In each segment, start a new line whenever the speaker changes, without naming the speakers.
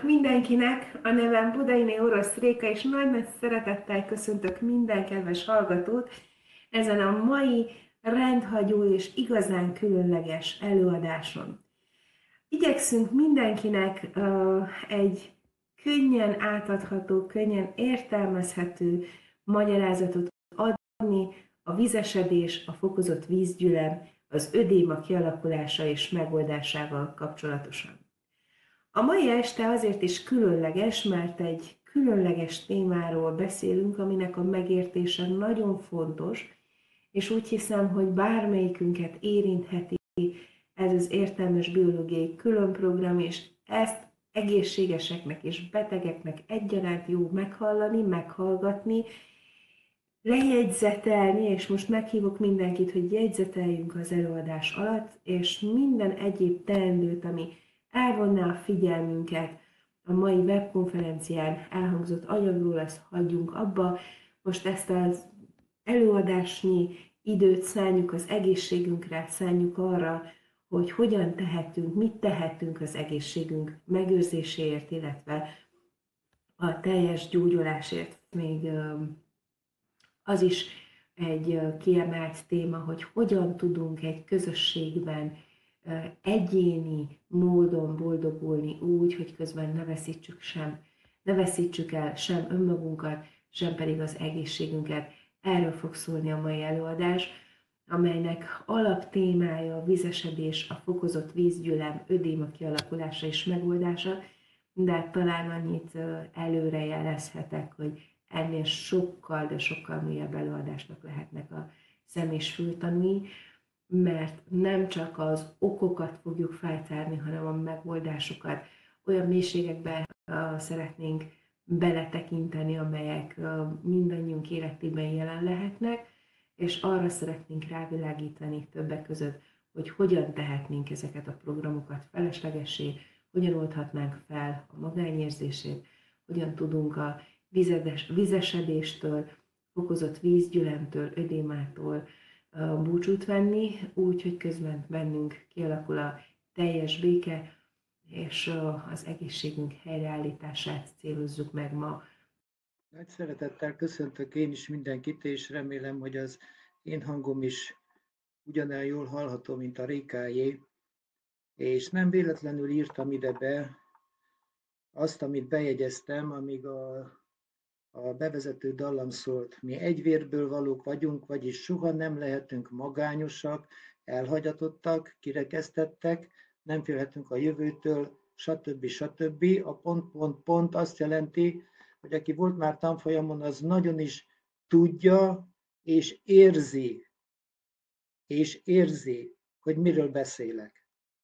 Kívánok mindenkinek! A nevem Budainé Orosz Réka, és nagy-nagy szeretettel köszöntök minden kedves hallgatót ezen a mai rendhagyó és igazán különleges előadáson. Igyekszünk mindenkinek egy könnyen átadható, könnyen értelmezhető magyarázatot adni a vizesedés, a fokozott vízgyülem, az ödéma kialakulása és megoldásával kapcsolatosan. A mai este azért is különleges, mert egy különleges témáról beszélünk, aminek a megértése nagyon fontos, és úgy hiszem, hogy bármelyikünket érintheti ez az értelmes biológiai különprogram, és ezt egészségeseknek és betegeknek egyaránt jó meghallani, meghallgatni, lejegyzetelni, és most meghívok mindenkit, hogy jegyzeteljünk az előadás alatt, és minden egyéb teendőt, ami elvonná a figyelmünket a mai webkonferencián elhangzott anyagról, ezt hagyjunk abba. Most ezt az előadásnyi időt szánjuk az egészségünkre, szánjuk arra, hogy hogyan tehetünk, mit tehetünk az egészségünk megőrzéséért, illetve a teljes gyógyulásért. Még az is egy kiemelt téma, hogy hogyan tudunk egy közösségben egyéni módon boldogulni úgy, hogy közben ne veszítsük el sem önmagunkat, sem pedig az egészségünket. Erről fog szólni a mai előadás, amelynek alaptémája a vizesedés, a fokozott vízgyülem, ödéma kialakulása és megoldása, de talán annyit előrejelezhetek, hogy ennél sokkal, de sokkal mélyebb előadásnak lehetnek a szem- és fültanúi, mert nem csak az okokat fogjuk feltárni, hanem a megoldásokat. Olyan mélységekbe szeretnénk beletekinteni, amelyek mindannyiunk életében jelen lehetnek, és arra szeretnénk rávilágítani többek között, hogy hogyan tehetnénk ezeket a programokat feleslegessé, hogyan oldhatnánk fel a magányérzését, hogyan tudunk a vizesedéstől, fokozott vízgyülemtől, ödémától búcsút venni, úgy, hogy közben bennünk kialakul a teljes béke, és az egészségünk helyreállítását célozzuk meg ma.
Nagy szeretettel köszöntök én is mindenkit, és remélem, hogy az én hangom is ugyanolyan jól hallható, mint a Rékájé. És nem véletlenül írtam ide be azt, amit bejegyeztem, amíg a bevezető dallam szólt. Mi egy vérből valók vagyunk, vagyis soha nem lehetünk magányosak, elhagyatottak, kirekesztettek, nem félhetünk a jövőtől, stb. Stb. A pont azt jelenti, hogy aki volt már tanfolyamon, az nagyon is tudja és érzi, hogy miről beszélek.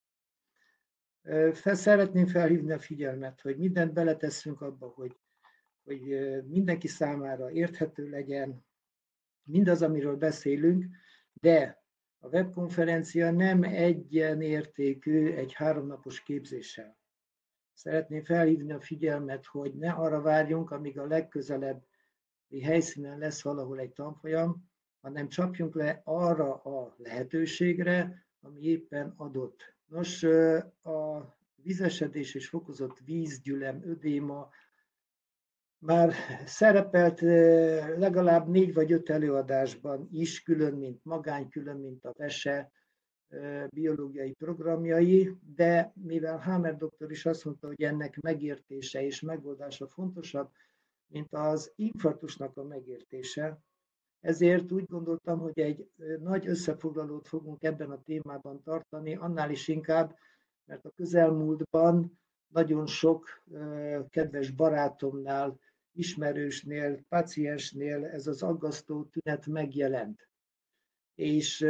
Szeretném felhívni a figyelmet, hogy mindent beletesszünk abba, hogy mindenki számára érthető legyen mindaz, amiről beszélünk, de a webkonferencia nem egyenértékű egy 3 napos képzéssel. Szeretném felhívni a figyelmet, hogy ne arra várjunk, amíg a legközelebbi helyszínen lesz valahol egy tanfolyam, hanem csapjunk le arra a lehetőségre, ami éppen adott. Nos, a vizesedés és fokozott vízgyülem, ödéma már szerepelt legalább 4 vagy 5 előadásban is, külön, mint magány, külön, mint a VESE biológiai programjai, de mivel Hamer doktor is azt mondta, hogy ennek megértése és megoldása fontosabb, mint az infarktusnak a megértése, ezért úgy gondoltam, hogy egy nagy összefoglalót fogunk ebben a témában tartani, annál is inkább, mert a közelmúltban nagyon sok kedves barátomnál, ismerősnél, páciensnél ez az aggasztó tünet megjelent. És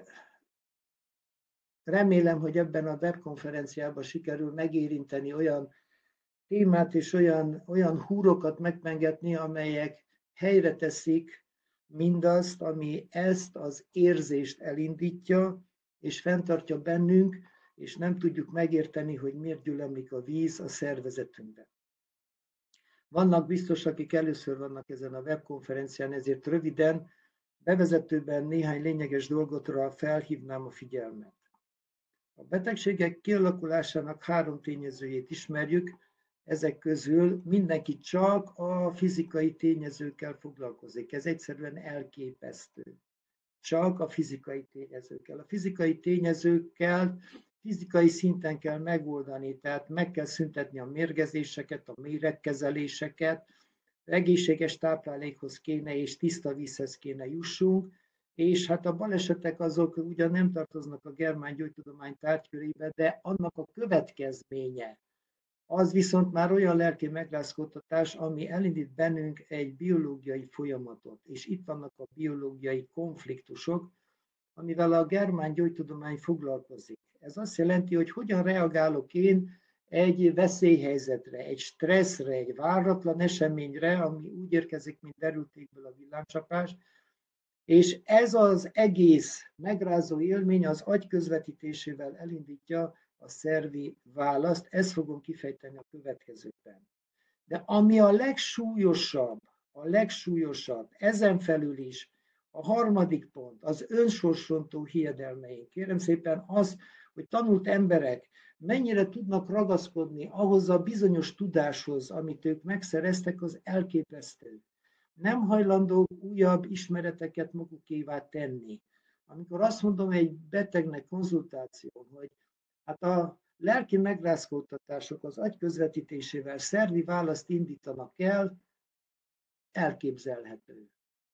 remélem, hogy ebben a webkonferenciában sikerül megérinteni olyan témát és olyan húrokat megpengetni, amelyek helyre teszik mindazt, ami ezt az érzést elindítja, és fenntartja bennünk, és nem tudjuk megérteni, hogy miért gyülemlik a víz a szervezetünkben. Vannak biztos, akik először vannak ezen a webkonferencián, ezért röviden, bevezetőben néhány lényeges dolgotra felhívnám a figyelmet. A betegségek kialakulásának 3 tényezőjét ismerjük, ezek közül mindenki csak a fizikai tényezőkkel foglalkozik. Ez egyszerűen elképesztő. Csak a fizikai tényezőkkel. A fizikai tényezőkkel fizikai szinten kell megoldani, tehát meg kell szüntetni a mérgezéseket, a méregkezeléseket, egészséges táplálékhoz kéne és tiszta vízhez kéne jussunk, és hát a balesetek azok ugyan nem tartoznak a germángyógytudomány tárgykörébe, de annak a következménye, az viszont már olyan lelki megrázkódtatás, ami elindít bennünk egy biológiai folyamatot, és itt vannak a biológiai konfliktusok, amivel a germángyógytudomány foglalkozik. Ez azt jelenti, hogy hogyan reagálok én egy veszélyhelyzetre, egy stresszre, egy váratlan eseményre, ami úgy érkezik, mint derültékből a villámcsapás, és ez az egész megrázó élmény az agy közvetítésével elindítja a szervi választ, ezt fogom kifejteni a következőkben. De ami a legsúlyosabb, ezen felül is, a harmadik pont, az önsorsrontó hiedelmeink. Kérem szépen az, hogy tanult emberek mennyire tudnak ragaszkodni ahhoz a bizonyos tudáshoz, amit ők megszereztek, az elképesztő. Nem hajlandók újabb ismereteket magukévá tenni. Amikor azt mondom egy betegnek konzultáción, hogy hát a lelki megrázkódtatások az agy közvetítésével szervi választ indítanak el, elképzelhető.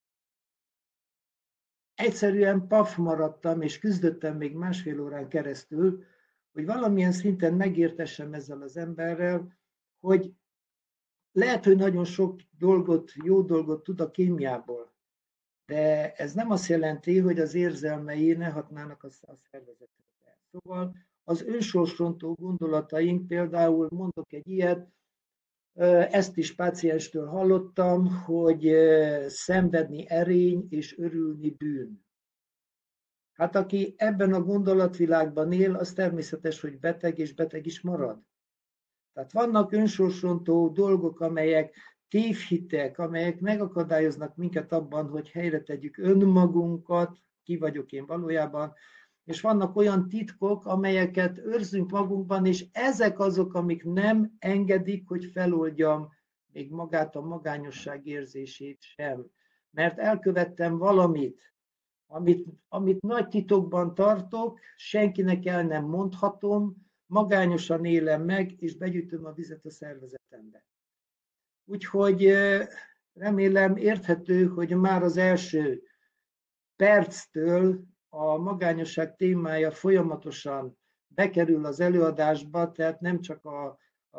Egyszerűen paf maradtam, és küzdöttem még másfél órán keresztül, hogy valamilyen szinten megértessem ezzel az emberrel, hogy lehet, hogy nagyon sok jó dolgot tud a kémiából, de ez nem azt jelenti, hogy az érzelmei ne hatnának a szervezetre. Szóval az önsorsrontó gondolataink, például mondok egy ilyet, ezt is pácienstől hallottam, hogy szenvedni erény és örülni bűn. Hát aki ebben a gondolatvilágban él, az természetes, hogy beteg, és beteg is marad. Tehát vannak önsorsrontó dolgok, amelyek tévhitek, amelyek megakadályoznak minket abban, hogy helyre tegyük önmagunkat, ki vagyok én valójában, és vannak olyan titkok, amelyeket őrzünk magunkban, és ezek azok, amik nem engedik, hogy feloldjam még magát a magányosság érzését sem. Mert elkövettem valamit, amit nagy titokban tartok, senkinek el nem mondhatom, magányosan élem meg, és begyűjtöm a vizet a szervezetembe. Úgyhogy remélem érthető, hogy már az első perctől a magányosság témája folyamatosan bekerül az előadásba, tehát nem csak a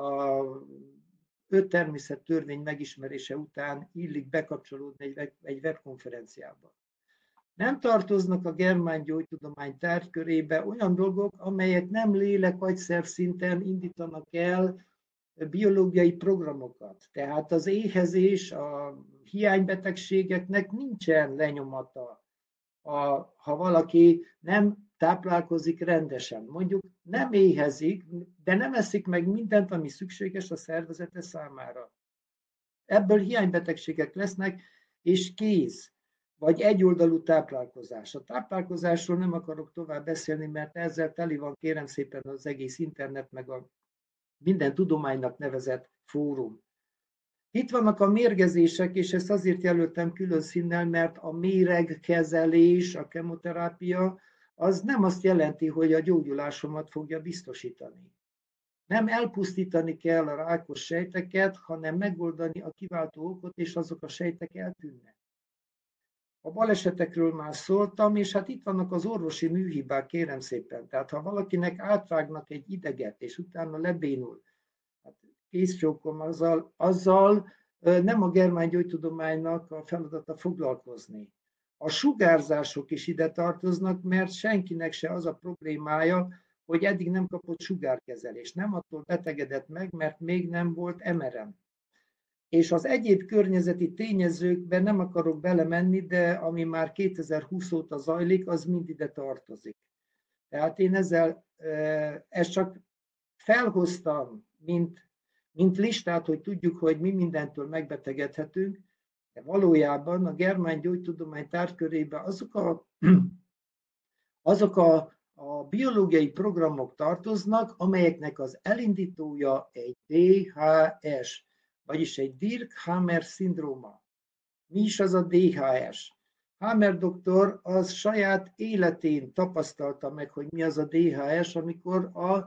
5 természettörvény megismerése után illik bekapcsolódni egy webkonferenciába. Nem tartoznak a germángyógytudomány tárgykörébe olyan dolgok, amelyek nem lélek-agyszerv szinten indítanak el biológiai programokat. Tehát az éhezés, a hiánybetegségeknek nincsen lenyomata, ha valaki nem táplálkozik rendesen. Mondjuk nem éhezik, de nem eszik meg mindent, ami szükséges a szervezete számára. Ebből hiánybetegségek lesznek, és kész. Vagy egyoldalú táplálkozás. A táplálkozásról nem akarok tovább beszélni, mert ezzel teli van, kérem szépen, az egész internet, meg a minden tudománynak nevezett fórum. Itt vannak a mérgezések, és ezt azért jelöltem külön színnel, mert a méregkezelés, a kemoterápia, az nem azt jelenti, hogy a gyógyulásomat fogja biztosítani. Nem elpusztítani kell a rákos sejteket, hanem megoldani a kiváltó okot, és azok a sejtek eltűnnek. A balesetekről már szóltam, és hát itt vannak az orvosi műhibák, kérem szépen. Tehát ha valakinek átvágnak egy ideget, és utána lebénul, hát kézcsókom azzal nem a germángyógytudománynak a feladata foglalkozni. A sugárzások is ide tartoznak, mert senkinek se az a problémája, hogy eddig nem kapott sugárkezelést. Nem attól betegedett meg, mert még nem volt MRM. És az egyéb környezeti tényezőkben nem akarok belemenni, de ami már 2020 óta zajlik, az mind ide tartozik. Tehát én ezt csak felhoztam, mint listát, hogy tudjuk, hogy mi mindentől megbetegedhetünk, de valójában a germángyógytudomány tárgykörében azok a biológiai programok tartoznak, amelyeknek az elindítója egy DHS, vagyis egy Dirk-Hammer-szindróma. Mi is az a DHS? Hammer doktor az saját életén tapasztalta meg, hogy mi az a DHS, amikor a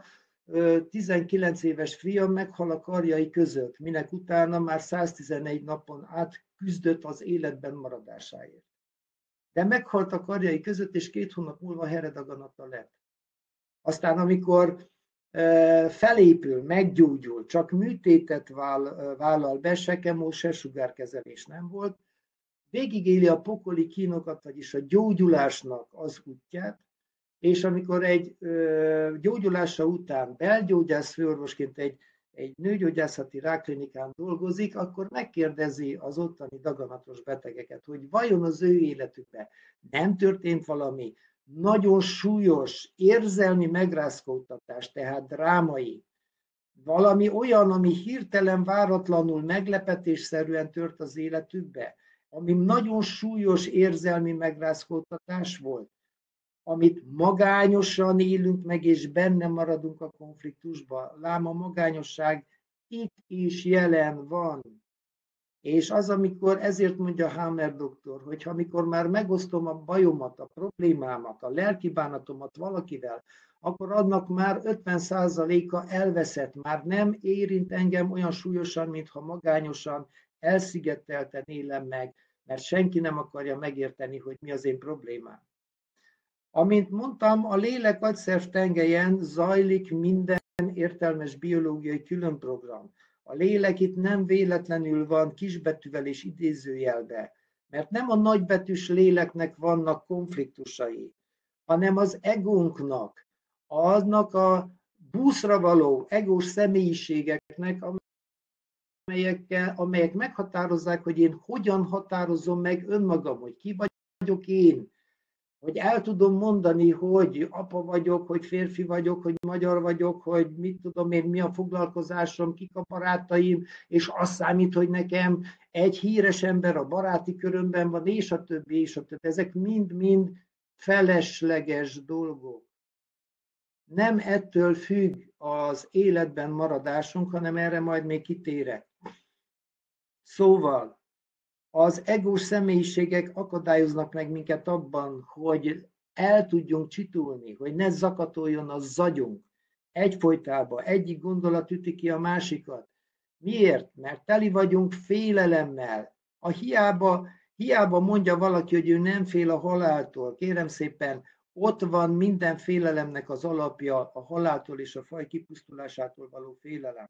19 éves fiam meghal a karjai között, minek utána már 111 napon át küzdött az életben maradásáért. De meghalt a karjai között, és 2 hónap múlva herredaganata lett. Aztán, amikor felépül, meggyógyul, csak műtétet vállal be, se kemó, se sugárkezelés nem volt, végigéli a pokoli kínokat, vagyis a gyógyulásnak az útját, és amikor egy gyógyulása után belgyógyász főorvosként egy nőgyógyászati rákklinikán dolgozik, akkor megkérdezi az ottani daganatos betegeket, hogy vajon az ő életükben nem történt valami nagyon súlyos érzelmi megrázkódtatás, tehát drámai, valami olyan, ami hirtelen, váratlanul, meglepetésszerűen tört az életükbe, ami nagyon súlyos érzelmi megrázkódtatás volt, amit magányosan élünk meg, és benne maradunk a konfliktusba. Lám a magányosság itt is jelen van. És az, amikor, ezért mondja Hammer doktor, hogy amikor már megosztom a bajomat, a problémámat, a lelkibánatomat valakivel, akkor annak már 50%-a elveszett, már nem érint engem olyan súlyosan, mintha magányosan, elszigetelten élem meg, mert senki nem akarja megérteni, hogy mi az én problémám. Amint mondtam, a lélek agyszerv tengelyen zajlik minden értelmes biológiai különprogram. A lélek itt nem véletlenül van kisbetűvel és idézőjelbe, mert nem a nagybetűs léleknek vannak konfliktusai, hanem az egónknak, aznak a buszra való egós személyiségeknek, amelyek meghatározzák, hogy én hogyan határozom meg önmagam, hogy ki vagyok én, hogy el tudom mondani, hogy apa vagyok, hogy férfi vagyok, hogy magyar vagyok, hogy mit tudom én, mi a foglalkozásom, kik a barátaim, és az számít, hogy nekem egy híres ember a baráti körömben van, és a többi, és a többi. Ezek mind-mind felesleges dolgok. Nem ettől függ az életben maradásunk, hanem erre majd még kitérek. Szóval, az egós személyiségek akadályoznak meg minket abban, hogy el tudjunk csitulni, hogy ne zakatoljon a zagyunk egyfolytában, egyik gondolat üti ki a másikat. Miért? Mert teli vagyunk félelemmel. Hiába mondja valaki, hogy ő nem fél a haláltól. Kérem szépen, ott van minden félelemnek az alapja, a haláltól és a faj kipusztulásától való félelem.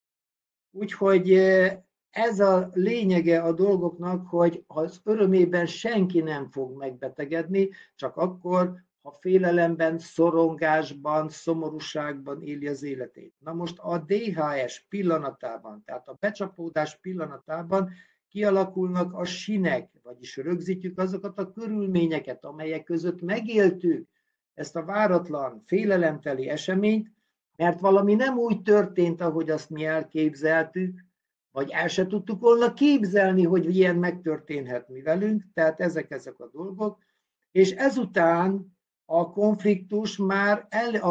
Úgyhogy ez a lényege a dolgoknak, hogy az örömében senki nem fog megbetegedni, csak akkor, ha félelemben, szorongásban, szomorúságban éli az életét. Na most a DHS pillanatában, tehát a becsapódás pillanatában kialakulnak a sinek, vagyis rögzítjük azokat a körülményeket, amelyek között megéltük ezt a váratlan, félelemteli eseményt, mert valami nem úgy történt, ahogy azt mi elképzeltük, vagy el se tudtuk volna képzelni, hogy ilyen megtörténhet mi velünk, tehát ezek a dolgok, és ezután a konfliktus már,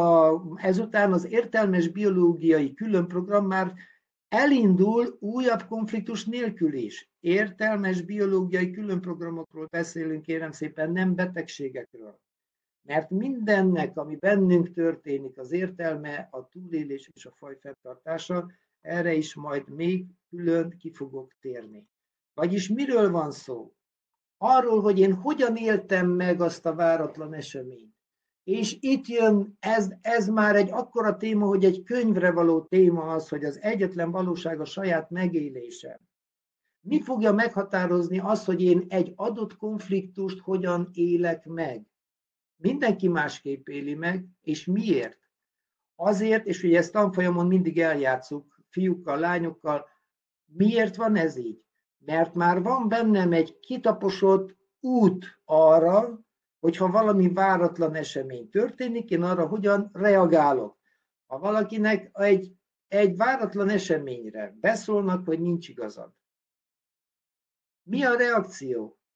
ezután az értelmes biológiai különprogram már elindul újabb konfliktus nélkül is. Értelmes biológiai különprogramokról beszélünk, kérem szépen, nem betegségekről. Mert mindennek, ami bennünk történik, az értelme, a túlélés és a faj fenntartása, erre is majd még külön ki fogok térni. Vagyis miről van szó? Arról, hogy én hogyan éltem meg azt a váratlan eseményt. És itt jön, ez már egy akkora téma, hogy egy könyvre való téma az, hogy az egyetlen valóság a saját megélésem. Mi fogja meghatározni azt, hogy én egy adott konfliktust hogyan élek meg? Mindenki másképp éli meg, és miért? Azért, és ugye ezt tanfolyamon mindig eljátszuk, fiúkkal, lányokkal, miért van ez így? Mert már van bennem egy kitaposott út arra, hogyha valami váratlan esemény történik, én arra hogyan reagálok. Ha valakinek egy váratlan eseményre beszólnak, hogy nincs igazad. Mi a reakció?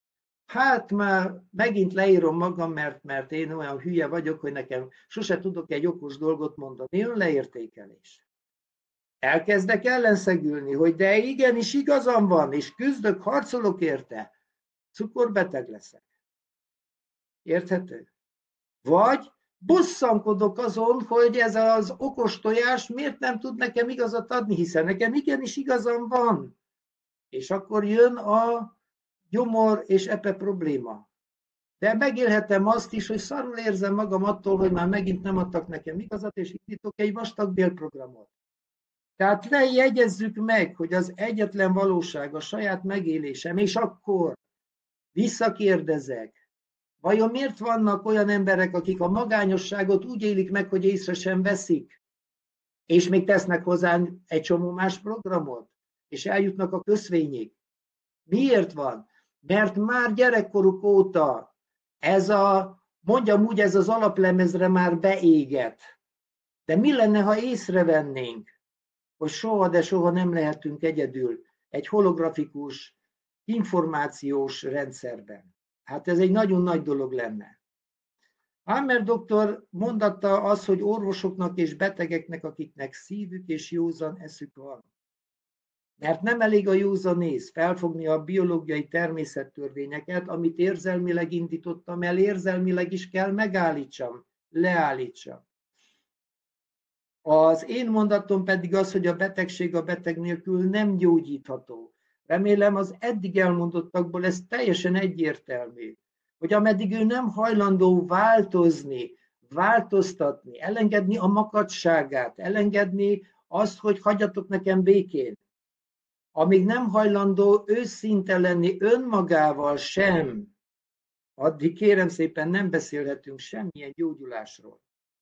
Hát már megint leírom magam, mert én olyan hülye vagyok, hogy nekem sose tudok egy okos dolgot mondani. Jön leértékelés. Elkezdek ellenszegülni, hogy de igenis igazam van, és küzdök, harcolok érte. Cukorbeteg leszek. Érthető? Vagy bosszankodok azon, hogy ez az okos tojás miért nem tud nekem igazat adni, hiszen nekem igenis igazam van. És akkor jön a gyomor és epe probléma. De megélhetem azt is, hogy szarul érzem magam attól, hogy már megint nem adtak nekem igazat, és indítok egy vastag bélprogramot. Tehát lejegyezzük meg, hogy az egyetlen valóság a saját megélésem, és akkor visszakérdezek, vajon miért vannak olyan emberek, akik a magányosságot úgy élik meg, hogy észre sem veszik, és még tesznek hozzá egy csomó más programot, és eljutnak a köszvényig. Miért van? Mert már gyerekkoruk óta mondjam úgy, ez az alaplemezre már beégett. De mi lenne, ha észrevennénk, hogy soha, de soha nem lehetünk egyedül egy holografikus, információs rendszerben. Hát ez egy nagyon nagy dolog lenne. Hammer doktor mondatta az, hogy orvosoknak és betegeknek, akiknek szívük és józan eszük van. Mert nem elég a józan ész felfogni a biológiai természettörvényeket, amit érzelmileg indítottam el, érzelmileg is kell megállítsam, leállítsam. Az én mondatom pedig az, hogy a betegség a beteg nélkül nem gyógyítható. Remélem az eddig elmondottakból ez teljesen egyértelmű, hogy ameddig ő nem hajlandó változni, változtatni, elengedni a makacságát, elengedni azt, hogy hagyjatok nekem békén, amíg nem hajlandó őszinte lenni önmagával sem, addig kérem szépen nem beszélhetünk semmilyen gyógyulásról.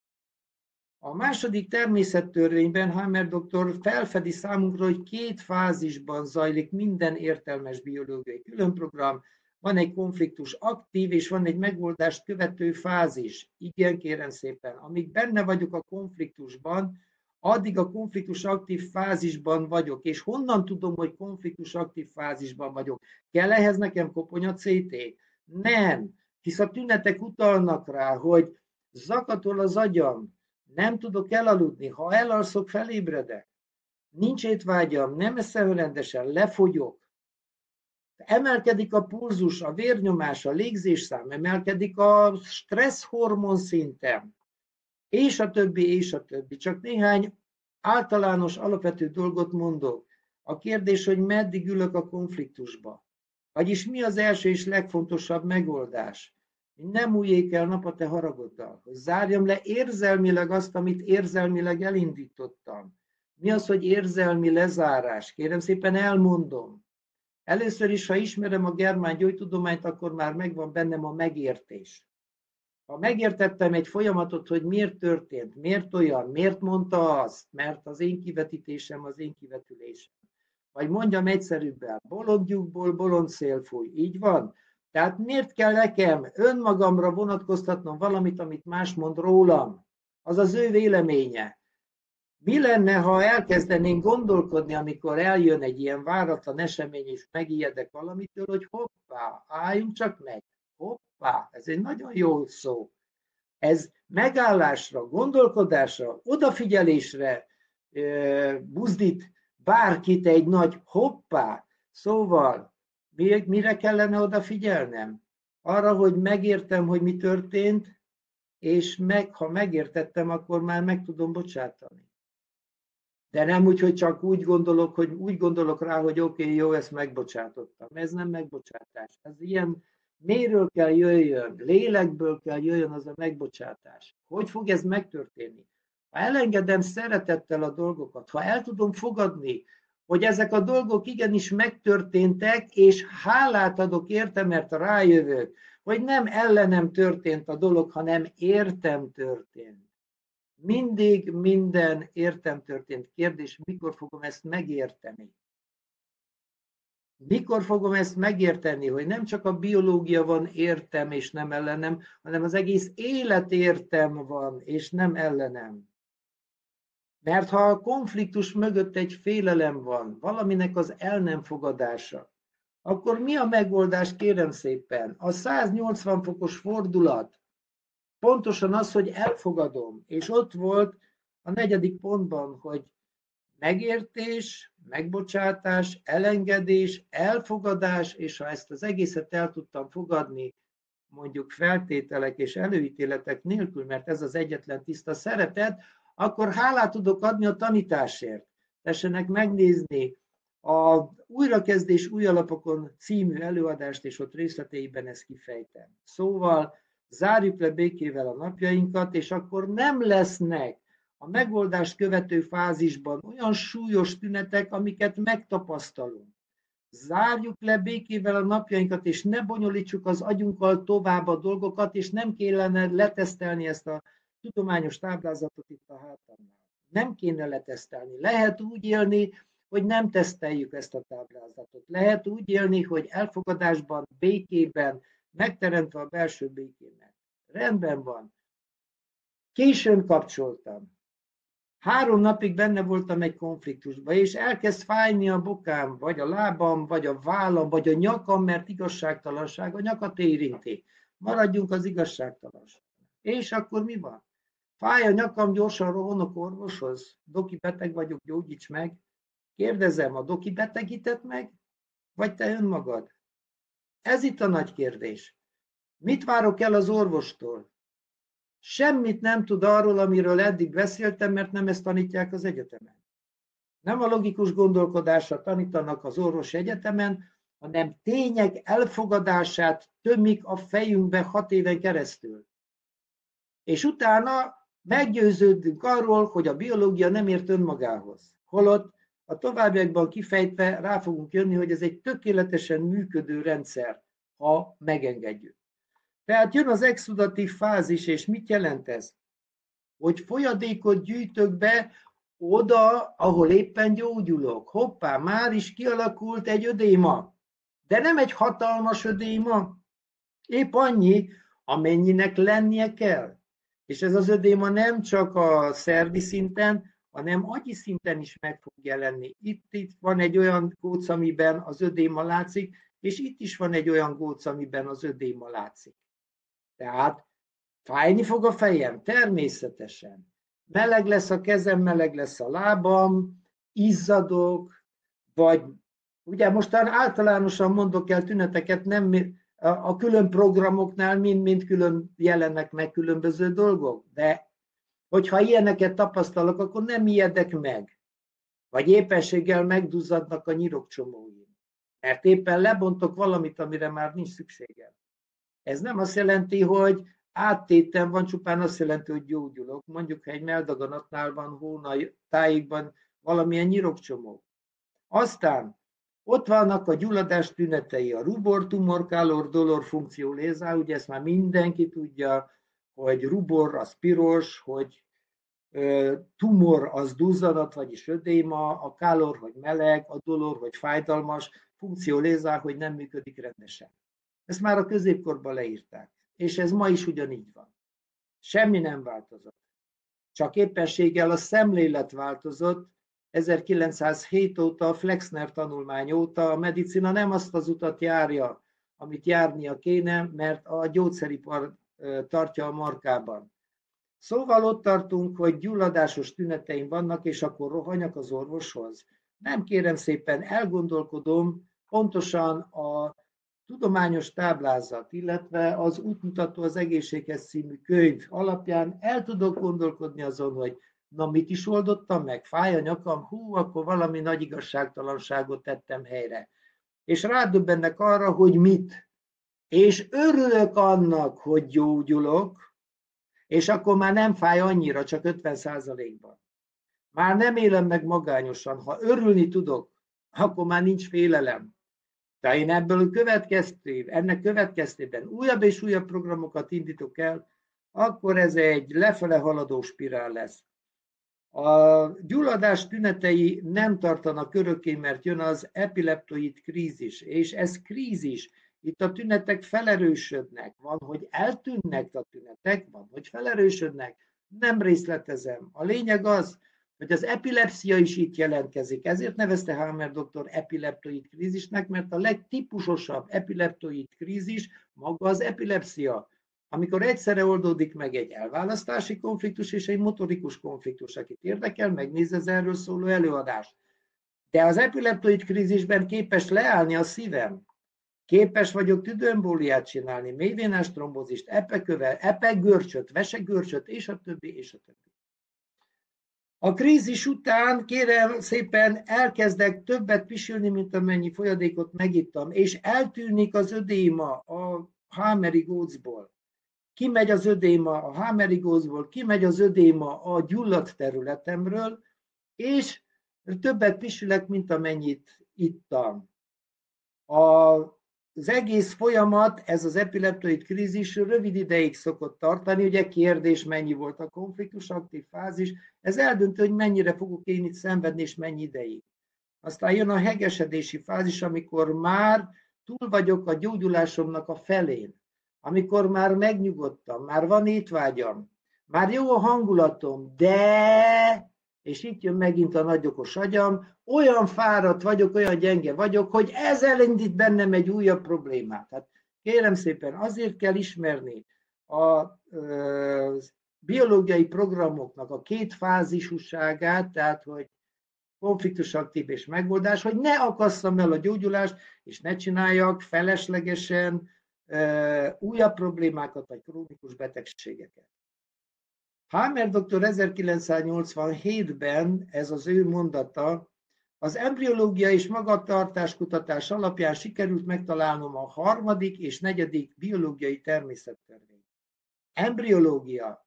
A második természettörvényben Hammer doktor felfedi számunkra, hogy 2 fázisban zajlik minden értelmes biológiai különprogram. Van egy konfliktus aktív, és van egy megoldást követő fázis. Igen, kérem szépen, amíg benne vagyok a konfliktusban, addig a konfliktus aktív fázisban vagyok. És honnan tudom, hogy konfliktus aktív fázisban vagyok? Kell ehhez nekem koponya CT? Nem, hisz a tünetek utalnak rá, hogy zakatol az agyam, nem tudok elaludni, ha elalszok, felébredek. Nincs étvágyam, nem eszem rendesen, lefogyok. Emelkedik a pulzus, a vérnyomás, a légzésszám, emelkedik a stressz hormon szintem, és a többi, és a többi. Csak néhány általános, alapvető dolgot mondok. A kérdés, hogy meddig ülök a konfliktusba. Vagyis mi az első és legfontosabb megoldás? Nem újjék el nap a te haragoddal, hogy zárjam le érzelmileg azt, amit érzelmileg elindítottam. Mi az, hogy érzelmi lezárás? Kérem szépen elmondom. Először is, ha ismerem a germán gyógytudományt, akkor már megvan bennem a megértés. Ha megértettem egy folyamatot, hogy miért történt, miért olyan, miért mondta azt, mert az én kivetítésem, az én kivetülésem. Vagy mondjam egyszerűbben, bolondjukból bolond szél fúj. Így van? Tehát miért kell nekem önmagamra vonatkoztatnom valamit, amit más mond rólam? Az az ő véleménye. Mi lenne, ha elkezdenénk gondolkodni, amikor eljön egy ilyen váratlan esemény, és megijedek valamitől, hogy hoppá, álljunk csak meg. Hoppá, ez egy nagyon jó szó. Ez megállásra, gondolkodásra, odafigyelésre buzdít bárkit egy nagy hoppá. Szóval mire kellene odafigyelnem? Arra, hogy megértem, hogy mi történt, és ha megértettem, akkor már meg tudom bocsátani. De nem úgy, hogy csak úgy gondolok rá, hogy oké, jó, ezt megbocsátottam. Ez nem megbocsátás. Ez ilyen mélyről kell jöjjön, lélekből kell jöjjön az a megbocsátás. Hogy fog ez megtörténni? Ha elengedem szeretettel a dolgokat, ha el tudom fogadni, hogy ezek a dolgok igenis megtörténtek, és hálát adok érte, mert rájövök, hogy nem ellenem történt a dolog, hanem értem történt. Mindig minden értem történt. Kérdés, mikor fogom ezt megérteni? Mikor fogom ezt megérteni, hogy nem csak a biológia van értem és nem ellenem, hanem az egész élet értem van és nem ellenem. Mert ha a konfliktus mögött egy félelem van, valaminek az el nem fogadása, Akkor mi a megoldás, kérem szépen? A 180 fokos fordulat pontosan az, hogy elfogadom, és ott volt a 4. pontban, hogy megértés, megbocsátás, elengedés, elfogadás, és ha ezt az egészet el tudtam fogadni, mondjuk feltételek és előítéletek nélkül, mert ez az egyetlen tiszta szeretet, akkor hálát tudok adni a tanításért. Tessenek megnézni a Újrakezdés új alapokon című előadást, és ott részleteiben ezt kifejtem. Szóval zárjuk le békével a napjainkat, és akkor nem lesznek a megoldást követő fázisban olyan súlyos tünetek, amiket megtapasztalunk. Zárjuk le békével a napjainkat, és ne bonyolítsuk az agyunkkal tovább a dolgokat, és nem kellene letesztelni ezt a tudományos táblázatot itt a hátamnál. Nem kéne letesztelni. Lehet úgy élni, hogy nem teszteljük ezt a táblázatot. Lehet úgy élni, hogy elfogadásban, békében, megteremtve a belső békémet. Rendben van. Későn kapcsoltam. 3 napig benne voltam egy konfliktusban, és elkezd fájni a bokám, vagy a lábam, vagy a vállam, vagy a nyakam, mert igazságtalanság a nyakat érinti. Maradjunk az igazságtalanság. És akkor mi van? Fáj a nyakam, gyorsan rohanok orvoshoz. Doki, beteg vagyok, gyógyíts meg. Kérdezem, a doki betegített meg, vagy te önmagad? Ez itt a nagy kérdés. Mit várok el az orvostól? Semmit nem tud arról, amiről eddig beszéltem, mert nem ezt tanítják az egyetemen. Nem a logikus gondolkodásra tanítanak az orvosi egyetemen, hanem tények elfogadását tömik a fejünkbe 6 éven keresztül. És utána meggyőződünk arról, hogy a biológia nem ért önmagához. Holott a továbbiakban kifejtve rá fogunk jönni, hogy ez egy tökéletesen működő rendszer, ha megengedjük. Tehát jön az exudatív fázis, és mit jelent ez? Hogy folyadékot gyűjtök be oda, ahol éppen gyógyulok. Hoppá, már is kialakult egy ödéma. De nem egy hatalmas ödéma, épp annyi, amennyinek lennie kell. És ez az ödéma nem csak a szervi szinten, hanem agyi szinten is meg fog jelenni. Itt van egy olyan góc, amiben az ödéma látszik, és itt is van egy olyan góc, amiben az ödéma látszik. Tehát fájni fog a fejem? Természetesen. Meleg lesz a kezem, meleg lesz a lábam, izzadok, vagy ugye mostan általánosan mondok el tüneteket, nem a külön programoknál mind külön jelennek meg különböző dolgok, de hogyha ilyeneket tapasztalok, akkor nem ijedek meg. Vagy éppenséggel megduzzadnak a nyirokcsomóim. Mert éppen lebontok valamit, amire már nincs szükségem. Ez nem azt jelenti, hogy áttétem van, csupán azt jelenti, hogy gyógyulok. Mondjuk, ha egy melldaganatnál van hónai tájékban valamilyen nyirokcsomó. Aztán ott vannak a gyulladás tünetei, a rubor, tumor, calor, dolor, funkció, léza, ugye ezt már mindenki tudja, hogy rubor az piros, hogy tumor az duzzadat, vagyis ödéma, a calor, hogy meleg, a dolor, hogy fájdalmas, funkció, léza, hogy nem működik rendesen. Ezt már a középkorban leírták, és ez ma is ugyanígy van. Semmi nem változott. Csak éppenséggel a szemlélet változott. 1907 óta, a Flexner tanulmány óta a medicina nem azt az utat járja, amit járnia kéne, mert a gyógyszeripar tartja a markában. Szóval ott tartunk, hogy gyulladásos tüneteim vannak, és akkor rohanjak az orvoshoz. Nem, kérem szépen, elgondolkodom pontosan a tudományos táblázat, illetve az Útmutató az egészséghez című könyv alapján el tudok gondolkodni azon, hogy na mit is oldottam meg, fáj a nyakam, akkor valami nagy igazságtalanságot tettem helyre. És rádöbbennek arra, hogy mit. És örülök annak, hogy gyógyulok, és akkor már nem fáj annyira, csak 50%-ban. Már nem élem meg magányosan. Ha örülni tudok, akkor már nincs félelem. De én ennek következtében újabb és újabb programokat indítok el, akkor ez egy lefele haladó spirál lesz. A gyulladás tünetei nem tartanak örökké, mert jön az epileptoid krízis, és ez krízis. Itt a tünetek felerősödnek. Van, hogy eltűnnek a tünetek, van, hogy felerősödnek. Nem részletezem. A lényeg az, hogy az epilepszia is itt jelentkezik. Ezért nevezte Hamer doktor epileptoid krízisnek, mert a legtípusosabb epileptoid krízis maga az epilepszia, amikor egyszerre oldódik meg egy elválasztási konfliktus és egy motorikus konfliktus. Akit érdekel, megnézze az erről szóló előadást. De az epileptoid krízisben képes leállni a szívem. Képes vagyok tüdőembóliát csinálni, mélyvénás trombózist, epegörcsöt, vesegörcsöt, és a többi, és a többi. A krízis után, kérem szépen, elkezdek többet pisilni, mint amennyi folyadékot megittam, és eltűnik az ödéma a Hameri gócból. Kimegy az ödéma a Hameri gócból, kimegy az ödéma a gyulladt területemről, és többet pisilek, mint amennyit ittam. Az egész folyamat, ez az epileptoid krízis rövid ideig szokott tartani, ugye kérdés, mennyi volt a konfliktus aktív fázis, ez eldöntő, hogy mennyire fogok én itt szenvedni, és mennyi ideig. Aztán jön a hegesedési fázis, amikor már túl vagyok a gyógyulásomnak a felén, amikor már megnyugodtam, már van étvágyam, már jó a hangulatom, de, és itt jön megint a nagyokos agyam, olyan fáradt vagyok, olyan gyenge vagyok, hogy ez elindít bennem egy újabb problémát. Hát kérem szépen, azért kell ismerni a biológiai programoknak a két fázisúságát, tehát hogy konfliktus aktív és megoldás, hogy ne akasszam el a gyógyulást, és ne csináljak feleslegesen újabb problémákat, vagy krónikus betegségeket. Hamer doktor 1987-ben, ez az ő mondata, az embriológia és magatartáskutatás alapján sikerült megtalálnom a 3. és 4. biológiai természettörvényt. Embriológia,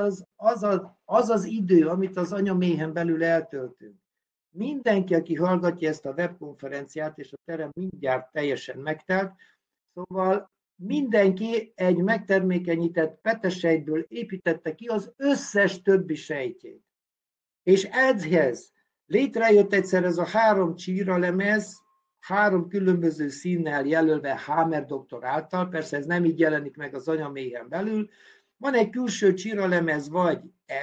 az az idő, amit az anyaméhen belül eltöltünk. Mindenki, aki hallgatja ezt a webkonferenciát, és a terem mindjárt teljesen megtelt, szóval mindenki egy megtermékenyített petesejtből építette ki az összes többi sejtjét. És ehhez létrejött egyszer ez a 3 csíralemez, 3 különböző színnel jelölve Hamer doktor által, persze ez nem így jelenik meg az anyaméhen belül. Van egy külső csíralemez, vagy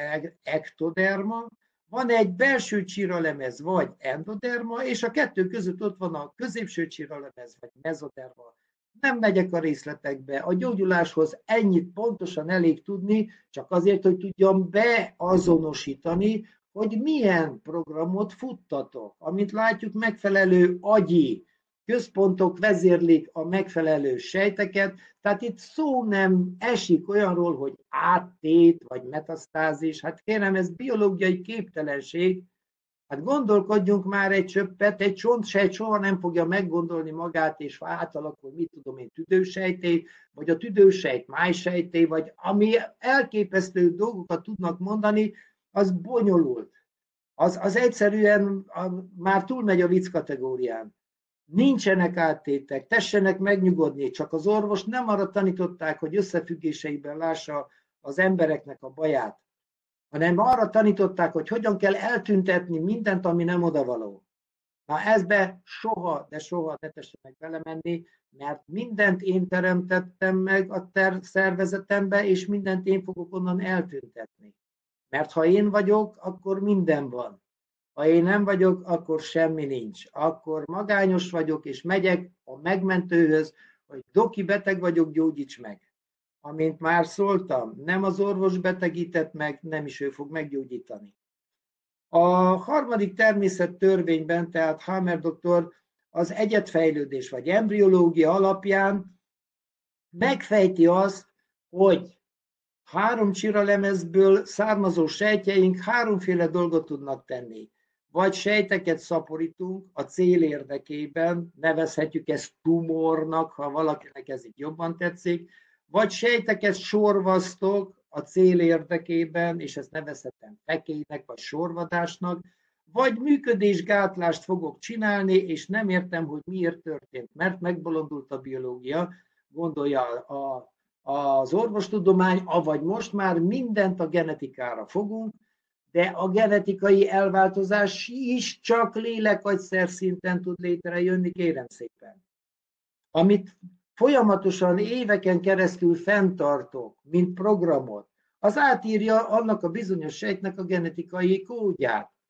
ektoderma, van egy belső csíralemez, vagy endoderma, és a kettő között ott van a középső csíralemez, vagy mezoderma. Nem megyek a részletekbe, a gyógyuláshoz ennyit pontosan elég tudni, csak azért, hogy tudjam beazonosítani, hogy milyen programot futtatok. Amint látjuk, megfelelő agyi központok vezérlik a megfelelő sejteket, tehát itt szó nem esik olyanról, hogy áttét vagy metasztázis. Hát kérem, ez biológiai képtelenség. Hát gondolkodjunk már egy csöppet, egy csontsejt soha nem fogja meggondolni magát, és átalakul, mit tudom én, tüdősejté, vagy a tüdősejt májsejté, vagy ami elképesztő dolgokat tudnak mondani, az bonyolult. Az egyszerűen már túlmegy a vicc kategórián. Nincsenek áttétek, tessenek megnyugodni, csak az orvos nem arra tanították, hogy összefüggéseiben lássa az embereknek a baját, hanem arra tanították, hogy hogyan kell eltüntetni mindent, ami nem odavaló. Na ezbe soha, de soha ne tessenek belemenni, mert mindent én teremtettem meg a szervezetembe, és mindent én fogok onnan eltüntetni. Mert ha én vagyok, akkor minden van. Ha én nem vagyok, akkor semmi nincs. Akkor magányos vagyok, és megyek a megmentőhöz, hogy doki, beteg vagyok, gyógyíts meg. Amint már szóltam, nem az orvos betegített meg, nem is ő fog meggyógyítani. A 3. természettörvényben, tehát Hamer doktor az egyedfejlődés vagy embriológia alapján megfejti azt, hogy 3 csíralemezből származó sejtjeink 3-féle dolgot tudnak tenni. Vagy sejteket szaporítunk a cél érdekében, nevezhetjük ezt tumornak, ha valakinek ez így jobban tetszik, vagy sejteket sorvasztok a cél érdekében, és ezt nevezhetem fekélynek, vagy sorvadásnak, vagy működésgátlást fogok csinálni, és nem értem, hogy miért történt, mert megbolondult a biológia, gondolja az orvostudomány, avagy most már mindent a genetikára fogunk, de a genetikai elváltozás is csak lélek-agyszer szinten tud létrejönni, kérem szépen. Amit folyamatosan éveken keresztül fenntartok, mint programot, az átírja annak a bizonyos sejtnek a genetikai kódját.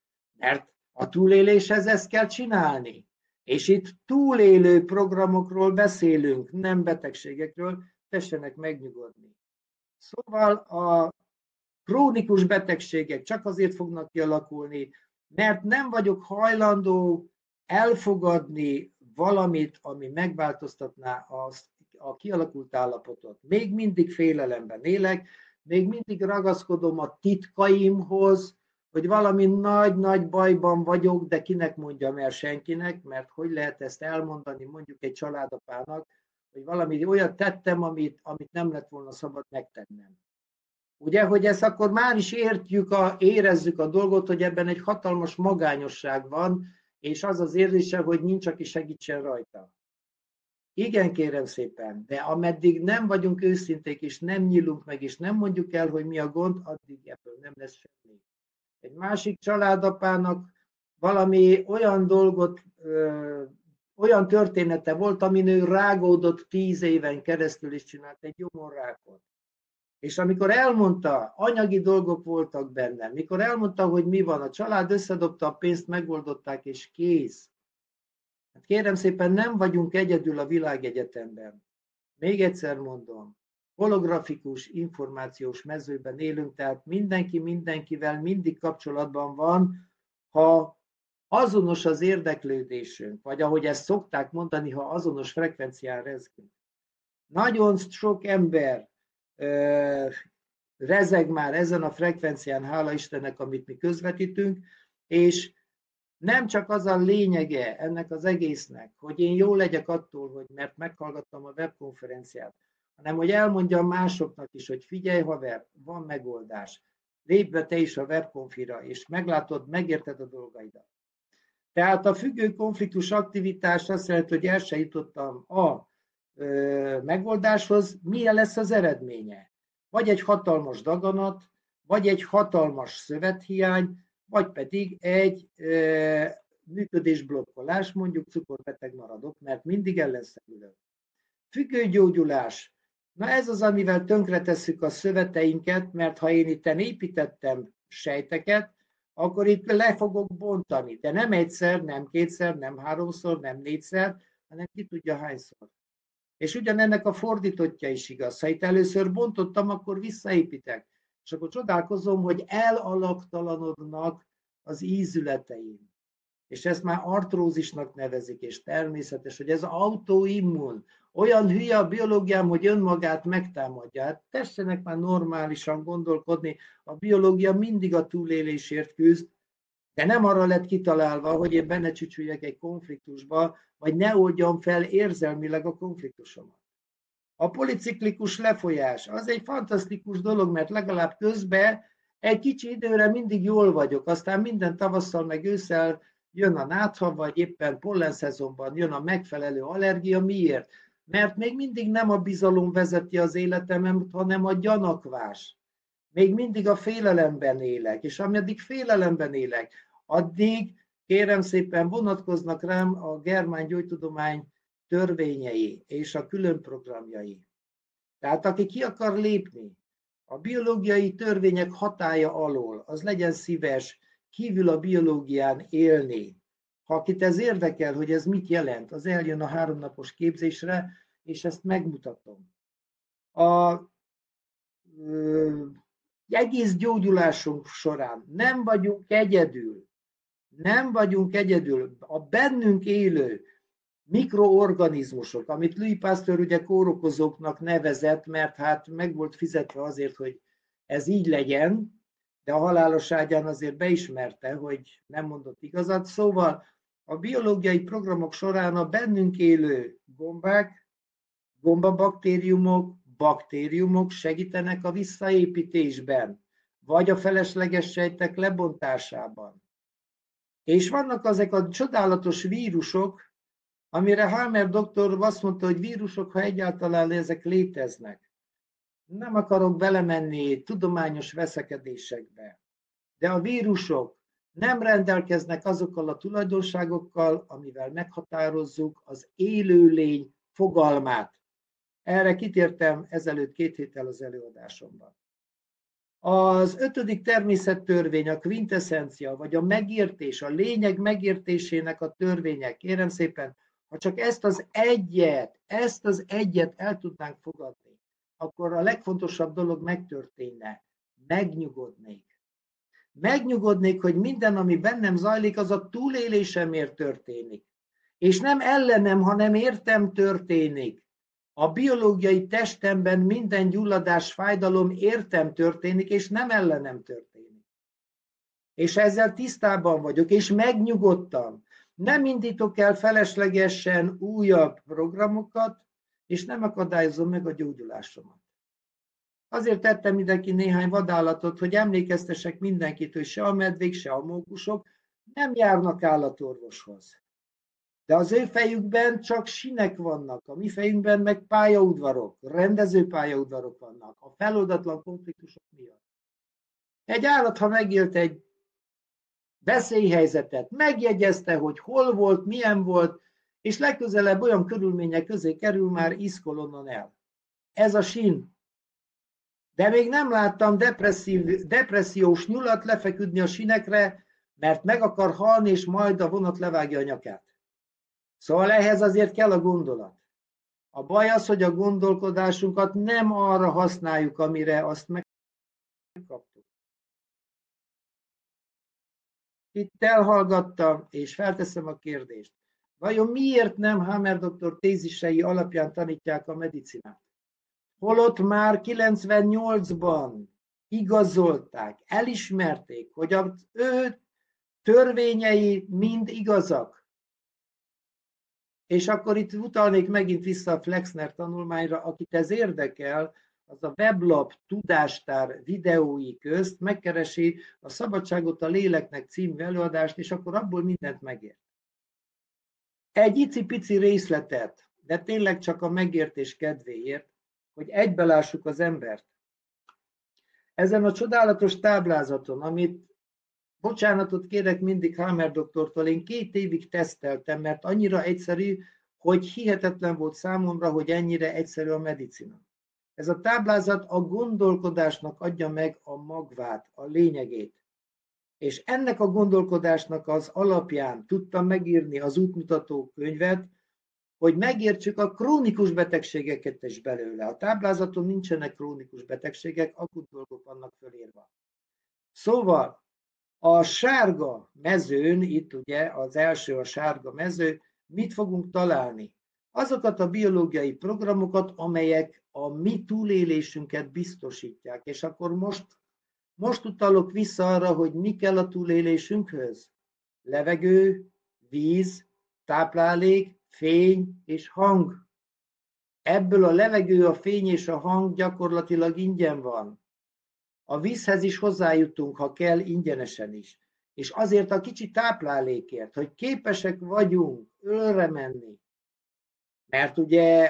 Mert a túléléshez ezt kell csinálni. És itt túlélő programokról beszélünk, nem betegségekről, tessenek megnyugodni. Szóval a krónikus betegségek csak azért fognak kialakulni, mert nem vagyok hajlandó elfogadni valamit, ami megváltoztatná a kialakult állapotot. Még mindig félelemben élek, még mindig ragaszkodom a titkaimhoz, hogy valami nagy-nagy bajban vagyok, de kinek mondjam el, senkinek, mert hogy lehet ezt elmondani mondjuk egy családapának, hogy valami olyat tettem, amit nem lett volna szabad megtennem. Ugye, hogy ezt akkor már is érezzük a dolgot, hogy ebben egy hatalmas magányosság van, és az az érzése, hogy nincs, aki segítsen rajta. Igen, kérem szépen, de ameddig nem vagyunk őszinték, és nem nyílunk meg, és nem mondjuk el, hogy mi a gond, addig ebből nem lesz semmi. Egy másik családapának valami olyan dolgot, olyan története volt, amin ő rágódott 10 éven keresztül, és csinált egy gyomorrákot. És amikor elmondta, anyagi dolgok voltak benne, mikor elmondta, hogy mi van, a család összedobta a pénzt, megoldották, és kész. Hát kérem szépen, nem vagyunk egyedül a világegyetemben. Még egyszer mondom, holografikus, információs mezőben élünk, tehát mindenki mindenkivel mindig kapcsolatban van, ha azonos az érdeklődésünk, vagy ahogy ezt szokták mondani, ha azonos frekvencián rezgünk. Nagyon sok ember rezeg már ezen a frekvencián, hála Istennek, amit mi közvetítünk, és nem csak az a lényege ennek az egésznek, hogy én jó legyek attól, hogy mert meghallgattam a webkonferenciát, hanem hogy elmondjam másoknak is, hogy figyelj haver, van megoldás. Lépj be te is a webkonfira, és meglátod, megérted a dolgaidat. Tehát a függő konfliktus aktivitás azt jelenti, hogy el se jutottam a megoldáshoz, milyen lesz az eredménye. Vagy egy hatalmas daganat, vagy egy hatalmas szövethiány, vagy pedig egy működésblokkolás, mondjuk cukorbeteg maradok, mert mindig ellenszegülök. Függőgyógyulás. Na ez az, amivel tönkretesszük a szöveteinket, mert ha én itten építettem sejteket, akkor itt le fogok bontani. De nem egyszer, nem kétszer, nem háromszor, nem négyszer, hanem ki tudja hányszor. És ugyanennek a fordítottja is igaz. Ha itt először bontottam, akkor visszaépítek. És akkor csodálkozom, hogy elalaktalanodnak az ízületeim. És ezt már artrózisnak nevezik, és természetes, hogy ez autoimmun. Olyan hülye a biológiám, hogy önmagát megtámadja. Hát tessenek már normálisan gondolkodni, a biológia mindig a túlélésért küzd, de nem arra lett kitalálva, hogy én benne csücsüljek egy konfliktusba, vagy ne oldjam fel érzelmileg a konfliktusomat. A policiklikus lefolyás, az egy fantasztikus dolog, mert legalább közben egy kicsi időre mindig jól vagyok, aztán minden tavasszal meg ősszel jön a nátha, vagy éppen pollenszezonban jön a megfelelő allergia. Miért? Mert még mindig nem a bizalom vezeti az életemet, hanem a gyanakvás. Még mindig a félelemben élek, és ameddig félelemben élek, addig kérem szépen vonatkoznak rám a germán gyógytudomány törvényei és a külön programjai. Tehát aki ki akar lépni a biológiai törvények hatálya alól, az legyen szíves kívül a biológián élni. Ha akit ez érdekel, hogy ez mit jelent, az eljön a 3 napos képzésre, és ezt megmutatom. Egész gyógyulásunk során nem vagyunk egyedül. Nem vagyunk egyedül. A bennünk élő mikroorganizmusok, amit Louis Pasteur ugye kórokozóknak nevezett, mert hát meg volt fizetve azért, hogy ez így legyen, de a halálos ágyán azért beismerte, hogy nem mondott igazat. Szóval a biológiai programok során a bennünk élő gombák, baktériumok segítenek a visszaépítésben, vagy a felesleges sejtek lebontásában. És vannak ezek a csodálatos vírusok, amire Halmer doktor azt mondta, hogy vírusok, ha egyáltalán ezek léteznek. Nem akarok belemenni tudományos veszekedésekbe, de a vírusok nem rendelkeznek azokkal a tulajdonságokkal, amivel meghatározzuk az élőlény fogalmát. Erre kitértem ezelőtt 2 héttel az előadásomban. Az 5. természettörvény, a quintessencia, vagy a megértés, a lényeg megértésének a törvények, kérem szépen, ha csak ezt az egyet el tudnánk fogadni, akkor a legfontosabb dolog megtörténne. Megnyugodnék. Megnyugodnék, hogy minden, ami bennem zajlik, az a túlélésemért történik. És nem ellenem, hanem értem történik. A biológiai testemben minden gyulladás, fájdalom értem történik, és nem ellenem történik. És ezzel tisztában vagyok, és megnyugodtam. Nem indítok el feleslegesen újabb programokat, és nem akadályozom meg a gyógyulásomat. Azért tettem mindenki néhány vadállatot, hogy emlékeztessek mindenkit, hogy se a medvék, se a mókusok nem járnak állatorvoshoz. De az ő fejükben csak sinek vannak, a mi fejünkben meg pályaudvarok, rendező pályaudvarok vannak, a feloldatlan konfliktusok miatt. Egy állat, ha megélt egy veszélyhelyzetet, megjegyezte, hogy hol volt, milyen volt, és legközelebb olyan körülmények közé kerül, már iszkol onnan el. Ez a sin. De még nem láttam depressziós nyulat lefeküdni a sinekre, mert meg akar halni, és majd a vonat levágja a nyakát. Szóval ehhez azért kell a gondolat. A baj az, hogy a gondolkodásunkat nem arra használjuk, amire azt megkaptuk. Itt elhallgattam, és felteszem a kérdést. Vajon miért nem Hammer doktor tézisei alapján tanítják a medicinát? Holott már 98-ban igazolták, elismerték, hogy az ő törvényei mind igazak. És akkor itt utalnék megint vissza a Flexner tanulmányra, akit ez érdekel, az a Weblab Tudástár videói közt megkeresi a Szabadságot a léleknek című előadást, és akkor abból mindent megért. Egy icipici részletet, de tényleg csak a megértés kedvéért, hogy egybelássuk az embert. Ezen a csodálatos táblázaton, amit bocsánatot kérek mindig Hammer doktortól, én 2 évig teszteltem, mert annyira egyszerű, hogy hihetetlen volt számomra, hogy ennyire egyszerű a medicina. Ez a táblázat a gondolkodásnak adja meg a magvát, a lényegét. És ennek a gondolkodásnak az alapján tudtam megírni az útmutató könyvet, hogy megértsük a krónikus betegségeket is belőle. A táblázaton nincsenek krónikus betegségek, akut dolgok vannak fölírva. Szóval a sárga mezőn, itt ugye az első a sárga mező, mit fogunk találni? Azokat a biológiai programokat, amelyek a mi túlélésünket biztosítják. És akkor most utalok vissza arra, hogy mi kell a túlélésünkhöz. Levegő, víz, táplálék, fény és hang. Ebből a levegő, a fény és a hang gyakorlatilag ingyen van. A vízhez is hozzájutunk, ha kell, ingyenesen is. És azért a kicsi táplálékért, hogy képesek vagyunk ölre menni. Mert ugye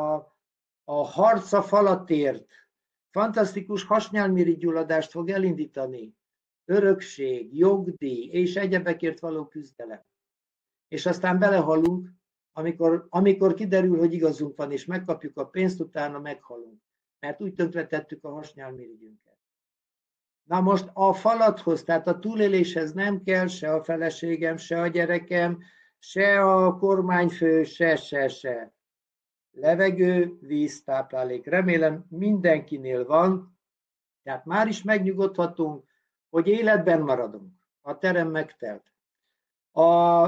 a harc a falatért fantasztikus hasnyálmirigygyulladást fog elindítani. Örökség, jogdíj és egyebekért való küzdelem. És aztán belehalunk, amikor kiderül, hogy igazunk van, és megkapjuk a pénzt, utána meghalunk. Mert úgy tönkretettük a hasnyálmirigyünket. Na most a falathoz, tehát a túléléshez nem kell se a feleségem, se a gyerekem, se a kormányfő, se. Levegő, víz, táplálék. Remélem mindenkinél van, tehát már is megnyugodhatunk, hogy életben maradunk. A terem megtelt. A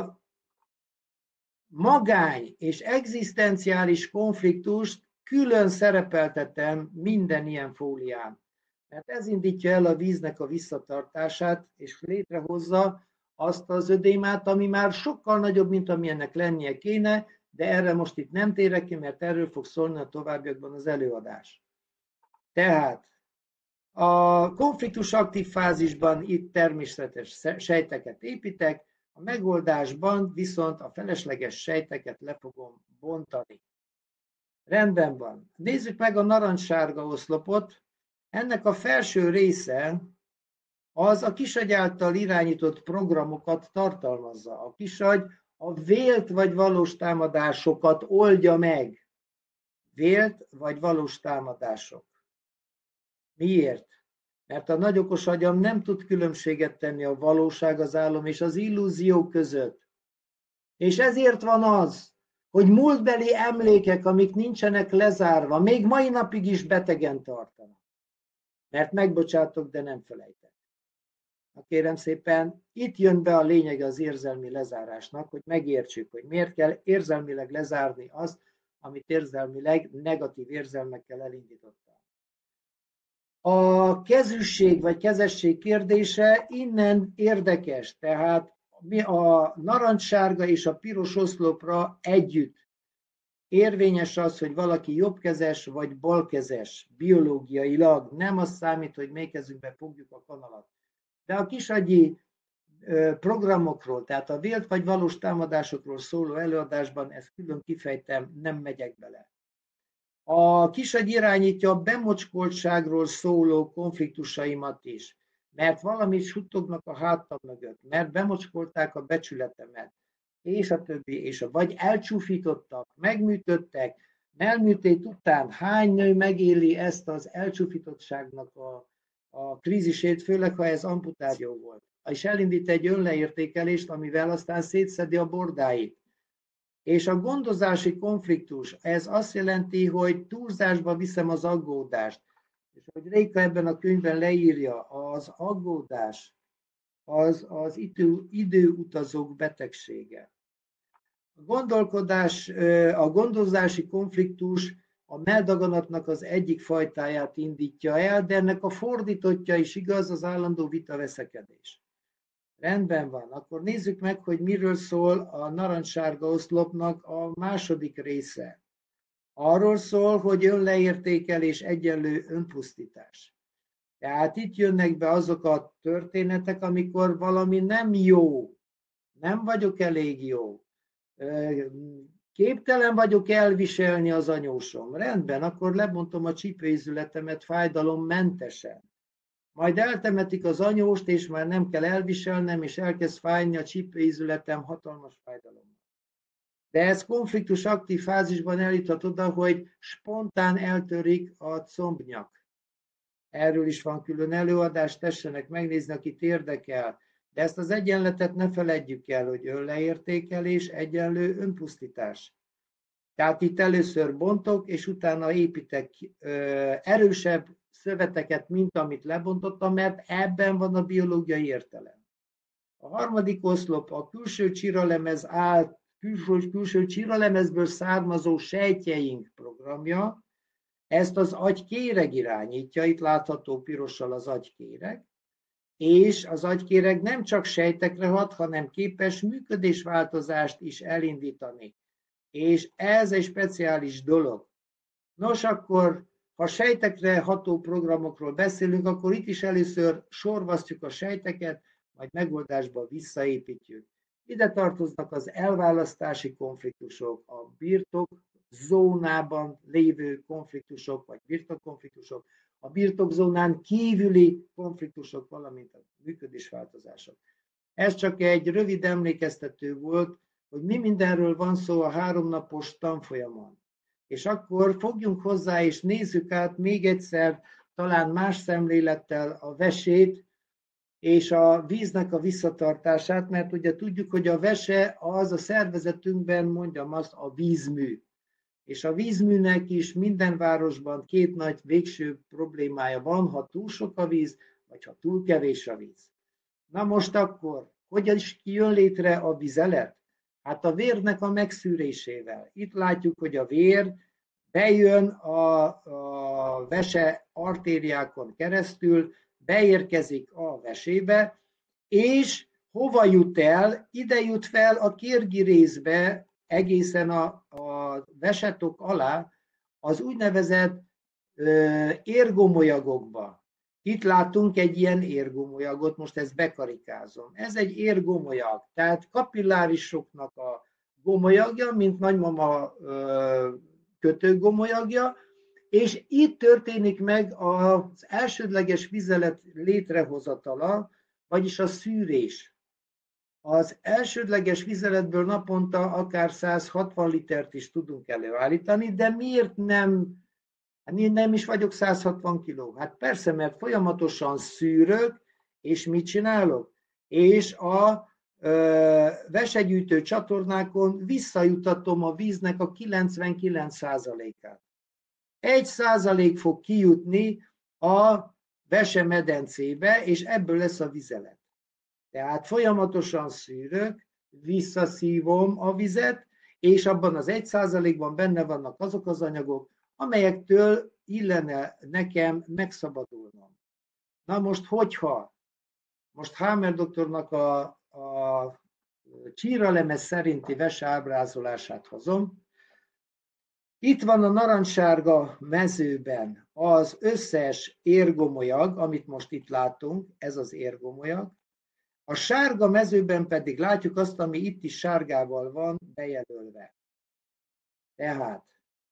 magány és egzisztenciális konfliktust külön szerepeltetem minden ilyen fólián. Mert ez indítja el a víznek a visszatartását, és létrehozza azt az ödémát, ami már sokkal nagyobb, mint amilyennek lennie kéne, de erre most itt nem térek ki, mert erről fog szólni a továbbiakban az előadás. Tehát a konfliktus aktív fázisban itt természetes sejteket építek, a megoldásban viszont a felesleges sejteket le fogom bontani. Rendben van. Nézzük meg a narancssárga oszlopot. Ennek a felső része az a kisagy által irányított programokat tartalmazza. A kisagy a vélt vagy valós támadásokat oldja meg. Vélt vagy valós támadások. Miért? Mert a nagyokos agyam nem tud különbséget tenni a valóság, az álom és az illúzió között. És ezért van az, hogy múltbeli emlékek, amik nincsenek lezárva, még mai napig is betegen tartanak. Mert megbocsátok, de nem felejtek. Kérem szépen, itt jön be a lényeg az érzelmi lezárásnak, hogy megértsük, hogy miért kell érzelmileg lezárni azt, amit érzelmileg negatív érzelmekkel elindítottam. A kezűség vagy kezesség kérdése innen érdekes, tehát a narancssárga és a piros oszlopra együtt érvényes az, hogy valaki jobbkezes vagy balkezes, biológiailag, nem az számít, hogy melyik kezünkbe fogjuk a kanalat. De a kisagyi programokról, tehát a vélt vagy valós támadásokról szóló előadásban ezt külön kifejtem, nem megyek bele. A kisagy irányítja a bemocskoltságról szóló konfliktusaimat is, mert valamit suttognak a hátam mögött, mert bemocskolták a becsületemet, és a többi, vagy elcsúfítottak, megműtöttek, melműtét után hány nő megéli ezt az elcsúfítottságnak a krízisét, főleg ha ez amputáció volt, és elindít egy önleértékelést, amivel aztán szétszedi a bordáit. És a gondozási konfliktus, ez azt jelenti, hogy túlzásba viszem az aggódást. És ahogy Réka ebben a könyvben leírja, az aggódás az időutazók betegsége. A gondozási konfliktus a melldaganatnak az egyik fajtáját indítja el, de ennek a fordítottja is igaz, az állandó vita-veszekedés. Rendben van, akkor nézzük meg, hogy miről szól a narancssárga oszlopnak a második része. Arról szól, hogy önleértékelés egyenlő önpusztítás. Tehát itt jönnek be azok a történetek, amikor valami nem jó, nem vagyok elég jó, képtelen vagyok elviselni az anyósom. Rendben, akkor lebontom a csípőizületemet fájdalommentesen. Majd eltemetik az anyóst, és már nem kell elviselnem, és elkezd fájni a csípőizületem hatalmas fájdalom. De ez konfliktus aktív fázisban eljutott oda, hogy spontán eltörik a combnyak. Erről is van külön előadás, tessenek megnézni, akit érdekel. De ezt az egyenletet ne feledjük el, hogy önleértékelés egyenlő önpusztítás. Tehát itt először bontok, és utána építek erősebb szöveteket, mint amit lebontottam, mert ebben van a biológiai értelem. A harmadik oszlop a külső csíralemezből származó sejtjeink programja, ezt az agykéreg irányítja, itt látható pirossal az agykéreg, és az agykéreg nem csak sejtekre hat, hanem képes működésváltozást is elindítani. És ez egy speciális dolog. Nos, akkor, ha sejtekre ható programokról beszélünk, akkor itt is először sorvasztjuk a sejteket, majd megoldásba visszaépítjük. Ide tartoznak az elválasztási konfliktusok, a birtok zónában lévő konfliktusok, vagy birtokkonfliktusok, a birtokzónán kívüli konfliktusok, valamint a működésváltozások. Ez csak egy rövid emlékeztető volt, hogy mi mindenről van szó a 3 napos tanfolyamon. És akkor fogjunk hozzá, és nézzük át még egyszer, talán más szemlélettel a vesét, és a víznek a visszatartását, mert ugye tudjuk, hogy a vese az a szervezetünkben, mondjam azt, a vízmű. És a vízműnek is minden városban 2 nagy végső problémája van, ha túl sok a víz, vagy ha túl kevés a víz. Na most akkor, hogyan is jön létre a vizelet? Hát a vérnek a megszűrésével. Itt látjuk, hogy a vér bejön a vese artériákon keresztül, beérkezik a vesébe, és hova jut el? Ide jut fel a kérgi részbe, egészen a vesetok alá, az úgynevezett érgomolyagokba. Itt látunk egy ilyen érgomolyagot, most ezt bekarikázom. Ez egy érgomolyag, tehát kapillárisoknak a gomolyagja, mint nagymama kötőgomolyagja, és itt történik meg az elsődleges vizelet létrehozatala, vagyis a szűrés. Az elsődleges vizeletből naponta akár 160 litert is tudunk előállítani, de miért nem Én nem is vagyok 160 kiló. Hát persze, mert folyamatosan szűrök, és mit csinálok? És a vesegyűjtő csatornákon visszajutatom a víznek a 99%-át. 1% fog kijutni a vesemedencébe, és ebből lesz a vizelet. Tehát folyamatosan szűrök, visszaszívom a vizet, és abban az 1%-ban benne vannak azok az anyagok, amelyektől illene nekem megszabadulnom. Na most, hogyha most Hammer doktornak a csíralemez szerinti vese ábrázolását hozom, itt van a narancssárga mezőben az összes érgomolyag, amit most itt látunk, ez az érgomolyag. A sárga mezőben pedig látjuk azt, ami itt is sárgával van bejelölve. Tehát,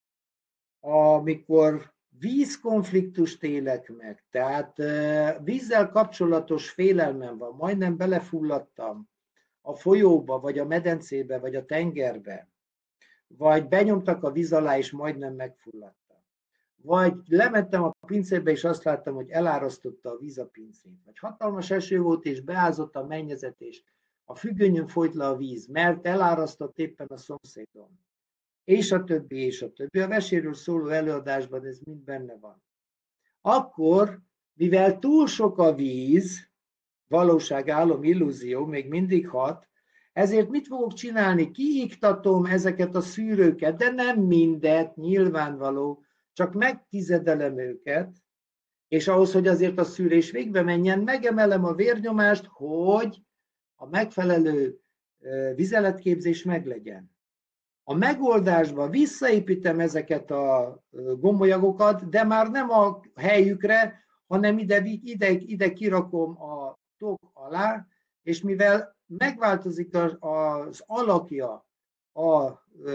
amikor vízkonfliktust élek meg, tehát vízzel kapcsolatos félelmem van, majdnem belefulladtam a folyóba, vagy a medencébe, vagy a tengerbe, vagy benyomtak a víz alá, és majdnem megfulladtam. Vagy lementem a pincébe, és azt láttam, hogy elárasztotta a víz a pincét. Vagy hatalmas eső volt, és beázott a mennyezet, és a függönyön folyt le a víz, mert elárasztott éppen a szomszédom. És a többi, és a többi. A veséről szóló előadásban ez mind benne van. Akkor, mivel túl sok a víz, valóság, álom, illúzió, még mindig hat, ezért mit fogok csinálni? Kiiktatom ezeket a szűrőket, de nem mindet, nyilvánvaló, csak megtizedelem őket, és ahhoz, hogy azért a szűrés végbe menjen, megemelem a vérnyomást, hogy a megfelelő vizeletképzés meglegyen. A megoldásban visszaépítem ezeket a gombolyagokat, de már nem a helyükre, hanem ide kirakom a tok alá, és mivel megváltozik az alakja a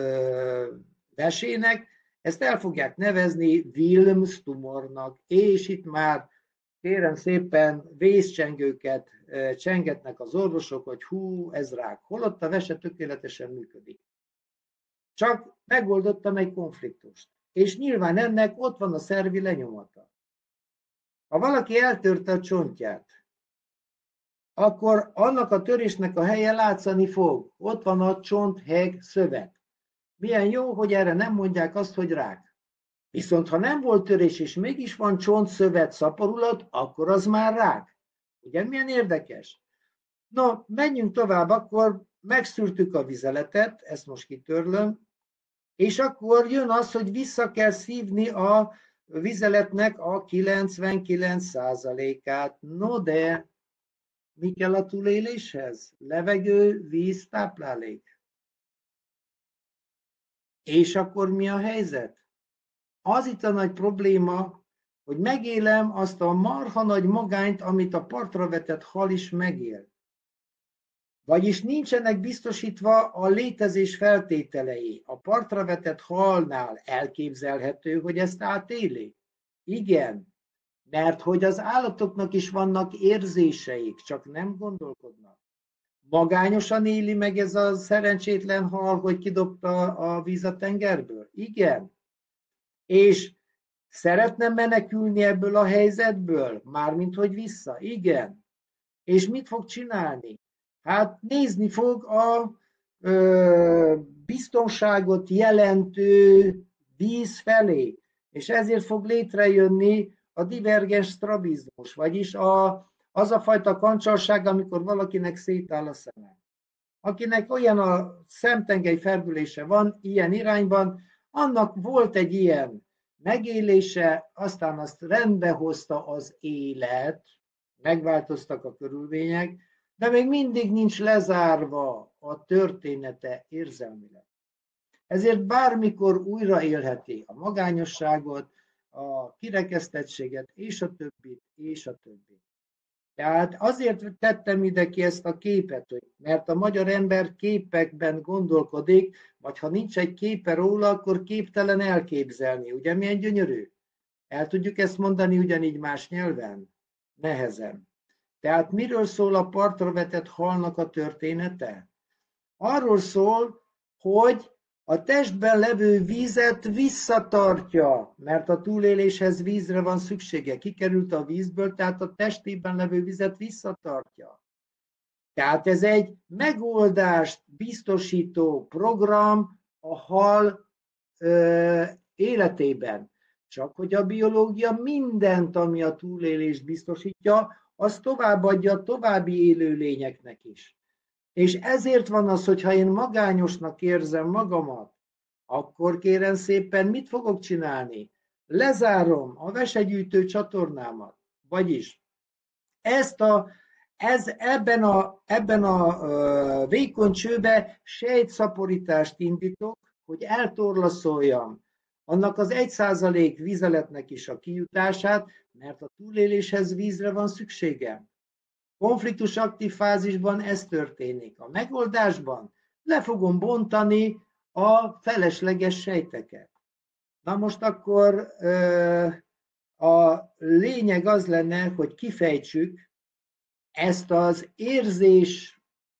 vesének, ezt el fogják nevezni Wilms tumornak, és itt már kérem szépen vészcsengőket csengetnek az orvosok, hogy hú, ez rák. Holott a vese tökéletesen működik. Csak megoldottam egy konfliktust. És nyilván ennek ott van a szervi lenyomata. Ha valaki eltörte a csontját, akkor annak a törésnek a helye látszani fog. Ott van a csontheg szövet. Milyen jó, hogy erre nem mondják azt, hogy rák. Viszont ha nem volt törés, és mégis van csontszövet szaporulat, akkor az már rák. Ugye, milyen érdekes? No, menjünk tovább, akkor megszűrtük a vizeletet, ezt most kitörlöm, és akkor jön az, hogy vissza kell szívni a vizeletnek a 99%-át. No de, mi kell a túléléshez? Levegő, víz, táplálék. És akkor mi a helyzet? Az itt a nagy probléma, hogy megélem azt a marha nagy magányt, amit a partra vetett hal is megél. Vagyis nincsenek biztosítva a létezés feltételei. A partra vetett halnál elképzelhető, hogy ezt átéli? Igen, mert hogy az állatoknak is vannak érzéseik, csak nem gondolkodnak. Magányosan éli meg ez a szerencsétlen hal, hogy kidobta a víz a tengerből? Igen. És szeretne menekülni ebből a helyzetből? Mármint, hogy vissza? Igen. És mit fog csinálni? Hát nézni fog a biztonságot jelentő víz felé, és ezért fog létrejönni a divergens strabizmus, vagyis az a fajta kancsalság, amikor valakinek szétáll a szeme. Akinek olyan a szemtengely ferdülése van, ilyen irányban, annak volt egy ilyen megélése, aztán azt rendbe hozta az élet, megváltoztak a körülmények, de még mindig nincs lezárva a története érzelmileg. Ezért bármikor újra élheti a magányosságot, a kirekesztettséget, és a többit, és a többit. Tehát azért tettem ide ki ezt a képet, mert a magyar ember képekben gondolkodik, vagy ha nincs egy képe róla, akkor képtelen elképzelni. Ugye milyen gyönyörű? El tudjuk ezt mondani ugyanígy más nyelven? Nehezen. Tehát miről szól a partra vetett halnak a története? Arról szól, hogy A testben levő vízet visszatartja, mert a túléléshez vízre van szüksége. Kikerült a vízből, tehát a testében levő vizet visszatartja. Tehát ez egy megoldást biztosító program a hal életében. Csak hogy a biológia mindent, ami a túlélést biztosítja, azt továbbadja a további élőlényeknek is. És ezért van az, hogy ha én magányosnak érzem magamat, akkor kérem szépen, mit fogok csinálni? Lezárom a vesegyűjtő csatornámat. Vagyis ebben a vékony csőbe sejtszaporítást indítok, hogy eltorlaszoljam annak az 1% vizeletnek is a kijutását, mert a túléléshez vízre van szükségem. Konfliktus aktív fázisban ez történik. A megoldásban le fogom bontani a felesleges sejteket. Na most akkor a lényeg az lenne, hogy kifejtsük ezt az érzés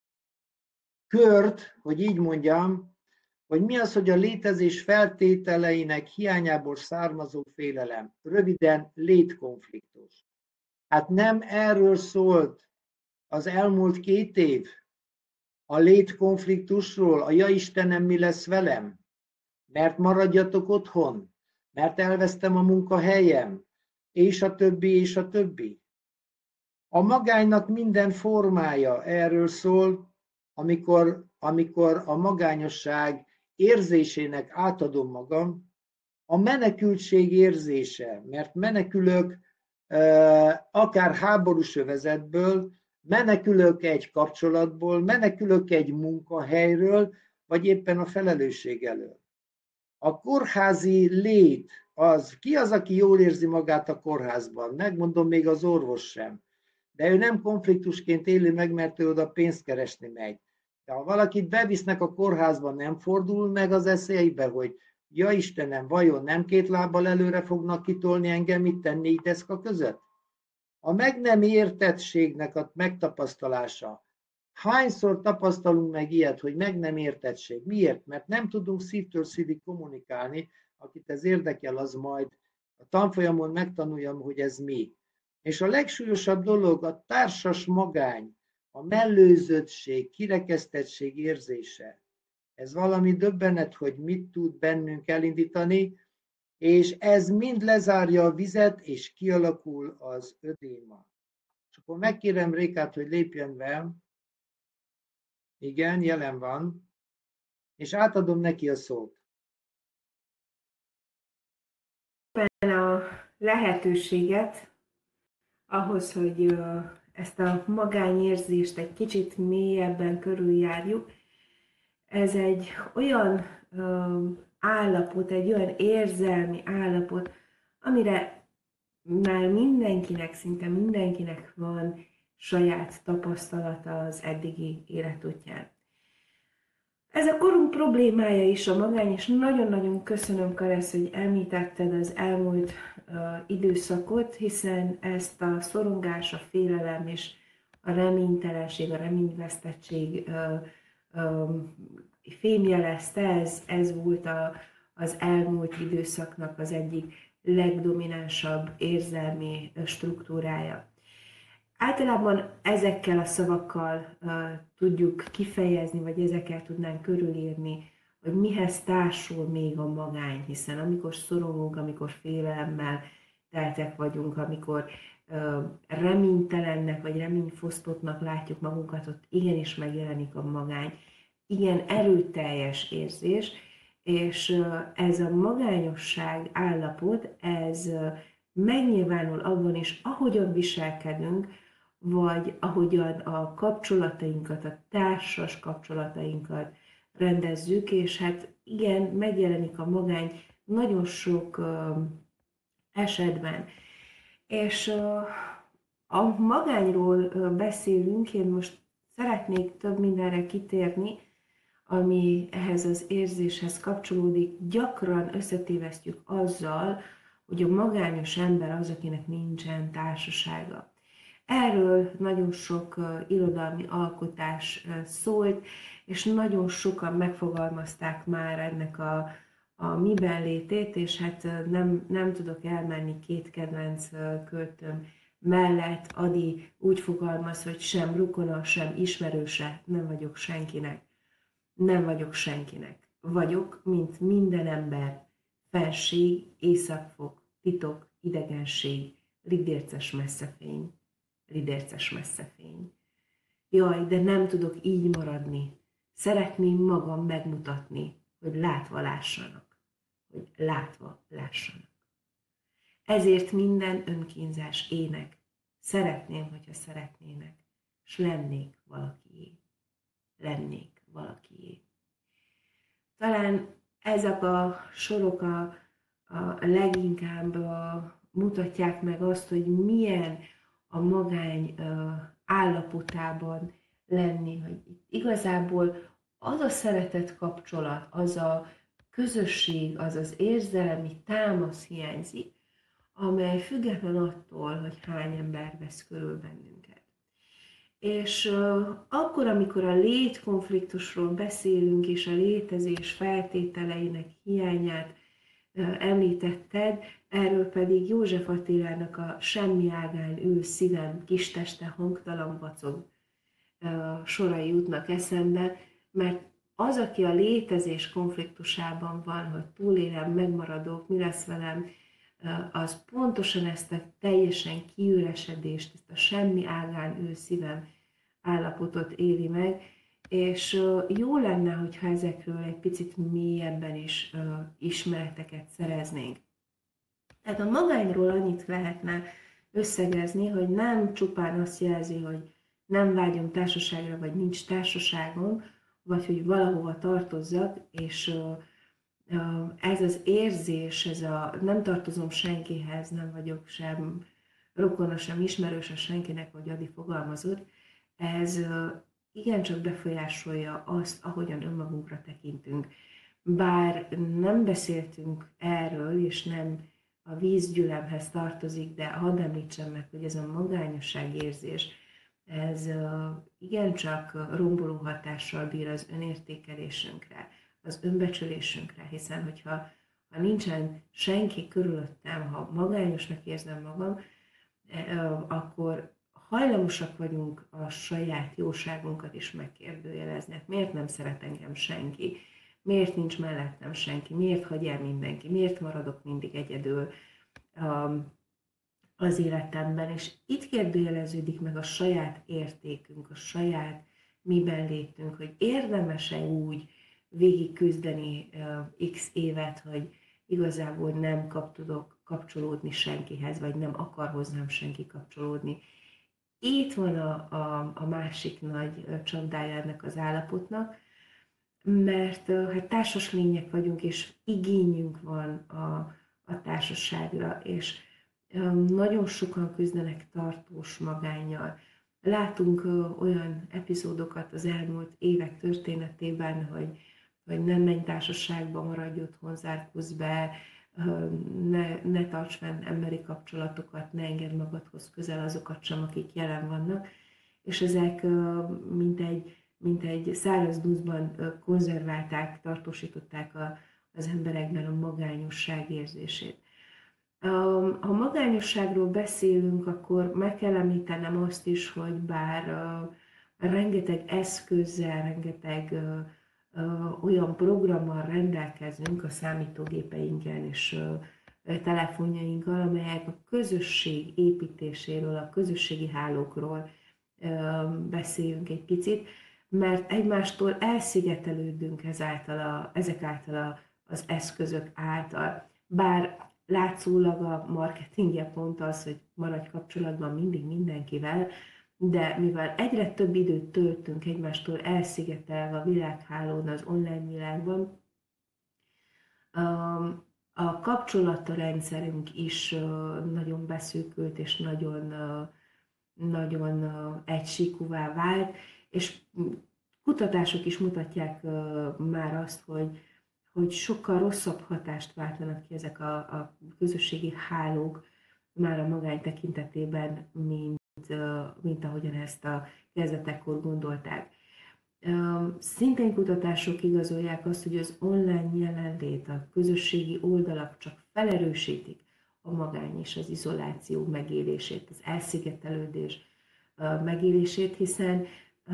kört, hogy így mondjam, hogy mi az, hogy a létezés feltételeinek hiányából származó félelem. Röviden létkonfliktus. Hát nem erről szólt az elmúlt 2 év, a létkonfliktusról, a ja Istenem, mi lesz velem? Mert maradjatok otthon, mert elvesztem a munkahelyem, és a többi, és a többi. A magánynak minden formája erről szól, amikor a magányosság érzésének átadom magam, a menekültség érzése, mert menekülök akár háborús övezetből, menekülök egy kapcsolatból, menekülök egy munkahelyről, vagy éppen a felelősség elől. A kórházi lét az, ki az, aki jól érzi magát a kórházban? Megmondom, még az orvos sem. De ő nem konfliktusként éli meg, mert ő oda pénzt keresni megy. De ha valakit bevisznek a kórházba, nem fordul meg az eszélybe, hogy ja Istenem, vajon nem 2 lábbal előre fognak kitolni engem itt 4 deszka között? A meg nem értettségnek a megtapasztalása. Hányszor tapasztalunk meg ilyet, hogy meg nem értettség? Miért? Mert nem tudunk szívtől szívig kommunikálni. Akit ez érdekel, az majd a tanfolyamon megtanuljam, hogy ez mi. És a legsúlyosabb dolog a társas magány, a mellőzöttség, kirekesztettség érzése. Ez valami döbbenet, hogy mit tud bennünk elindítani, és ez mind lezárja a vizet, és kialakul az ödéma. És akkor megkérem Rékát, hogy lépjen be. Igen, jelen van. És átadom neki a szót.
A lehetőséget ahhoz, hogy ezt a magányérzést egy kicsit mélyebben körüljárjuk, ez egy olyan állapot, egy olyan érzelmi állapot, amire már mindenkinek, szinte mindenkinek van saját tapasztalata az eddigi életútján. Ez a korunk problémája is a magány, és nagyon-nagyon köszönöm, Karesz, hogy említetted az elmúlt időszakot, hiszen ezt a szorongás, a félelem és a reménytelenség, a reményvesztettség fémjelezte, ez volt az elmúlt időszaknak az egyik legdominánsabb érzelmi struktúrája. Általában ezekkel a szavakkal tudjuk kifejezni, vagy ezekkel tudnánk körülírni, hogy mihez társul még a magány, hiszen amikor szorongunk, amikor félelemmel teltek vagyunk, amikor reménytelennek vagy reményfosztottnak látjuk magunkat, ott igenis megjelenik a magány. Igen, erőteljes érzés, és ez a magányosság állapot, ez megnyilvánul abban is, ahogyan viselkedünk, vagy ahogyan a kapcsolatainkat, a társas kapcsolatainkat rendezzük, és hát igen, megjelenik a magány nagyon sok esetben. És a magányról beszélünk, én most szeretnék több mindenre kitérni, ami ehhez az érzéshez kapcsolódik. Gyakran összetévesztjük azzal, hogy a magányos ember az, akinek nincsen társasága. Erről nagyon sok irodalmi alkotás szólt, és nagyon sokan megfogalmazták már ennek a miben létét, és hát nem tudok elmenni két kedvenc költőm mellett. Adi úgy fogalmaz, hogy sem rokona, sem ismerőse, nem vagyok senkinek. Nem vagyok senkinek. Vagyok, mint minden ember. Fenség, északfok, titok, idegenség, lidérces messzefény. Lidérces messzefény. Jaj, de nem tudok így maradni. Szeretném magam megmutatni, hogy látva lássanak. Hogy látva lássanak. Ezért minden önkínzás ének. Szeretném, hogyha szeretnének, s lennék valakié. Lennék valakié. Talán ezek a sorok a leginkább mutatják meg azt, hogy milyen a magány állapotában lenni, hogy igazából az a szeretet kapcsolat, az a közösség, az az érzelmi támasz hiányzik, amely független attól, hogy hány ember vesz körül bennünket. És akkor, amikor a létkonfliktusról beszélünk, és a létezés feltételeinek hiányát említetted, erről pedig József Attilának a Semmi ágán ül szívem, kisteste hangtalan vacog sorai jutnak eszembe, mert az, aki a létezés konfliktusában van, hogy túlélem, megmaradok, mi lesz velem, az pontosan ezt a teljesen kiüresedést, ezt a semmi ágán ül szívem állapotot éli meg, és jó lenne, hogyha ezekről egy picit mélyebben is ismereteket szereznénk. Tehát a magányról annyit lehetne összegezni, hogy nem csupán azt jelzi, hogy nem vágyom társaságra, vagy nincs társaságom, vagy hogy valahova tartozzak, és ez az érzés, ez a nem tartozom senkihez, nem vagyok sem rokona, sem ismerőse senkinek, hogy Adi fogalmazott, ez igencsak befolyásolja azt, ahogyan önmagunkra tekintünk. Bár nem beszéltünk erről, és nem a vízgyülemhez tartozik, de hadd említsem meg, hogy ez a magányosság érzés, ez igencsak romboló hatással bír az önértékelésünkre, az önbecsülésünkre, hiszen hogyha nincsen senki körülöttem, ha magányosnak érzem magam, akkor hajlamosak vagyunk a saját jóságunkat is megkérdőjelezni. Hát miért nem szeret engem senki? Miért nincs mellettem senki? Miért hagy el mindenki? Miért maradok mindig egyedül az életemben? És itt kérdőjeleződik meg a saját értékünk, a saját miben létünk, hogy érdemes-e úgy végig küzdeni x évet, hogy igazából nem tudok kapcsolódni senkihez, vagy nem akar hozzám senki kapcsolódni. Itt van a másik nagy csapdája ennek az állapotnak, mert hát társas lények vagyunk, és igényünk van a társaságra, és nagyon sokan küzdenek tartós magánnyal. Látunk olyan epizódokat az elmúlt évek történetében, hogy nem menj társaságba, maradj otthon, zárkózz be, ne tarts fenn emberi kapcsolatokat, ne engedd magadhoz közel azokat sem, akik jelen vannak, és ezek mint egy száraz dúszban konzerválták, tartósították az emberekben a magányosság érzését. Ha magányosságról beszélünk, akkor meg kell említenem azt is, hogy bár rengeteg eszközzel, rengeteg olyan programmal rendelkezünk a számítógépeinken és telefonjainkkal, amelyek a közösség építéséről, a közösségi hálókról beszéljünk egy picit, mert egymástól elszigetelődünk ezek által az eszközök által. Bár látszólag a marketingje pont az, hogy maradj kapcsolatban mindig mindenkivel, de mivel egyre több időt töltünk egymástól elszigetelve a világhálón, az online világban, a kapcsolatrendszerünk is nagyon beszűkült és nagyon egysíkúvá vált, és kutatások is mutatják már azt, hogy sokkal rosszabb hatást váltanak ki ezek a közösségi hálók már a magány tekintetében, mint mint ahogyan ezt a kezdetekkor gondolták. Szintén kutatások igazolják azt, hogy az online jelenlét, a közösségi oldalak csak felerősítik a magány és az izoláció megélését, az elszigetelődés megélését, hiszen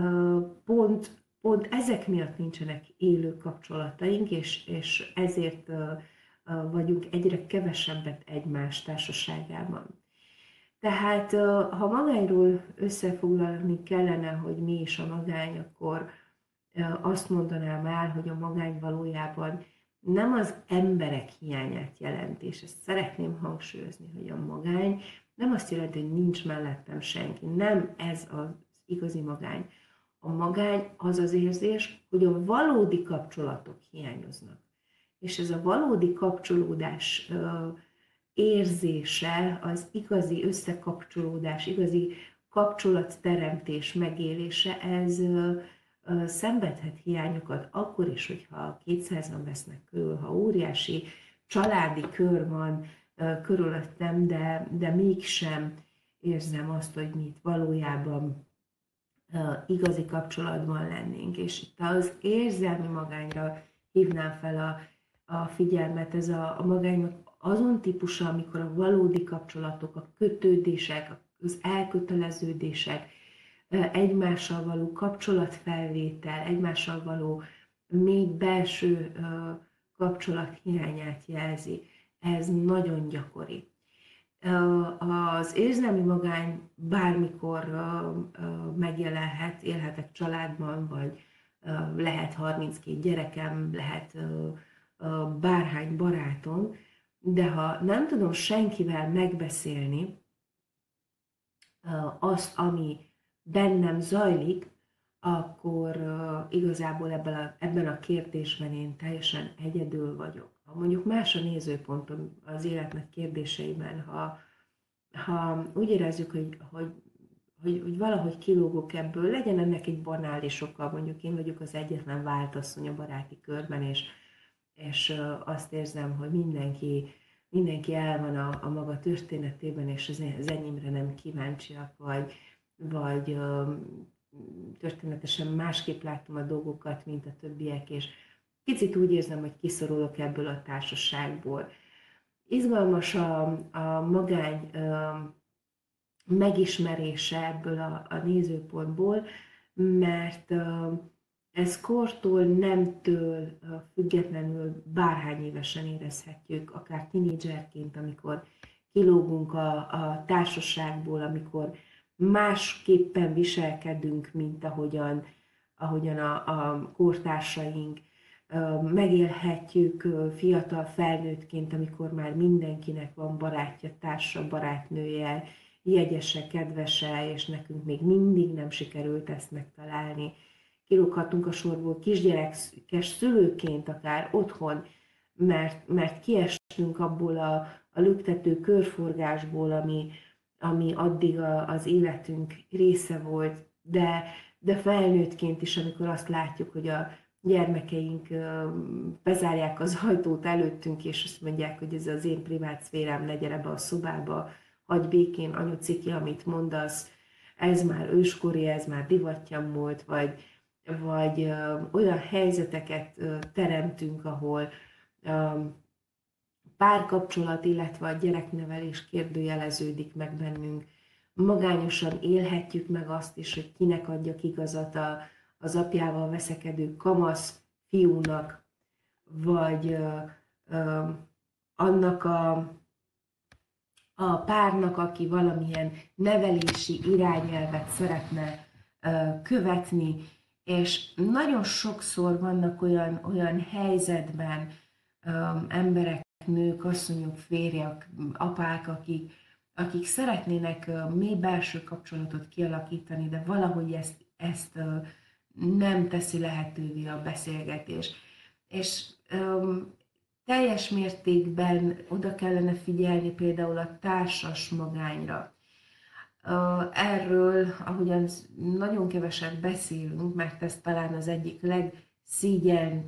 pont ezek miatt nincsenek élő kapcsolataink, és ezért vagyunk egyre kevesebbet egymás társaságában. Tehát ha magányról összefoglalni kellene, hogy mi is a magány, akkor azt mondanám el, hogy a magány valójában nem az emberek hiányát jelenti, és ezt szeretném hangsúlyozni, hogy a magány nem azt jelenti, hogy nincs mellettem senki. Nem ez az igazi magány. A magány az az érzés, hogy a valódi kapcsolatok hiányoznak. És ez a valódi kapcsolódás érzése, az igazi összekapcsolódás, igazi kapcsolatteremtés megélése, ez szenvedhet hiányokat akkor is, hogyha 200-an vesznek körül, ha óriási családi kör van körülöttem, de mégsem érzem azt, hogy mi itt valójában igazi kapcsolatban lennénk. És itt az érzelmi magányra hívnám fel a figyelmet, ez a magánynak azon típusa, amikor a valódi kapcsolatok, a kötődések, az elköteleződések, egymással való kapcsolatfelvétel, egymással való még belső kapcsolat hiányát jelzi. Ez nagyon gyakori. Az érzelmi magány bármikor megjelenhet, élhetek családban, vagy lehet 32 gyerekem, lehet bárhány barátom, de ha nem tudom senkivel megbeszélni azt, ami bennem zajlik, akkor igazából ebben a kérdésben én teljesen egyedül vagyok. Ha mondjuk más a nézőpontom az életnek kérdéseiben, ha úgy érezzük, hogy valahogy kilógok ebből, legyen ennek egy banális oka, mondjuk én vagyok az egyetlen váltasszony a baráti körben, és azt érzem, hogy mindenki el van a maga történetében, és az enyémre nem kíváncsiak, vagy történetesen másképp látom a dolgokat, mint a többiek, és picit úgy érzem, hogy kiszorulok ebből a társaságból. Izgalmas a magány megismerése ebből a nézőpontból, mert ez kortól, nemtől függetlenül bárhány évesen érezhetjük, akár tinédzserként, amikor kilógunk a társaságból, amikor másképpen viselkedünk, mint ahogyan a kortársaink. Megélhetjük fiatal felnőttként, amikor már mindenkinek van barátja, társa, barátnője, jegyese, kedvese, és nekünk még mindig nem sikerült ezt megtalálni. Kilóghatunk a sorból kisgyerekes szülőként, akár otthon, mert kiestünk abból a lüktető körforgásból, ami addig az életünk része volt, de felnőttként is, amikor azt látjuk, hogy a gyermekeink bezárják az ajtót előttünk, és azt mondják, hogy ez az én privát szférám, ne gyere be a szobába, hagyj békén, anyuciki, amit mondasz, ez már őskori, ez már divattyam volt, vagy olyan helyzeteket teremtünk, ahol párkapcsolat, illetve a gyereknevelés kérdőjeleződik meg bennünk. Magányosan élhetjük meg azt is, hogy kinek adjak igazat az apjával veszekedő kamasz fiúnak, vagy annak a párnak, aki valamilyen nevelési irányelvet szeretne követni, és nagyon sokszor vannak olyan helyzetben emberek, nők, asszonyok, férjek, apák, akik szeretnének mély belső kapcsolatot kialakítani, de valahogy ezt nem teszi lehetővé a beszélgetés. És teljes mértékben oda kellene figyelni például a társas magányra. Erről, ahogyan nagyon keveset beszélünk, mert ez talán az egyik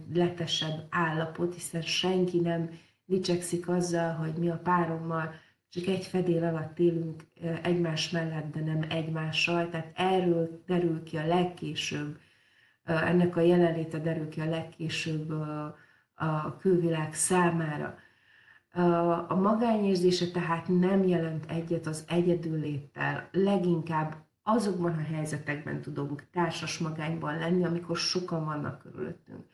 legszégyenletesebb állapot, hiszen senki nem dicsekszik azzal, hogy mi a párommal csak egy fedél alatt élünk egymás mellett, de nem egymással, tehát erről derül ki a legkésőbb, ennek a jelenléte derül ki a legkésőbb a külvilág számára. A magányérzése tehát nem jelent egyet az egyedülléttel, leginkább azokban a helyzetekben tudunk társas magányban lenni, amikor sokan vannak körülöttünk.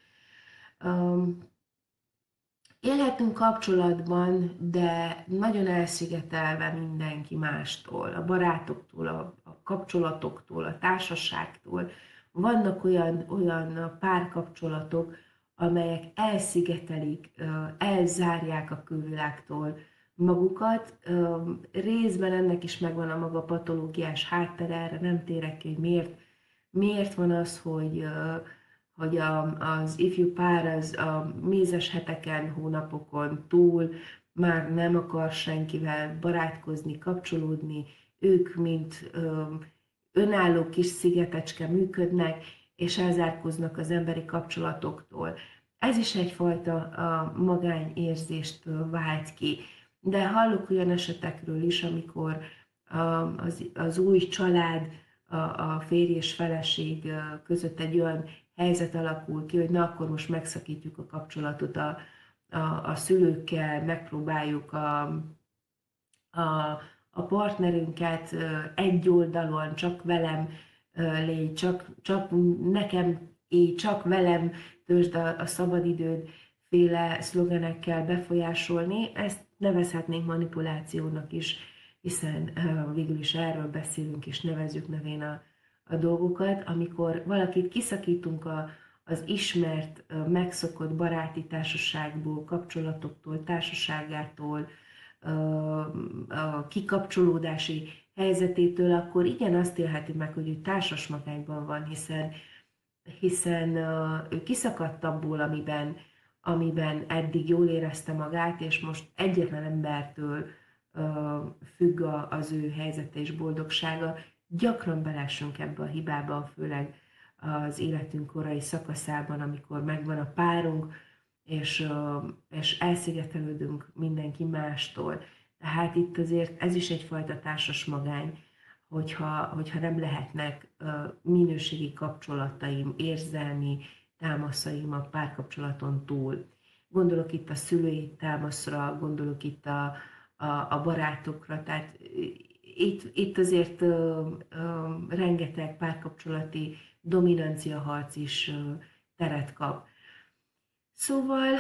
Élhetünk kapcsolatban, de nagyon elszigetelve mindenki mástól, a barátoktól, a kapcsolatoktól, a társaságtól. Vannak olyan párkapcsolatok, amelyek elszigetelik, elzárják a külvilágtól magukat. Részben ennek is megvan a maga patológiás háttere, erre nem térek ki, hogy miért van az, hogy az ifjú pár az a mézes heteken, hónapokon túl már nem akar senkivel barátkozni, kapcsolódni, ők mint önálló kis szigetecske működnek, és elzárkóznak az emberi kapcsolatoktól. Ez is egyfajta magányérzést vált ki. De hallok olyan esetekről is, amikor az új család, a férj és feleség között egy olyan helyzet alakul ki, hogy na akkor most megszakítjuk a kapcsolatot a szülőkkel, megpróbáljuk a partnerünket egy oldalon, csak velem légy, csak nekem éj, csak velem töltsd a szabadidőd féle szlogenekkel befolyásolni. Ezt nevezhetnénk manipulációnak is, hiszen végül is erről beszélünk és nevezzük nevén a dolgokat, amikor valakit kiszakítunk az ismert, megszokott baráti társaságból, kapcsolatoktól, társaságától, a kikapcsolódási helyzetétől, akkor igen, azt élheti meg, hogy ő társas magányban van, hiszen ő kiszakadt abból, amiben eddig jól érezte magát, és most egyetlen embertől függ az ő helyzete és boldogsága. Gyakran belessünk ebbe a hibába, főleg az életünk korai szakaszában, amikor megvan a párunk, és elszigetelődünk mindenki mástól. Tehát itt azért ez is egyfajta társas magány, hogyha nem lehetnek minőségi kapcsolataim, érzelmi támaszaim a párkapcsolaton túl. Gondolok itt a szülői támaszra, gondolok itt a barátokra, tehát itt azért rengeteg párkapcsolati dominancia harc is teret kap. Szóval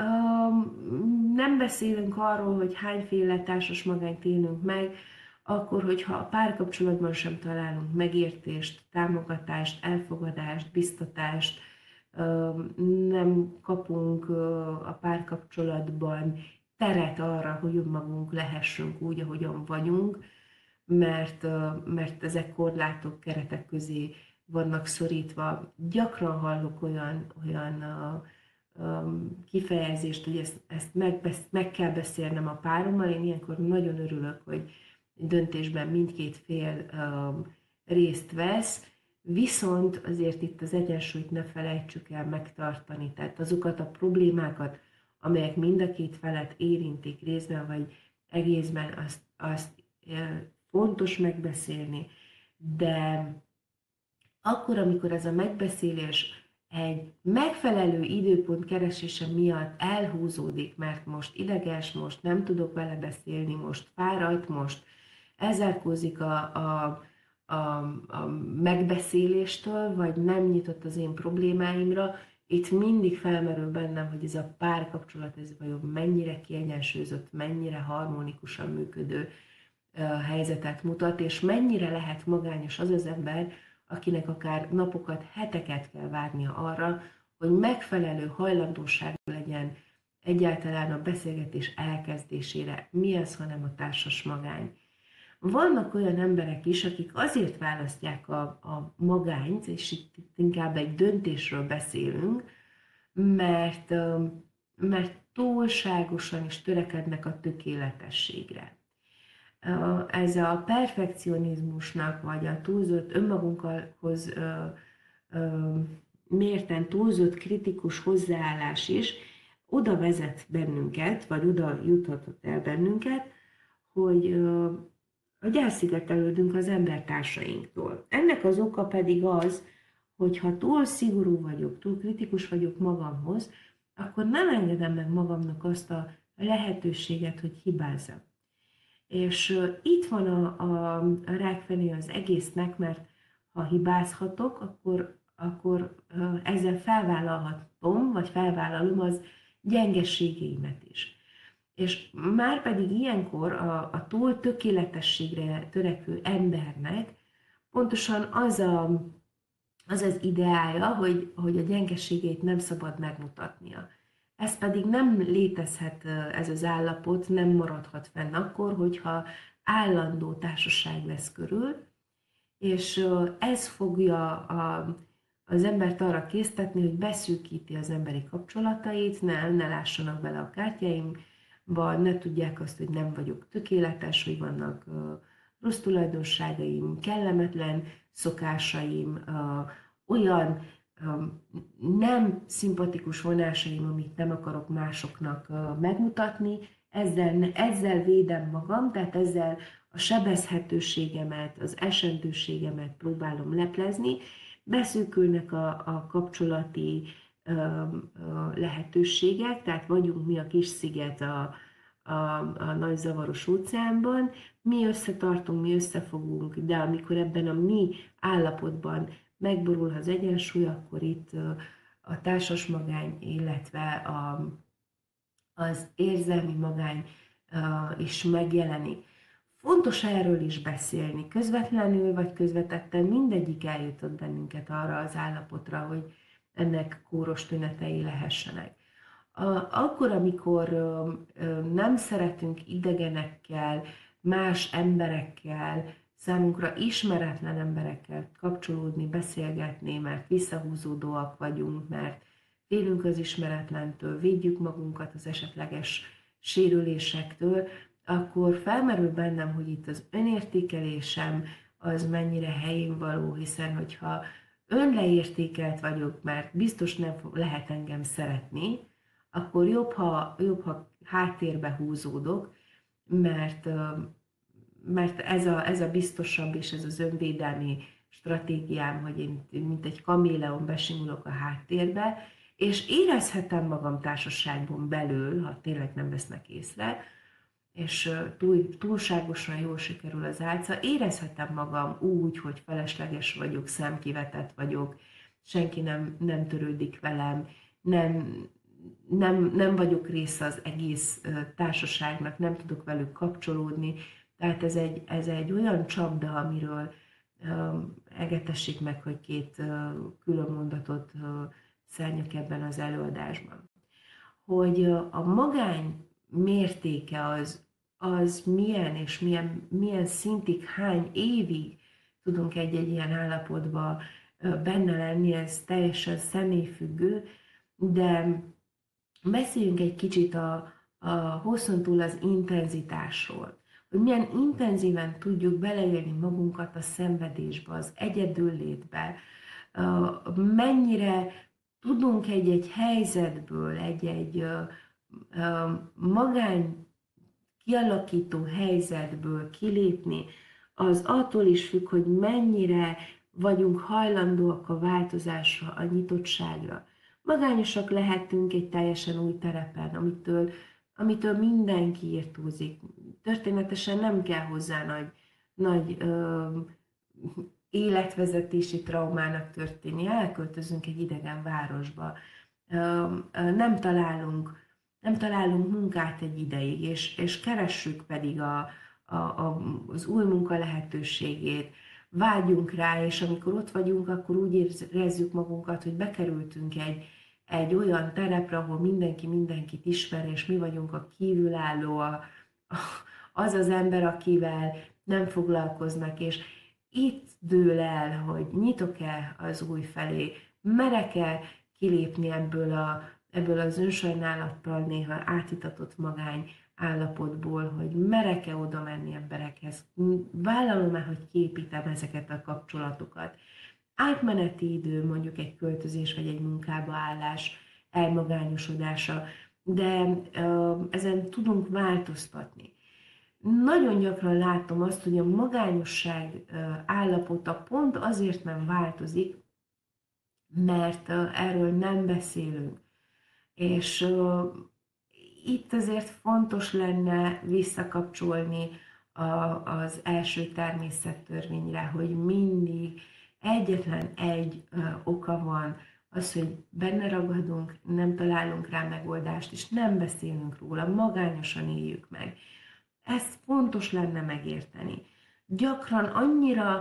nem beszélünk arról, hogy hányféle társas magányt élünk meg, akkor, hogyha a párkapcsolatban sem találunk megértést, támogatást, elfogadást, biztatást, nem kapunk a párkapcsolatban teret arra, hogy önmagunk lehessünk úgy, ahogyan vagyunk, mert ezek korlátok, keretek közé vannak szorítva. Gyakran hallok olyan kifejezést, hogy ezt meg kell beszélnem a párommal. Én ilyenkor nagyon örülök, hogy döntésben mindkét fél részt vesz, viszont azért itt az egyensúlyt ne felejtsük el megtartani, tehát azokat a problémákat, amelyek mind a két felet érintik részben vagy egészben, azt fontos megbeszélni, de akkor, amikor ez a megbeszélés egy megfelelő időpont keresése miatt elhúzódik, mert most ideges, most nem tudok vele beszélni, most fáradt, most elzárkózik a megbeszéléstől, vagy nem nyitott az én problémáimra, itt mindig felmerül bennem, hogy ez a párkapcsolat, ez vajon mennyire kiegyensúlyozott, mennyire harmonikusan működő helyzetet mutat, és mennyire lehet magányos az az ember, akinek akár napokat, heteket kell várnia arra, hogy megfelelő hajlandóság legyen egyáltalán a beszélgetés elkezdésére. Mi ez, hanem a társas magány? Vannak olyan emberek is, akik azért választják a magányt, és itt inkább egy döntésről beszélünk, mert túlságosan is törekednek a tökéletességre. Ez a perfekcionizmusnak, vagy a túlzott önmagunkhoz mérten túlzott kritikus hozzáállás is oda vezet bennünket, vagy oda juthatott el bennünket, hogy elszigetelődünk az embertársainktól. Ennek az oka pedig az, hogy ha túl szigorú vagyok, túl kritikus vagyok magamhoz, akkor nem engedem meg magamnak azt a lehetőséget, hogy hibázzak. És itt van a rákfené az egésznek, mert ha hibázhatok, akkor ezzel felvállalhatom, vagy felvállalom az gyengeségeimet is. És már pedig ilyenkor a túl tökéletességre törekvő embernek pontosan az ideája, hogy a gyengeségét nem szabad megmutatnia. Ez pedig nem létezhet, ez az állapot nem maradhat fenn akkor, hogyha állandó társaság vesz körül, és ez fogja az embert arra késztetni, hogy beszűkíti az emberi kapcsolatait, ne lássanak bele a kártyáimba, ne tudják azt, hogy nem vagyok tökéletes, hogy vannak rossz tulajdonságaim, kellemetlen szokásaim, olyan nem szimpatikus vonásaim, amit nem akarok másoknak megmutatni, ezzel védem magam, tehát ezzel a sebezhetőségemet, az esendőségemet próbálom leplezni, beszűkülnek a kapcsolati lehetőségek, tehát vagyunk mi a kis sziget a nagy zavaros óceánban, mi összetartunk, mi összefogunk, de amikor ebben a mi állapotban megborul az egyensúly, akkor itt a társas magány, illetve az érzelmi magány is megjelenik. Fontos erről is beszélni, közvetlenül vagy közvetetten mindegyik eljutott bennünket arra az állapotra, hogy ennek kóros tünetei lehessenek. Akkor, amikor nem szeretünk idegenekkel, más emberekkel, számunkra ismeretlen emberekkel kapcsolódni, beszélgetni, mert visszahúzódóak vagyunk, mert félünk az ismeretlentől, védjük magunkat az esetleges sérülésektől, akkor felmerül bennem, hogy itt az önértékelésem az mennyire helyén való, hiszen hogyha önleértékelt vagyok, mert biztos nem lehet engem szeretni, akkor jobb, ha háttérbe húzódok, mert ez a biztosabb és ez az önvédelmi stratégiám, hogy én mint egy kaméleon besimulok a háttérbe, és érezhetem magam társaságban belül, ha tényleg nem vesznek észre, és túlságosan jól sikerül az álca, érezhetem magam úgy, hogy felesleges vagyok, szemkivetett vagyok, senki nem törődik velem, nem vagyok része az egész társaságnak, nem tudok velük kapcsolódni. Tehát ez egy olyan csapda, amiről egetessék meg, hogy két külön mondatot szárnyak ebben az előadásban. Hogy a magány mértéke az milyen és milyen szintig, hány évig tudunk egy ilyen állapotban benne lenni, ez teljesen személyfüggő, de beszéljünk egy kicsit a hosszon túl az intenzitásról, hogy milyen intenzíven tudjuk beleélni magunkat a szenvedésbe, az egyedüllétbe, mennyire tudunk egy helyzetből, egy magány kialakító helyzetből kilépni, az attól is függ, hogy mennyire vagyunk hajlandóak a változásra, a nyitottságra. Magányosak lehetünk egy teljesen új terepen, amitől mindenki írtózik. Történetesen nem kell hozzá nagy életvezetési traumának történni. Elköltözünk egy idegen városba. Nem találunk munkát egy ideig, és keressük pedig az új munka lehetőségét, vágyunk rá, és amikor ott vagyunk, akkor úgy érezzük magunkat, hogy bekerültünk egy olyan terepre, ahol mindenki mindenkit ismer, és mi vagyunk a kívülálló, az az ember, akivel nem foglalkoznak, és itt dől el, hogy nyitok-e az új felé, merek-e kilépni ebből az önsajnálattal néha átitatott magány állapotból, hogy merek-e oda menni emberekhez, vállalom-e, hogy kiépítem ezeket a kapcsolatokat. Átmeneti idő, mondjuk egy költözés vagy egy munkába állás, elmagányosodása, de ezen tudunk változtatni. Nagyon gyakran látom azt, hogy a magányosság állapota pont azért nem változik, mert erről nem beszélünk. És itt azért fontos lenne visszakapcsolni az első természettörvényre, hogy mindig egyetlen egy oka van, az, hogy benne ragadunk, nem találunk rá megoldást, és nem beszélünk róla, magányosan éljük meg. Ezt fontos lenne megérteni. Gyakran annyira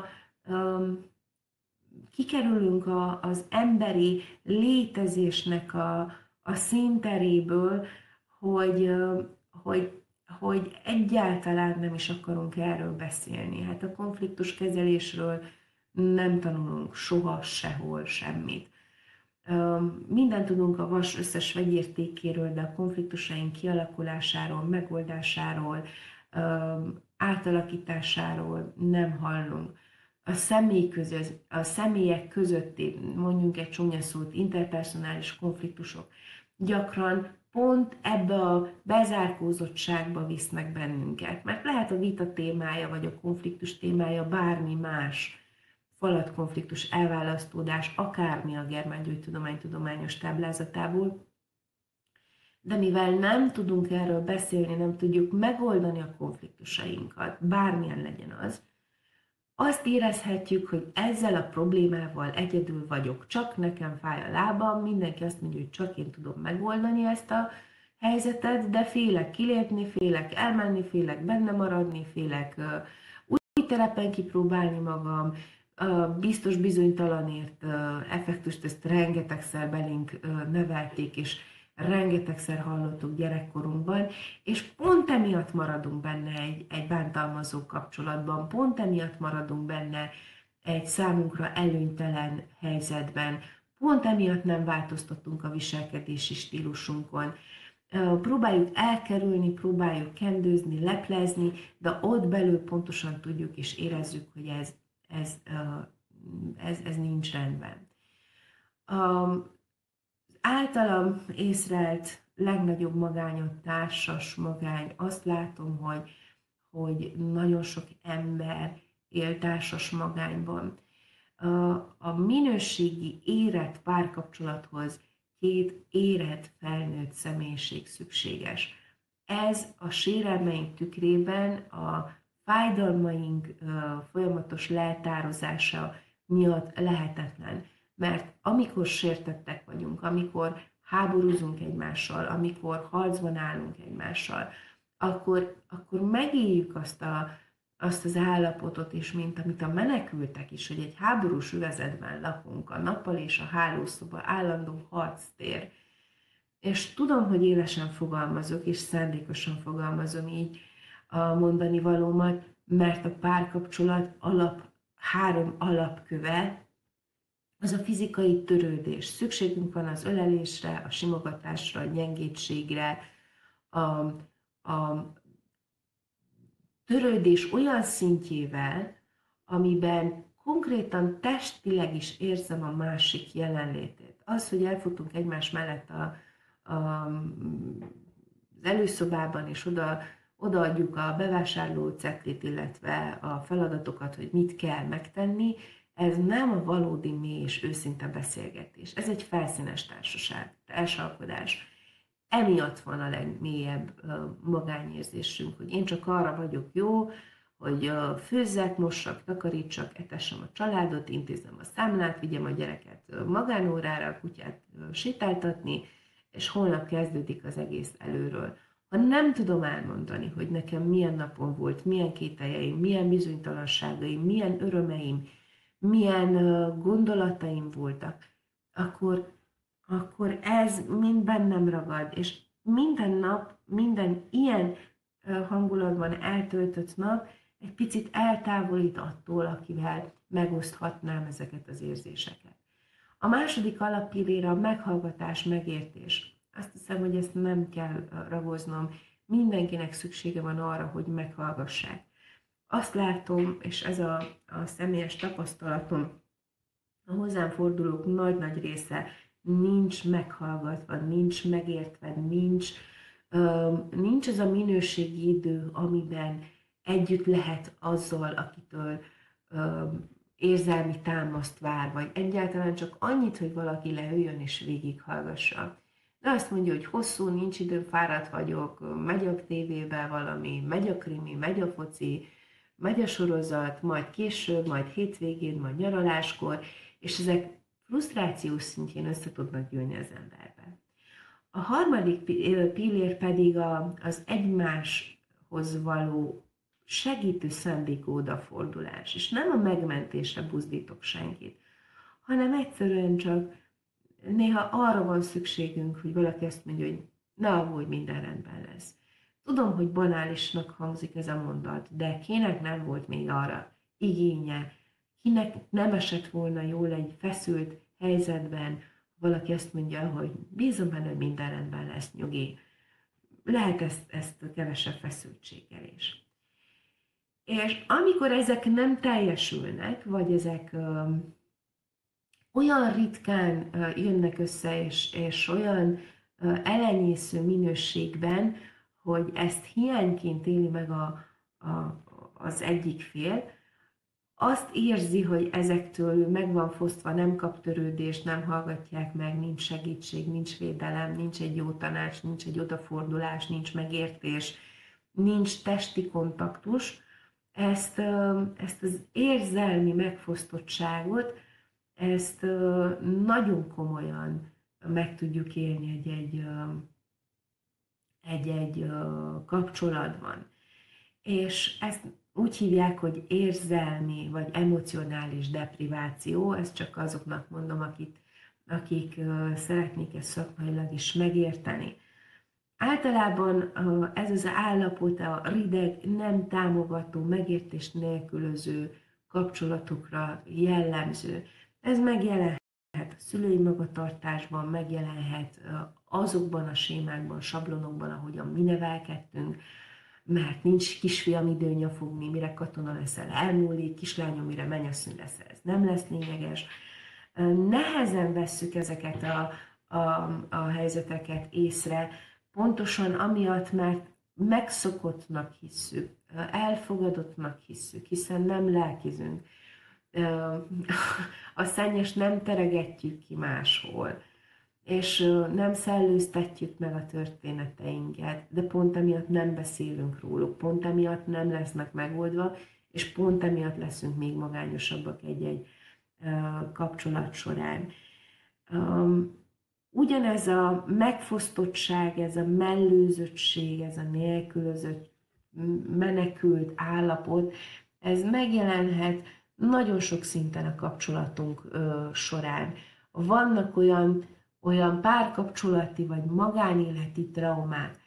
kikerülünk az emberi létezésnek a színteréből, hogy, hogy, hogy egyáltalán nem is akarunk erről beszélni. Hát a konfliktus kezelésről nem tanulunk soha, sehol semmit. Mindent tudunk a vas összes vegyértékéről, de a konfliktusaink kialakulásáról, megoldásáról, átalakításáról nem hallunk. A személyek közötti, mondjuk egy csúnya szót, interpersonális konfliktusok gyakran pont ebbe a bezárkózottságba visznek bennünket. Mert lehet a vita témája, vagy a konfliktus témája bármi más, falatkonfliktus, elválasztódás, akármi a Germángyógytudomány tudományos táblázatából, de mivel nem tudunk erről beszélni, nem tudjuk megoldani a konfliktusainkat, bármilyen legyen az, azt érezhetjük, hogy ezzel a problémával egyedül vagyok, csak nekem fáj a lábam, mindenki azt mondja, hogy csak én tudom megoldani ezt a helyzetet, de félek kilépni, félek elmenni, félek benne maradni, félek új terepen kipróbálni magam, biztos bizonytalanért effektust, ezt rengetegszer belénk nevelték, és rengetegszer hallottuk gyerekkorunkban, és pont emiatt maradunk benne egy bántalmazó kapcsolatban, pont emiatt maradunk benne egy számunkra előnytelen helyzetben, pont emiatt nem változtattunk a viselkedési stílusunkon. Próbáljuk elkerülni, próbáljuk kendőzni, leplezni, de ott belül pontosan tudjuk és érezzük, hogy ez nincs rendben. Általam észlelt legnagyobb magányot, társas magány, azt látom, hogy nagyon sok ember él társas magányban. A minőségi érett párkapcsolathoz két érett felnőtt személyiség szükséges. Ez a sérelmeink tükrében, a fájdalmaink folyamatos leltározása miatt lehetetlen. Mert amikor sértettek vagyunk, amikor háborúzunk egymással, amikor harcban állunk egymással, akkor megéljük azt az állapotot is, mint amit a menekültek is, hogy egy háborús övezetben lakunk, a nappal és a hálószoba állandó harctér. És tudom, hogy élesen fogalmazok, és szándékosan fogalmazom így a mondani valómat, mert a párkapcsolat három alapköve, az a fizikai törődés. Szükségünk van az ölelésre, a simogatásra, a gyengétségre, a törődés olyan szintjével, amiben konkrétan testileg is érzem a másik jelenlétét. Az, hogy elfutunk egymás mellett az előszobában, és odaadjuk a bevásárló cetlit, illetve a feladatokat, hogy mit kell megtenni, ez nem a valódi mély és őszinte beszélgetés. Ez egy felszínes társalkodás. Emiatt van a legmélyebb magányérzésünk, hogy én csak arra vagyok jó, hogy főzzek, mossak, takarítsak, etessem a családot, intézem a számlát, vigyem a gyereket magánórára, a kutyát sétáltatni, és holnap kezdődik az egész előről. Ha nem tudom elmondani, hogy nekem milyen napom volt, milyen kételjeim, milyen bizonytalanságaim, milyen örömeim, milyen gondolataim voltak, akkor ez mind bennem ragad, és minden nap, minden ilyen hangulatban eltöltött nap egy picit eltávolít attól, akivel megoszthatnám ezeket az érzéseket. A második alappillére a meghallgatás, megértés. Azt hiszem, hogy ezt nem kell ragoznom, mindenkinek szüksége van arra, hogy meghallgassák. Azt látom, és ez a személyes tapasztalatom, a hozzám fordulók nagy-nagy része nincs meghallgatva, nincs megértve, nincs Nincs az a minőségi idő, amiben együtt lehet azzal, akitől érzelmi támaszt vár, vagy egyáltalán csak annyit, hogy valaki leüljön és végighallgassa. De azt mondja, hogy hosszú, nincs időm, fáradt vagyok, megy a tévébe valami, megy a krimi, megy a foci, megy a sorozat, majd később, majd hétvégén, majd nyaraláskor, és ezek frusztrációs szintjén össze tudnak gyűlni az emberbe. A harmadik pillér pedig az egymáshoz való segítő szándékú odafordulás, és nem a megmentésre buzdítok senkit, hanem egyszerűen csak néha arra van szükségünk, hogy valaki azt mondja, hogy ne aggódj, minden rendben lesz. Tudom, hogy banálisnak hangzik ez a mondat, de kinek nem volt még arra igénye, kinek nem esett volna jól egy feszült helyzetben, valaki azt mondja, hogy bízom benne, hogy minden rendben lesz, nyugi. Lehet ezt kevesebb feszültséggel is. És amikor ezek nem teljesülnek, vagy ezek olyan ritkán jönnek össze, és olyan elenyésző minőségben, hogy ezt hiányként éli meg az egyik fél, azt érzi, hogy ezektől meg van fosztva, nem kap törődést, nem hallgatják meg, nincs segítség, nincs védelem, nincs egy jó tanács, nincs egy odafordulás, nincs megértés, nincs testi kontaktus. Ezt az érzelmi megfosztottságot, ezt nagyon komolyan meg tudjuk élni egy kapcsolatban. És ezt úgy hívják, hogy érzelmi vagy emocionális depriváció, ezt csak azoknak mondom, akik szeretnék ezt szakmailag is megérteni. Általában ez az állapot a rideg, nem támogató, megértés nélkülöző kapcsolatokra jellemző. Ez megjelenhet a szülői magatartásban, megjelenhet azokban a sémákban, sablonokban, ahogyan mi nevelkedtünk, mert nincs kisfiam idő nyafogni, mire katona leszel, elmúlik, kislányom, mire mennyasszony leszel, ez nem lesz lényeges. Nehezen vesszük ezeket a helyzeteket észre, pontosan amiatt, mert megszokottnak hisszük, elfogadottnak hisszük, hiszen nem lelkizünk. A szennyest nem teregetjük ki máshol, és nem szellőztetjük meg a történeteinket, de pont emiatt nem beszélünk róluk, pont emiatt nem lesznek megoldva, és pont emiatt leszünk még magányosabbak egy-egy kapcsolat során. Ugyanez a megfosztottság, ez a mellőzöttség, ez a nélkülözött, menekült állapot, ez megjelenhet nagyon sok szinten a kapcsolatunk során. Vannak olyan párkapcsolati vagy magánéleti traumák,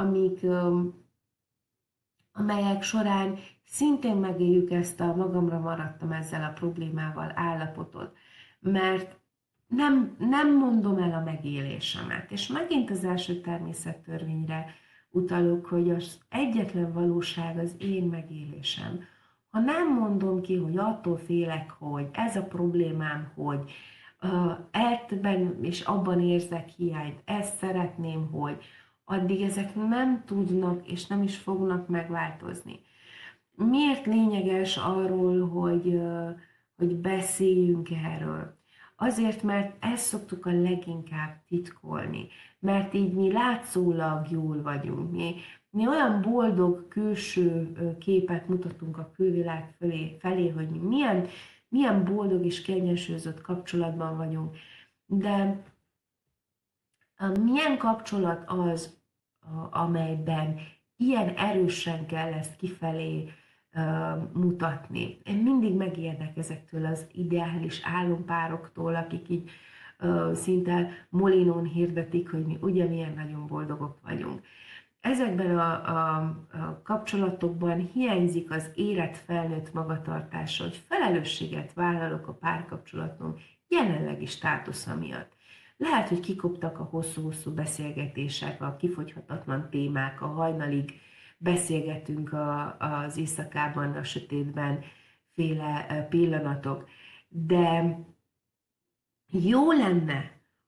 amelyek során szintén megéljük ezt a magamra maradtam ezzel a problémával állapotot, mert nem mondom el a megélésemet. És megint az első természettörvényre utalok, hogy az egyetlen valóság az én megélésem. Ha nem mondom ki, hogy attól félek, hogy ez a problémám, hogy ebben és abban érzek hiányt, ezt szeretném, hogy addig ezek nem tudnak és nem is fognak megváltozni. Miért lényeges arról, hogy beszéljünk erről? Azért, mert ezt szoktuk a leginkább titkolni, mert így mi látszólag jól vagyunk, mi olyan boldog külső képet mutatunk a külvilág felé, hogy mi milyen boldog és kiegyensúlyozott kapcsolatban vagyunk, de milyen kapcsolat az, amelyben ilyen erősen kell ezt kifelé mutatni. Én mindig megijedek ezektől az ideális álompároktól, akik így szinte molinón hirdetik, hogy mi ugyanilyen nagyon boldogok vagyunk. Ezekben a kapcsolatokban hiányzik az érett felnőtt magatartása, hogy felelősséget vállalok a párkapcsolatom jelenlegi státusza miatt. Lehet, hogy kikoptak a hosszú-hosszú beszélgetések, a kifogyhatatlan témák, a hajnalig beszélgetünk az éjszakában, a sötétben féle pillanatok, de jó lenne,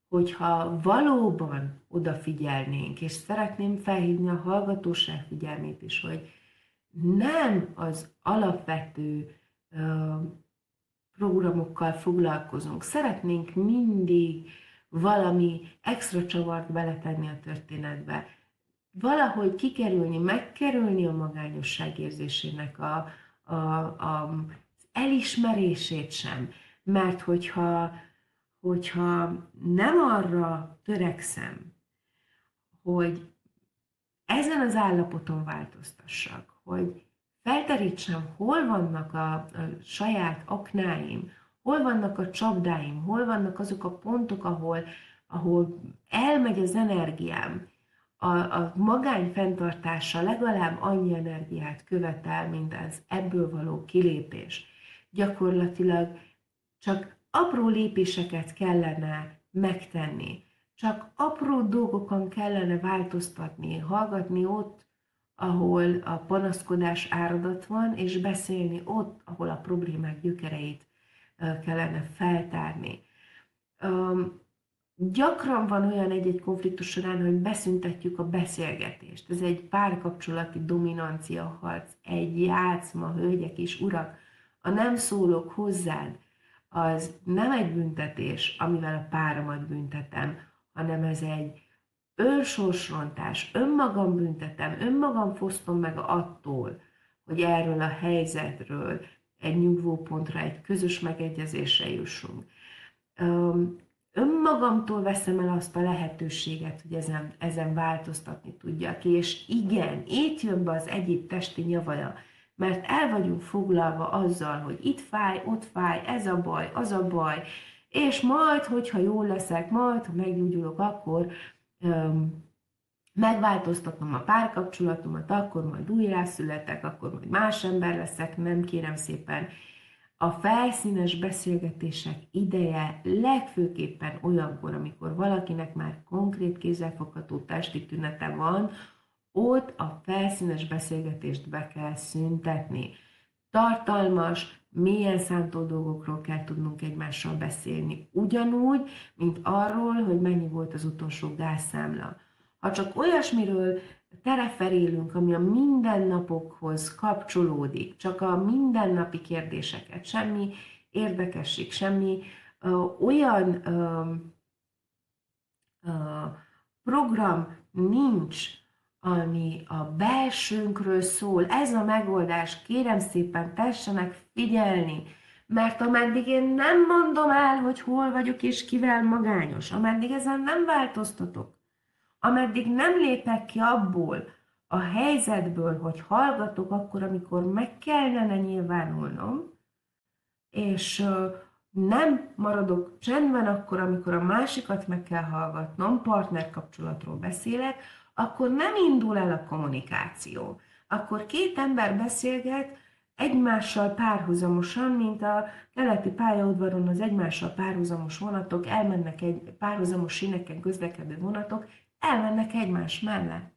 hogyha valóban odafigyelnénk, és szeretném felhívni a hallgatóság figyelmét is, hogy nem az alapvető programokkal foglalkozunk. Szeretnénk mindig valami extra csavart beletenni a történetbe. Valahogy kikerülni, megkerülni a magányosság érzésének az elismerését sem. Mert hogyha nem arra törekszem, hogy ezen az állapoton változtassak, hogy felterítsem, hol vannak a saját aknáim, hol vannak a csapdáim, hol vannak azok a pontok, ahol elmegy az energiám. A magány fenntartása legalább annyi energiát követel, mint az ebből való kilépés. Gyakorlatilag csak apró lépéseket kellene megtenni, csak apró dolgokon kellene változtatni, hallgatni ott, ahol a panaszkodás áradat van, és beszélni ott, ahol a problémák gyökereit kellene feltárni. Gyakran van olyan egy-egy konfliktus során, hogy beszüntetjük a beszélgetést. Ez egy párkapcsolati dominancia harc, egy játszma, hölgyek és urak. A nem szólok hozzád, az nem egy büntetés, amivel a páromat büntetem, hanem ez egy önsorsrontás, önmagam büntetem, önmagam fosztom meg attól, hogy erről a helyzetről egy nyugvópontra, egy közös megegyezésre jussunk. Önmagamtól veszem el azt a lehetőséget, hogy ezen változtatni tudjak. És igen, itt jön be az egyéb testi nyavaja, mert el vagyunk foglalva azzal, hogy itt fáj, ott fáj, ez a baj, az a baj, és majd, hogyha jól leszek, majd, ha meggyógyulok, akkor megváltoztatom a párkapcsolatomat, akkor majd újjászületek, akkor majd más ember leszek, nem, kérem szépen. A felszínes beszélgetések ideje legfőképpen olyankor, amikor valakinek már konkrét kézzelfogható testi tünete van, ott a felszínes beszélgetést be kell szüntetni. Tartalmas, mélyen szántó dolgokról kell tudnunk egymással beszélni. Ugyanúgy, mint arról, hogy mennyi volt az utolsó gázszámla. Ha csak olyasmiről tereferélünk, ami a mindennapokhoz kapcsolódik, csak a mindennapi kérdéseket, semmi érdekesség, semmi olyan program nincs, ami a belsőnkről szól. Ez a megoldás, kérem szépen, tessenek figyelni, mert ameddig én nem mondom el, hogy hol vagyok és kivel magányos, ameddig ezen nem változtatok, ameddig nem lépek ki abból a helyzetből, hogy hallgatok akkor, amikor meg kellene nyilvánulnom, és nem maradok csendben akkor, amikor a másikat meg kell hallgatnom, partnerkapcsolatról beszélek, akkor nem indul el a kommunikáció. Akkor két ember beszélget egymással párhuzamosan, mint a keleti pályaudvaron az egymással párhuzamos vonatok, elmennek egy párhuzamos síneken közlekedő vonatok, elmennek egymás mellett.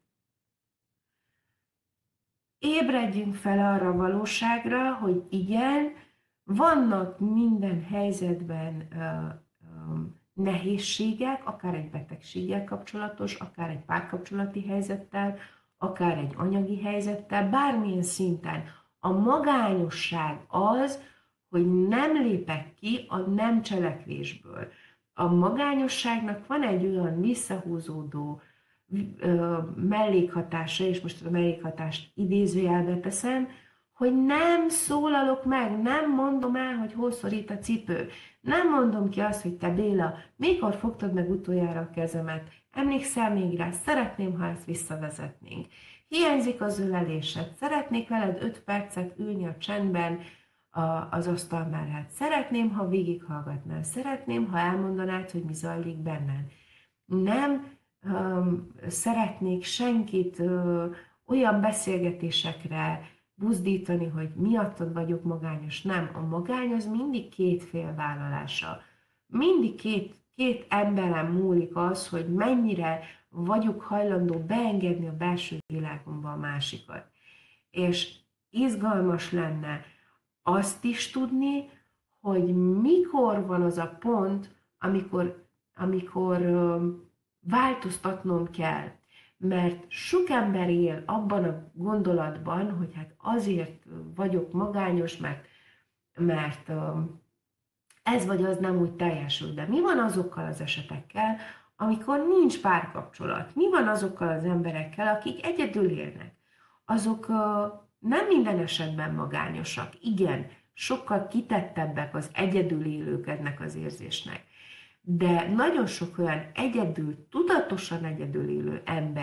Ébredjünk fel arra a valóságra, hogy igen, vannak minden helyzetben nehézségek, akár egy betegséggel kapcsolatos, akár egy párkapcsolati helyzettel, akár egy anyagi helyzettel, bármilyen szinten. A magányosság az, hogy nem lépek ki a nem cselekvésből. A magányosságnak van egy olyan visszahúzódó mellékhatása, és most a mellékhatást idézőjelbe teszem, hogy nem szólalok meg, nem mondom el, hogy hol szorít a cipő. Nem mondom ki azt, hogy te Béla, mikor fogtad meg utoljára a kezemet? Emlékszel még rá? Szeretném, ha ezt visszavezetnénk. Hiányzik az ölelésed. Szeretnék veled 5 percet ülni a csendben az asztal mellett. Szeretném, ha végighallgatnál. Szeretném, ha elmondanád, hogy mi zajlik benned. Nem szeretnék senkit olyan beszélgetésekre buzdítani, hogy miattad vagyok magányos. Nem, a magány az mindig két fél vállalása. Mindig két emberen múlik az, hogy mennyire vagyok hajlandó beengedni a belső világomba a másikat. És izgalmas lenne azt is tudni, hogy mikor van az a pont, amikor változtatnom kell, mert sok ember él abban a gondolatban, hogy hát azért vagyok magányos, mert ez vagy az nem úgy teljesül. De mi van azokkal az esetekkel, amikor nincs párkapcsolat? Mi van azokkal az emberekkel, akik egyedül élnek? Azok nem minden esetben magányosak. Igen, sokkal kitettebbek az egyedül élők ennek az érzésnek. De nagyon sok olyan egyedül, tudatosan egyedül élő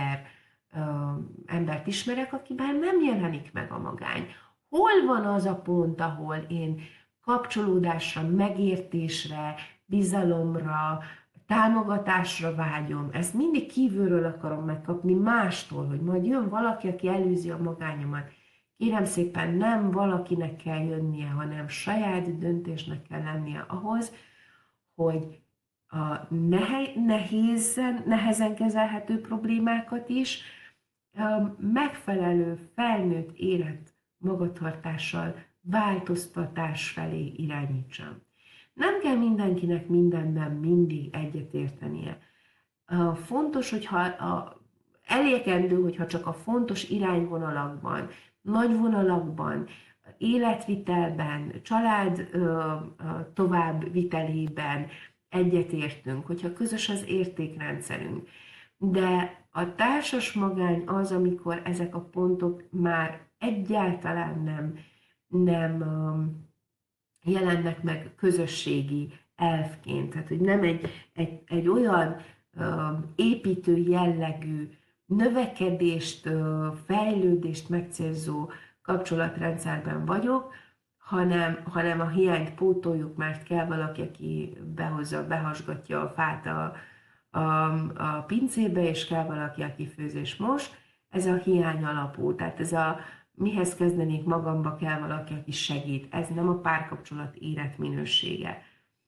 embert ismerek, akiben nem jelenik meg a magány. Hol van az a pont, ahol én kapcsolódásra, megértésre, bizalomra, támogatásra vágyom. Ezt mindig kívülről akarom megkapni mástól, hogy majd jön valaki, aki elűzi a magányomat. Kérem szépen, nem valakinek kell jönnie, hanem saját döntésnek kell lennie ahhoz, hogy a nehezen kezelhető problémákat is megfelelő felnőtt élet magatartással, változtatás felé irányítsam. Nem kell mindenkinek mindenben mindig egyetértenie. Fontos, hogyha elérendő, hogyha csak a fontos irányvonalakban, nagy vonalakban, életvitelben, család továbbvitelében egyetértünk, hogyha közös az értékrendszerünk. De a társas magány az, amikor ezek a pontok már egyáltalán nem jelennek meg közösségi elfként. Tehát, hogy nem egy olyan építő jellegű növekedést, fejlődést megcélzó kapcsolatrendszerben vagyok, hanem a hiányt pótoljuk, mert kell valaki, aki behozza, behasgatja a fát a pincébe, és kell valaki, aki főz és mos. Ez a hiány alapú, tehát ez a mihez kezdenék magamba, kell valaki, aki segít. Ez nem a párkapcsolat életminősége.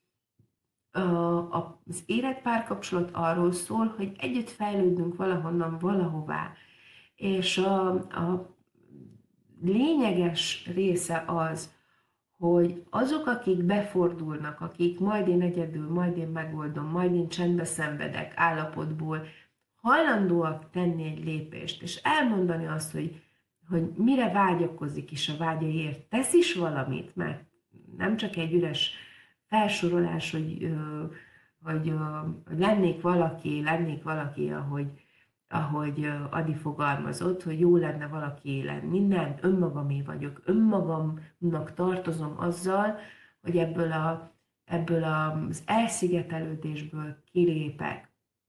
Az életpárkapcsolat arról szól, hogy együtt fejlődünk valahonnan valahová. És a lényeges része az, hogy azok, akik befordulnak, akik majd én egyedül, majd én megoldom, majd én csendbe szenvedek állapotból, hajlandóak tenni egy lépést, és elmondani azt, hogy mire vágyakozik is a vágyaiért, tesz is valamit, mert nem csak egy üres felsorolás, hogy lennék valaki, ahogy Adi fogalmazott, hogy jó lenne valaki lenni. Nem, önmagamé vagyok, önmagamnak tartozom azzal, hogy ebből az elszigetelődésből kilépek.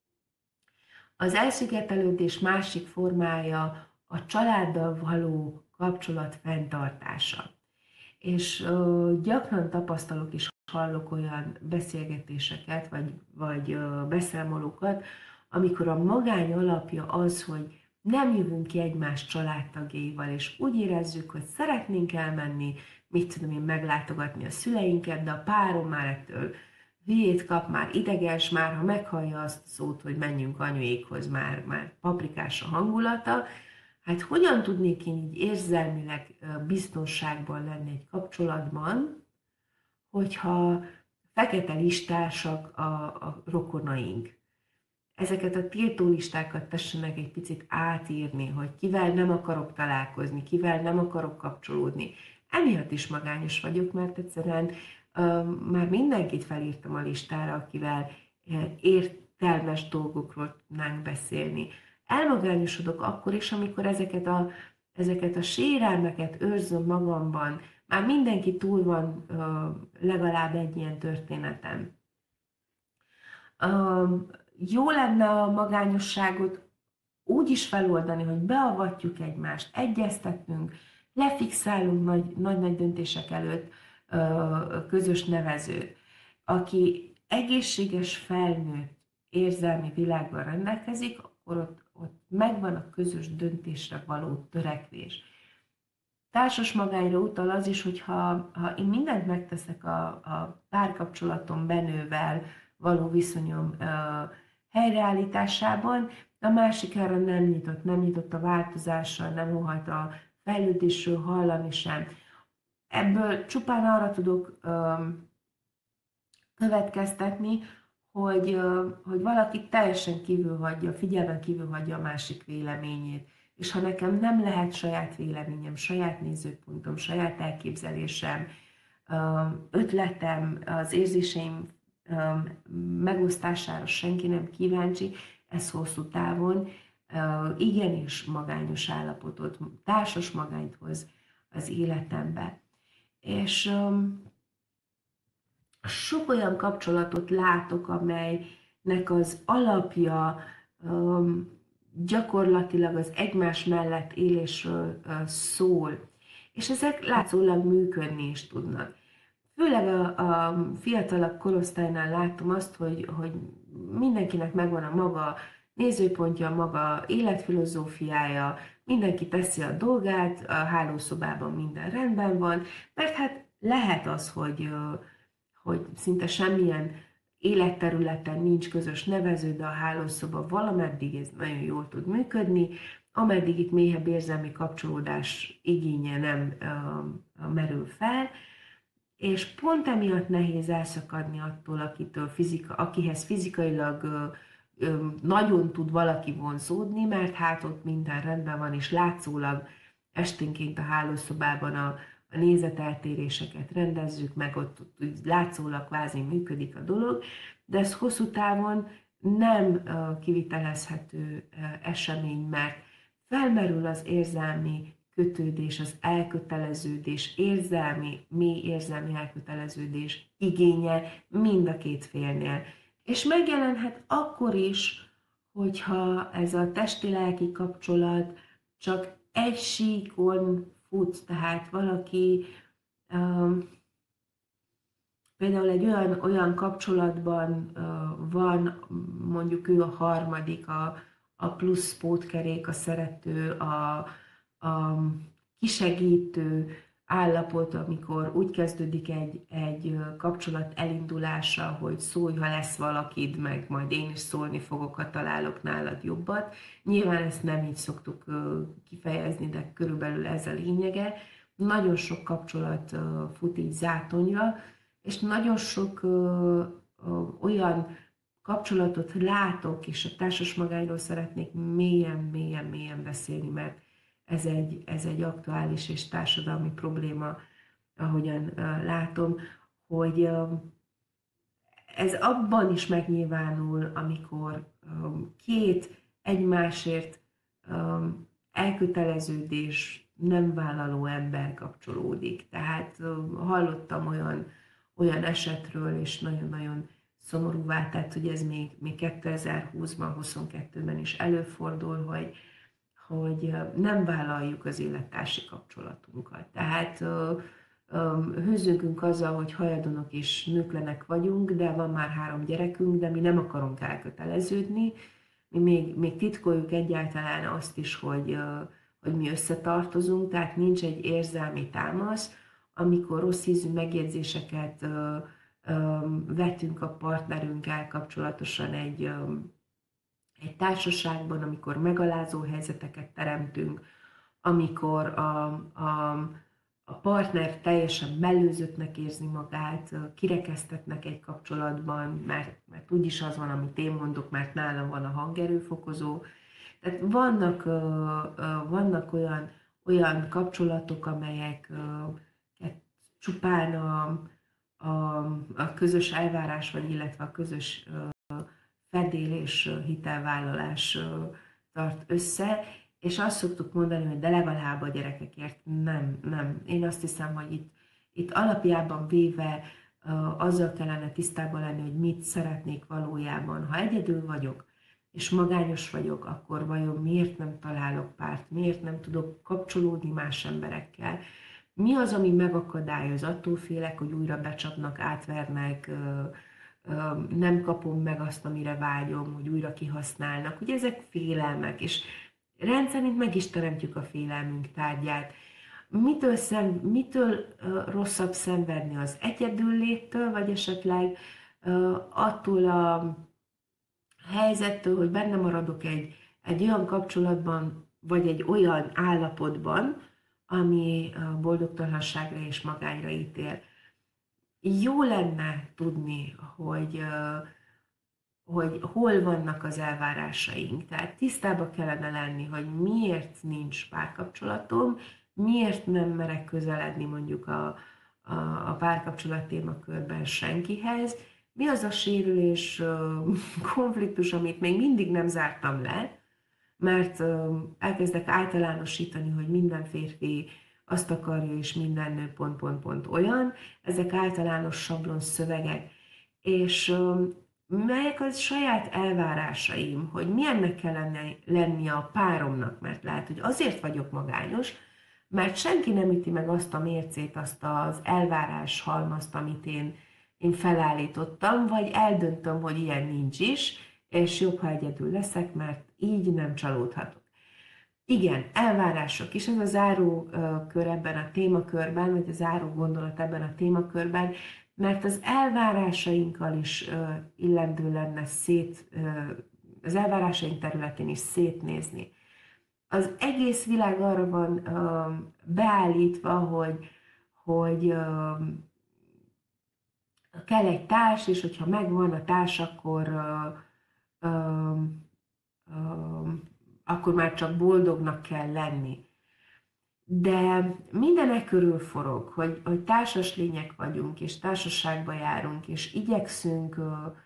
Az elszigetelődés másik formája a családdal való kapcsolat fenntartása. És gyakran tapasztalok és hallok olyan beszélgetéseket, vagy beszámolókat, amikor a magány alapja az, hogy nem jövünk ki egymás családtagjaival, és úgy érezzük, hogy szeretnénk elmenni, mit tudom én, meglátogatni a szüleinket, de a párom már ettől hülyét kap, már ideges, már ha meghallja azt a szót, hogy menjünk anyuékhoz, már paprikás a hangulata. Hát hogyan tudnék én így érzelmileg biztonságban lenni egy kapcsolatban, hogyha fekete listásak a rokonaink? Ezeket a tiltólistákat tessenek egy picit átírni, hogy kivel nem akarok találkozni, kivel nem akarok kapcsolódni. Emiatt is magányos vagyok, mert egyszerűen már mindenkit felírtam a listára, akivel értelmes dolgokról tudnánk beszélni. Elmagányosodok akkor is, amikor ezeket a sérelmeket őrzöm magamban. Már mindenki túl van legalább egy ilyen történetem. Jó lenne a magányosságot úgy is feloldani, hogy beavatjuk egymást, egyeztetünk, lefixálunk nagy döntések előtt közös nevezőt. Aki egészséges, felnőtt érzelmi világban rendelkezik, akkor ott megvan a közös döntésre való törekvés. Társas magányra utal az is, hogy ha én mindent megteszek a párkapcsolatom benővel való viszonyom helyreállításában, a másik erre nem nyitott a változásra, nem óhajt a fejlődésről hallani sem. Ebből csupán arra tudok következtetni, hogy valaki teljesen kívül hagyja, figyelmen kívül hagyja a másik véleményét. És ha nekem nem lehet saját véleményem, saját nézőpontom, saját elképzelésem, ötletem, az érzéseim megosztására senki nem kíváncsi, ez hosszú távon igenis magányos állapotot, társas magányt hoz az életembe. És sok olyan kapcsolatot látok, amelynek az alapja gyakorlatilag az egymás mellett élésről szól, és ezek látszólag működni is tudnak. Főleg a fiatalabb korosztálynál látom azt, hogy mindenkinek megvan a maga nézőpontja, a maga életfilozófiája, mindenki teszi a dolgát, a hálószobában minden rendben van, mert hát lehet az, hogy szinte semmilyen életterületen nincs közös nevező, de a hálószoba valameddig ez nagyon jól tud működni, ameddig itt mélyebb érzelmi kapcsolódás igénye nem merül fel, és pont emiatt nehéz elszakadni attól, akihez fizikailag nagyon tud valaki vonzódni, mert hát ott minden rendben van, és látszólag esténként a hálószobában a nézeteltéréseket rendezzük, meg ott látszólag kvázi működik a dolog, de ez hosszú távon nem kivitelezhető esemény, mert felmerül az érzelmi kötődés, az elköteleződés, mély érzelmi elköteleződés igénye mind a két félnél. És megjelenhet akkor is, hogyha ez a testi-lelki kapcsolat csak egy síkon fut, tehát valaki például egy olyan kapcsolatban van, mondjuk ő a harmadik, a plusz pótkerék, a szerető, a kisegítő állapot, amikor úgy kezdődik egy kapcsolat elindulása, hogy szólj, ha lesz valakid, meg majd én is szólni fogok, ha találok nálad jobbat. Nyilván ezt nem így szoktuk kifejezni, de körülbelül ez a lényege. Nagyon sok kapcsolat fut így zátonyra, és nagyon sok olyan kapcsolatot látok, és a társas magányról szeretnék mélyen beszélni, mert ez egy aktuális és társadalmi probléma, ahogyan látom, hogy ez abban is megnyilvánul, amikor két egymásért elköteleződés nem vállaló ember kapcsolódik. Tehát hallottam olyan esetről, és nagyon-nagyon szomorúvá tett, hogy ez még 2020-ban, 22-ben is előfordul, hogy nem vállaljuk az élettársi kapcsolatunkat. Tehát hőzögünk azzal, hogy hajadonok és nőtlenek vagyunk, de van már 3 gyerekünk, de mi nem akarunk elköteleződni. Mi még titkoljuk egyáltalán azt is, hogy mi összetartozunk, tehát nincs egy érzelmi támasz, amikor rossz ízű megjegyzéseket vetünk a partnerünkkel kapcsolatosan egy társaságban, amikor megalázó helyzeteket teremtünk, amikor a partner teljesen mellőzöttnek érzi magát, kirekesztetnek egy kapcsolatban, mert úgyis az van, amit én mondok, mert nálam van a hangerőfokozó. Tehát vannak olyan kapcsolatok, amelyek csupán a közös elvárás, vagy illetve a közös fedél és hitelvállalás tart össze, és azt szoktuk mondani, hogy de legalább a gyerekekért nem. Én azt hiszem, hogy itt alapjában véve azzal kellene tisztában lenni, hogy mit szeretnék valójában. Ha egyedül vagyok, és magányos vagyok, akkor vajon miért nem találok párt, miért nem tudok kapcsolódni más emberekkel? Mi az, ami megakadályoz? Attól félek, hogy újra becsapnak, átvernek, nem kapom meg azt, amire vágyom, hogy újra kihasználnak. Ugye ezek félelmek, és rendszerint meg is teremtjük a félelmünk tárgyát. Mitől rosszabb szenvedni, az egyedülléttől, vagy esetleg attól a helyzettől, hogy benne maradok egy olyan kapcsolatban, vagy egy olyan állapotban, ami boldogtalanságra és magányra ítél. Jó lenne tudni, hogy hogy hol vannak az elvárásaink. Tehát tisztába kellene lenni, hogy miért nincs párkapcsolatom, miért nem merek közeledni mondjuk a párkapcsolat témakörben senkihez, mi az a sérülés, konfliktus, amit még mindig nem zártam le, mert elkezdek általánosítani, hogy minden férfi azt akarja, és minden nő pont olyan. Ezek általános sablon szövegek, és melyek az saját elvárásaim, hogy milyennek kell lennie a páromnak, mert lehet, hogy azért vagyok magányos, mert senki nem üti meg azt a mércét, azt az elvárás halmazt, amit én felállítottam, vagy eldöntöm, hogy ilyen nincs is, és jobb, ha egyedül leszek, mert így nem csalódhatok. Igen, elvárások, és ez a záró kör ebben a témakörben, vagy a záró gondolat ebben a témakörben, mert az elvárásainkkal is illendő lenne az elvárásaink területén is szétnézni. Az egész világ arra van beállítva, hogy kell egy társ, és hogyha megvan a társ, akkor már csak boldognak kell lenni. De mindenek körül forog, hogy társas lények vagyunk, és társaságba járunk, és igyekszünk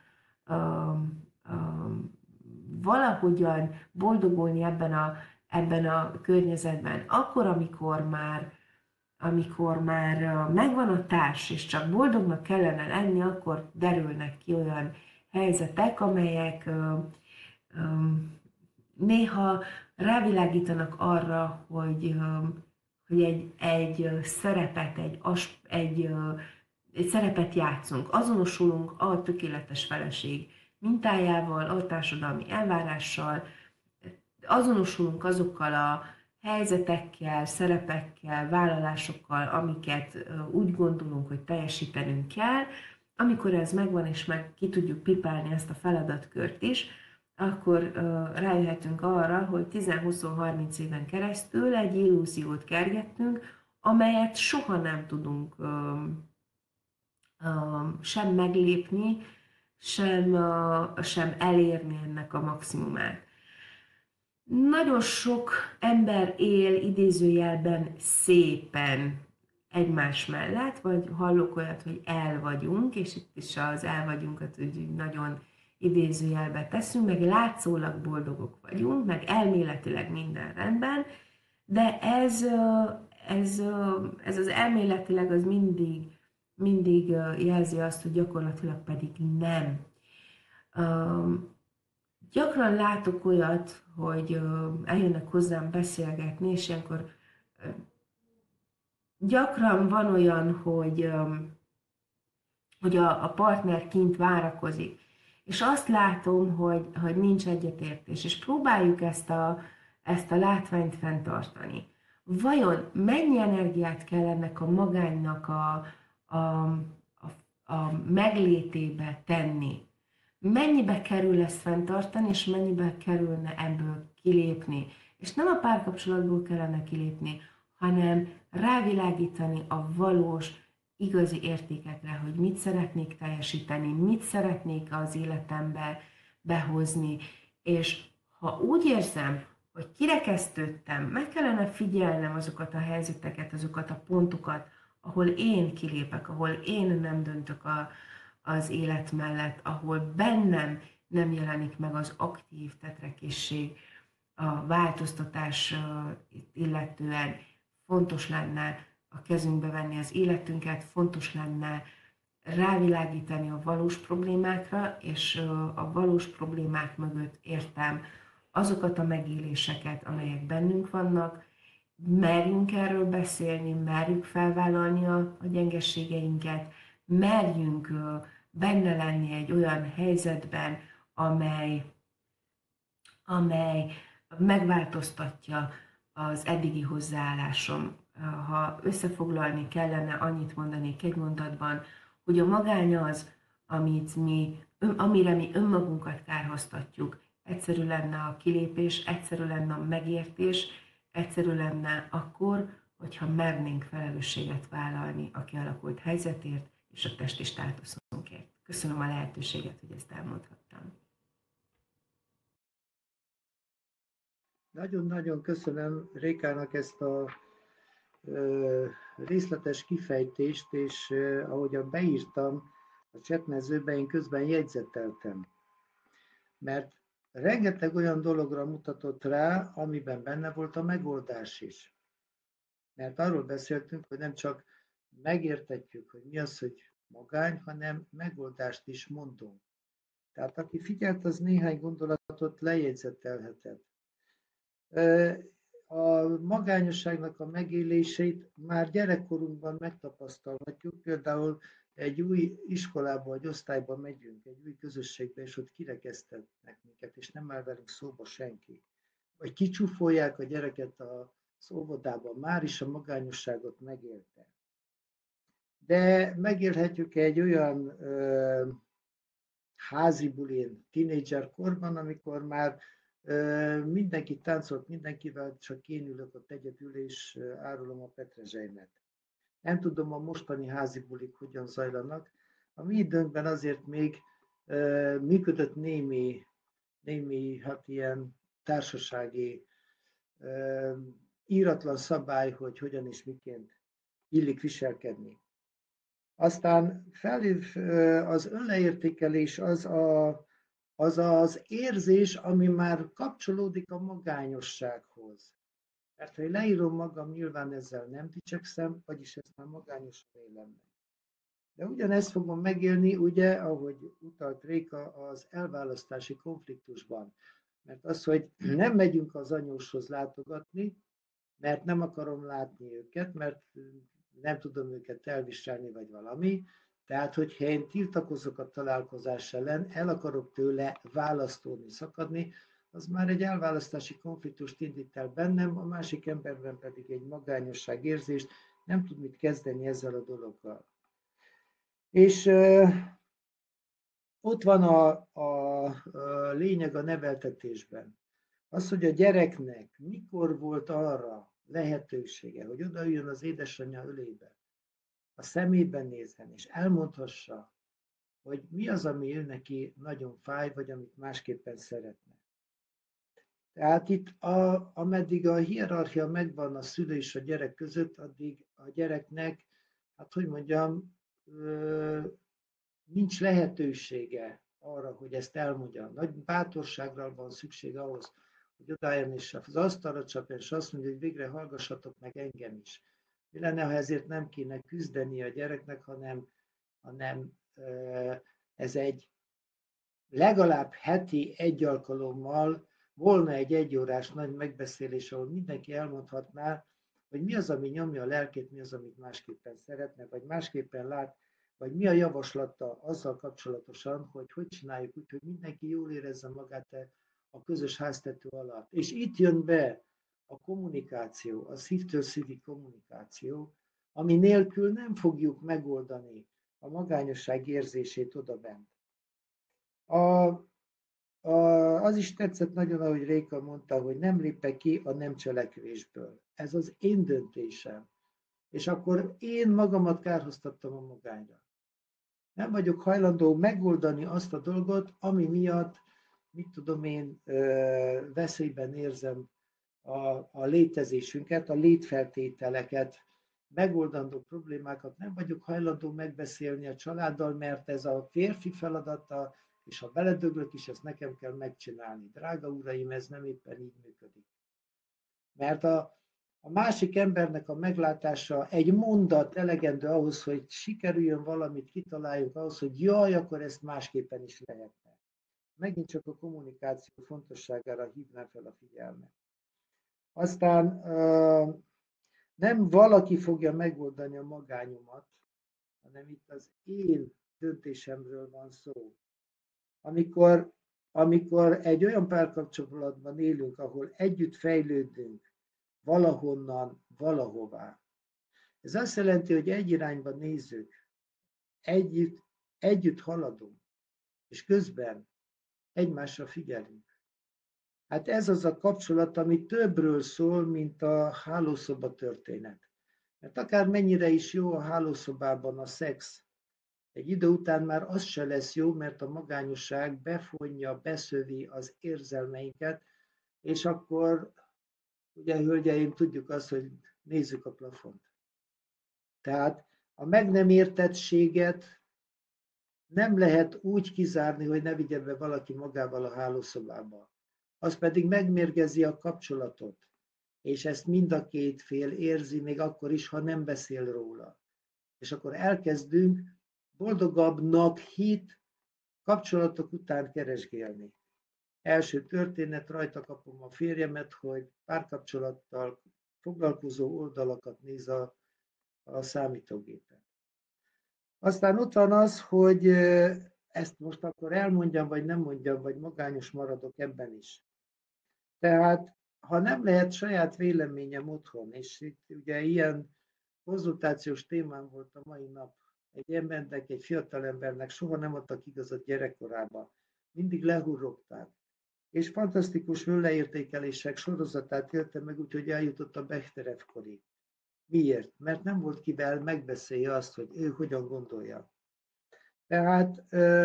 valahogyan boldogulni ebben a környezetben. Akkor, amikor már megvan a társ, és csak boldognak kellene lenni, akkor derülnek ki olyan helyzetek, amelyek néha rávilágítanak arra, hogy egy szerepet, egy szerepet játszunk. Azonosulunk a tökéletes feleség mintájával, a társadalmi elvárással, azonosulunk azokkal a helyzetekkel, szerepekkel, vállalásokkal, amiket úgy gondolunk, hogy teljesítenünk kell. Amikor ez megvan, és ki tudjuk pipálni ezt a feladatkört is, akkor rájöhetünk arra, hogy 10-20-30 éven keresztül egy illúziót kergettünk, amelyet soha nem tudunk sem meglépni, sem elérni ennek a maximumát. Nagyon sok ember él idézőjelben szépen egymás mellett, vagy hallok olyat, hogy el vagyunk, és itt is az el vagyunkat úgy nagyon idézőjelbe teszünk, meg látszólag boldogok vagyunk, meg elméletileg minden rendben, de ez az elméletileg az mindig jelzi azt, hogy gyakorlatilag pedig nem. Gyakran látok olyat, hogy eljönnek hozzám beszélgetni, és ilyenkor gyakran van olyan, hogy a partner kint várakozik, és azt látom, hogy nincs egyetértés, és próbáljuk ezt a látványt fenntartani. Vajon mennyi energiát kell ennek a magánynak a meglétébe tenni? Mennyibe kerül ezt fenntartani, és mennyibe kerülne ebből kilépni? És nem a párkapcsolatból kellene kilépni, hanem rávilágítani a valós, igazi értékekre, hogy mit szeretnék teljesíteni, mit szeretnék az életembe behozni, és ha úgy érzem, hogy kirekesztődtem, meg kellene figyelnem azokat a helyzeteket, azokat a pontokat, ahol én kilépek, ahol én nem döntök az élet mellett, ahol bennem nem jelenik meg az aktív tetrekészség, a változtatás illetően. Fontos lenne a kezünkbe venni az életünket, fontos lenne rávilágítani a valós problémákra, és a valós problémák mögött értem azokat a megéléseket, amelyek bennünk vannak, merjünk erről beszélni, merjük felvállalni a gyengeségeinket, merjünk benne lenni egy olyan helyzetben, amely megváltoztatja az eddigi hozzáállásom. Ha összefoglalni kellene, annyit mondanék egy mondatban, hogy a magány az, amire mi önmagunkat kárhoztatjuk. Egyszerű lenne a kilépés, egyszerű lenne a megértés, egyszerű lenne akkor, hogyha mernénk felelősséget vállalni a kialakult helyzetért és a testi státuszunkért. Köszönöm a lehetőséget, hogy ezt elmondhattam.
Nagyon-nagyon köszönöm Rékának ezt a részletes kifejtést, és ahogyan beírtam a csetmezőbe, én közben jegyzeteltem. Mert rengeteg olyan dologra mutatott rá, amiben benne volt a megoldás is. Mert arról beszéltünk, hogy nem csak megértetjük, hogy mi az, hogy magány, hanem megoldást is mondunk. Tehát aki figyelt, az néhány gondolatot lejegyzetelhetett. A magányosságnak a megélését már gyerekkorunkban megtapasztalhatjuk, például egy új iskolába vagy osztályba megyünk, egy új közösségbe, és ott kirekesztetnek minket, és nem áll velünk szóba senki. Vagy kicsúfolják a gyereket az óvodában, már is a magányosságot megélte. De megélhetjük egy olyan házi bulin, tínédzser korban, amikor már mindenki táncolt mindenkivel, csak én ülök ott egyedül, és árulom a petrezselymet. Nem tudom, a mostani házi bulik hogyan zajlanak. A mi időnkben azért még működött némi hát ilyen társasági íratlan szabály, hogy hogyan és miként illik viselkedni. Aztán az önleértékelés az az érzés, ami már kapcsolódik a magányossághoz. Mert ha én leírom magam, nyilván ezzel nem dicsekszem, vagyis ezt már magányosan élem meg. De ugyanezt fogom megélni, ugye, ahogy utalt Réka, az elválasztási konfliktusban. Mert az, hogy nem megyünk az anyóshoz látogatni, mert nem akarom látni őket, mert nem tudom őket elviselni, vagy valami. Tehát, hogyha én tiltakozok a találkozás ellen, el akarok tőle választódni, szakadni, az már egy elválasztási konfliktust indít el bennem, a másik emberben pedig egy magányosság érzést, nem tud mit kezdeni ezzel a dologgal. És ott van a lényeg a neveltetésben. Az, hogy a gyereknek mikor volt arra lehetősége, hogy odaüljön az édesanyja ölébe, a szemében nézzen, és elmondhassa, hogy mi az, ami ő neki nagyon fáj, vagy amit másképpen szeretne. Tehát itt, ameddig a hierarchia megvan a szülő és a gyerek között, addig a gyereknek, hát hogy mondjam, nincs lehetősége arra, hogy ezt elmondja. Nagy bátorságra van szükség ahhoz, hogy odálljon és az asztalra csapjon, és azt mondja, hogy végre hallgassatok meg engem is. Mi lenne, ha ezért nem kéne küzdeni a gyereknek, hanem ez egy legalább heti egy alkalommal volna egy egyórás nagy megbeszélés, ahol mindenki elmondhatná, hogy mi az, ami nyomja a lelkét, mi az, amit másképpen szeretne, vagy másképpen lát, vagy mi a javaslata azzal kapcsolatosan, hogy csináljuk úgy, hogy mindenki jól érezze magát a közös háztető alatt. És itt jön be a kommunikáció, a szívtől szívi kommunikáció, ami nélkül nem fogjuk megoldani a magányosság érzését odabent. Az is tetszett nagyon, ahogy Réka mondta, hogy nem lépek ki a nem cselekvésből. Ez az én döntésem. És akkor én magamat kárhoztattam a magányra. Nem vagyok hajlandó megoldani azt a dolgot, ami miatt, mit tudom én, veszélyben érzem a létezésünket, a létfeltételeket, megoldandó problémákat nem vagyok hajlandó megbeszélni a családdal, mert ez a férfi feladata, és ha beledöglök is, ezt nekem kell megcsinálni. Drága uraim, ez nem éppen így működik. Mert a másik embernek a meglátása egy mondat elegendő ahhoz, hogy sikerüljön valamit kitaláljuk, ahhoz, hogy jaj, akkor ezt másképpen is lehetne. Megint csak a kommunikáció fontosságára hívnám fel a figyelmet. Aztán nem valaki fogja megoldani a magányomat, hanem itt az én döntésemről van szó. Amikor egy olyan párkapcsolatban élünk, ahol együtt fejlődünk valahonnan, valahová. Ez azt jelenti, hogy egy irányba nézzük, együtt haladunk, és közben egymásra figyelünk. Hát ez az a kapcsolat, ami többről szól, mint a hálószoba történet. Mert akár mennyire is jó a hálószobában a szex, egy idő után már az se lesz jó, mert a magányosság befonja, beszövi az érzelmeinket, és akkor ugye, hölgyeim, tudjuk azt, hogy nézzük a plafont. Tehát a meg nem értettséget nem lehet úgy kizárni, hogy ne vigye be valaki magával a hálószobába. Az pedig megmérgezi a kapcsolatot, és ezt mind a két fél érzi, még akkor is, ha nem beszél róla. És akkor elkezdünk boldogabbnak hit kapcsolatok után keresgélni. Első történet, rajta kapom a férjemet, hogy párkapcsolattal foglalkozó oldalakat néz a számítógépen. Aztán ott van az, hogy ezt most akkor elmondjam, vagy nem mondjam, vagy magányos maradok ebben is. Tehát, ha nem lehet saját véleményem otthon, és itt ugye ilyen konzultációs témám volt a mai nap, egy embernek, egy fiatalembernek soha nem adtak igazat gyerekkorában, mindig lehurrogták, és fantasztikus önleértékelések sorozatát éltem meg, úgyhogy eljutott a Bechterev-korig. Miért? Mert nem volt kivel megbeszélje azt, hogy ő hogyan gondolja. Tehát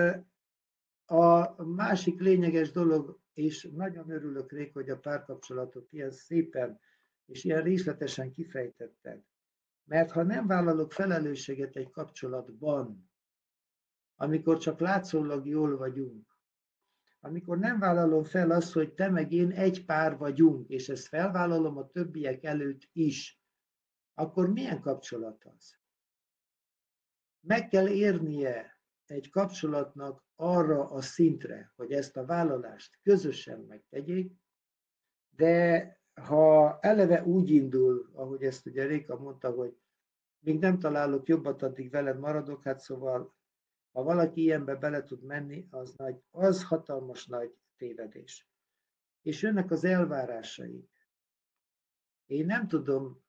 a másik lényeges dolog, és nagyon örülök rég, hogy a párkapcsolatot ilyen szépen és ilyen részletesen kifejtetted. Mert ha nem vállalok felelősséget egy kapcsolatban, amikor csak látszólag jól vagyunk, amikor nem vállalom fel azt, hogy te meg én egy pár vagyunk, és ezt felvállalom a többiek előtt is, akkor milyen kapcsolat az? Meg kell érnie egy kapcsolatnak arra a szintre, hogy ezt a vállalást közösen megtegyék, de ha eleve úgy indul, ahogy ezt ugye Réka mondta, hogy még nem találok jobbat, addig veled maradok, hát szóval ha valaki ilyenbe bele tud menni, az hatalmas nagy tévedés. És jönnek az elvárásai. Én nem tudom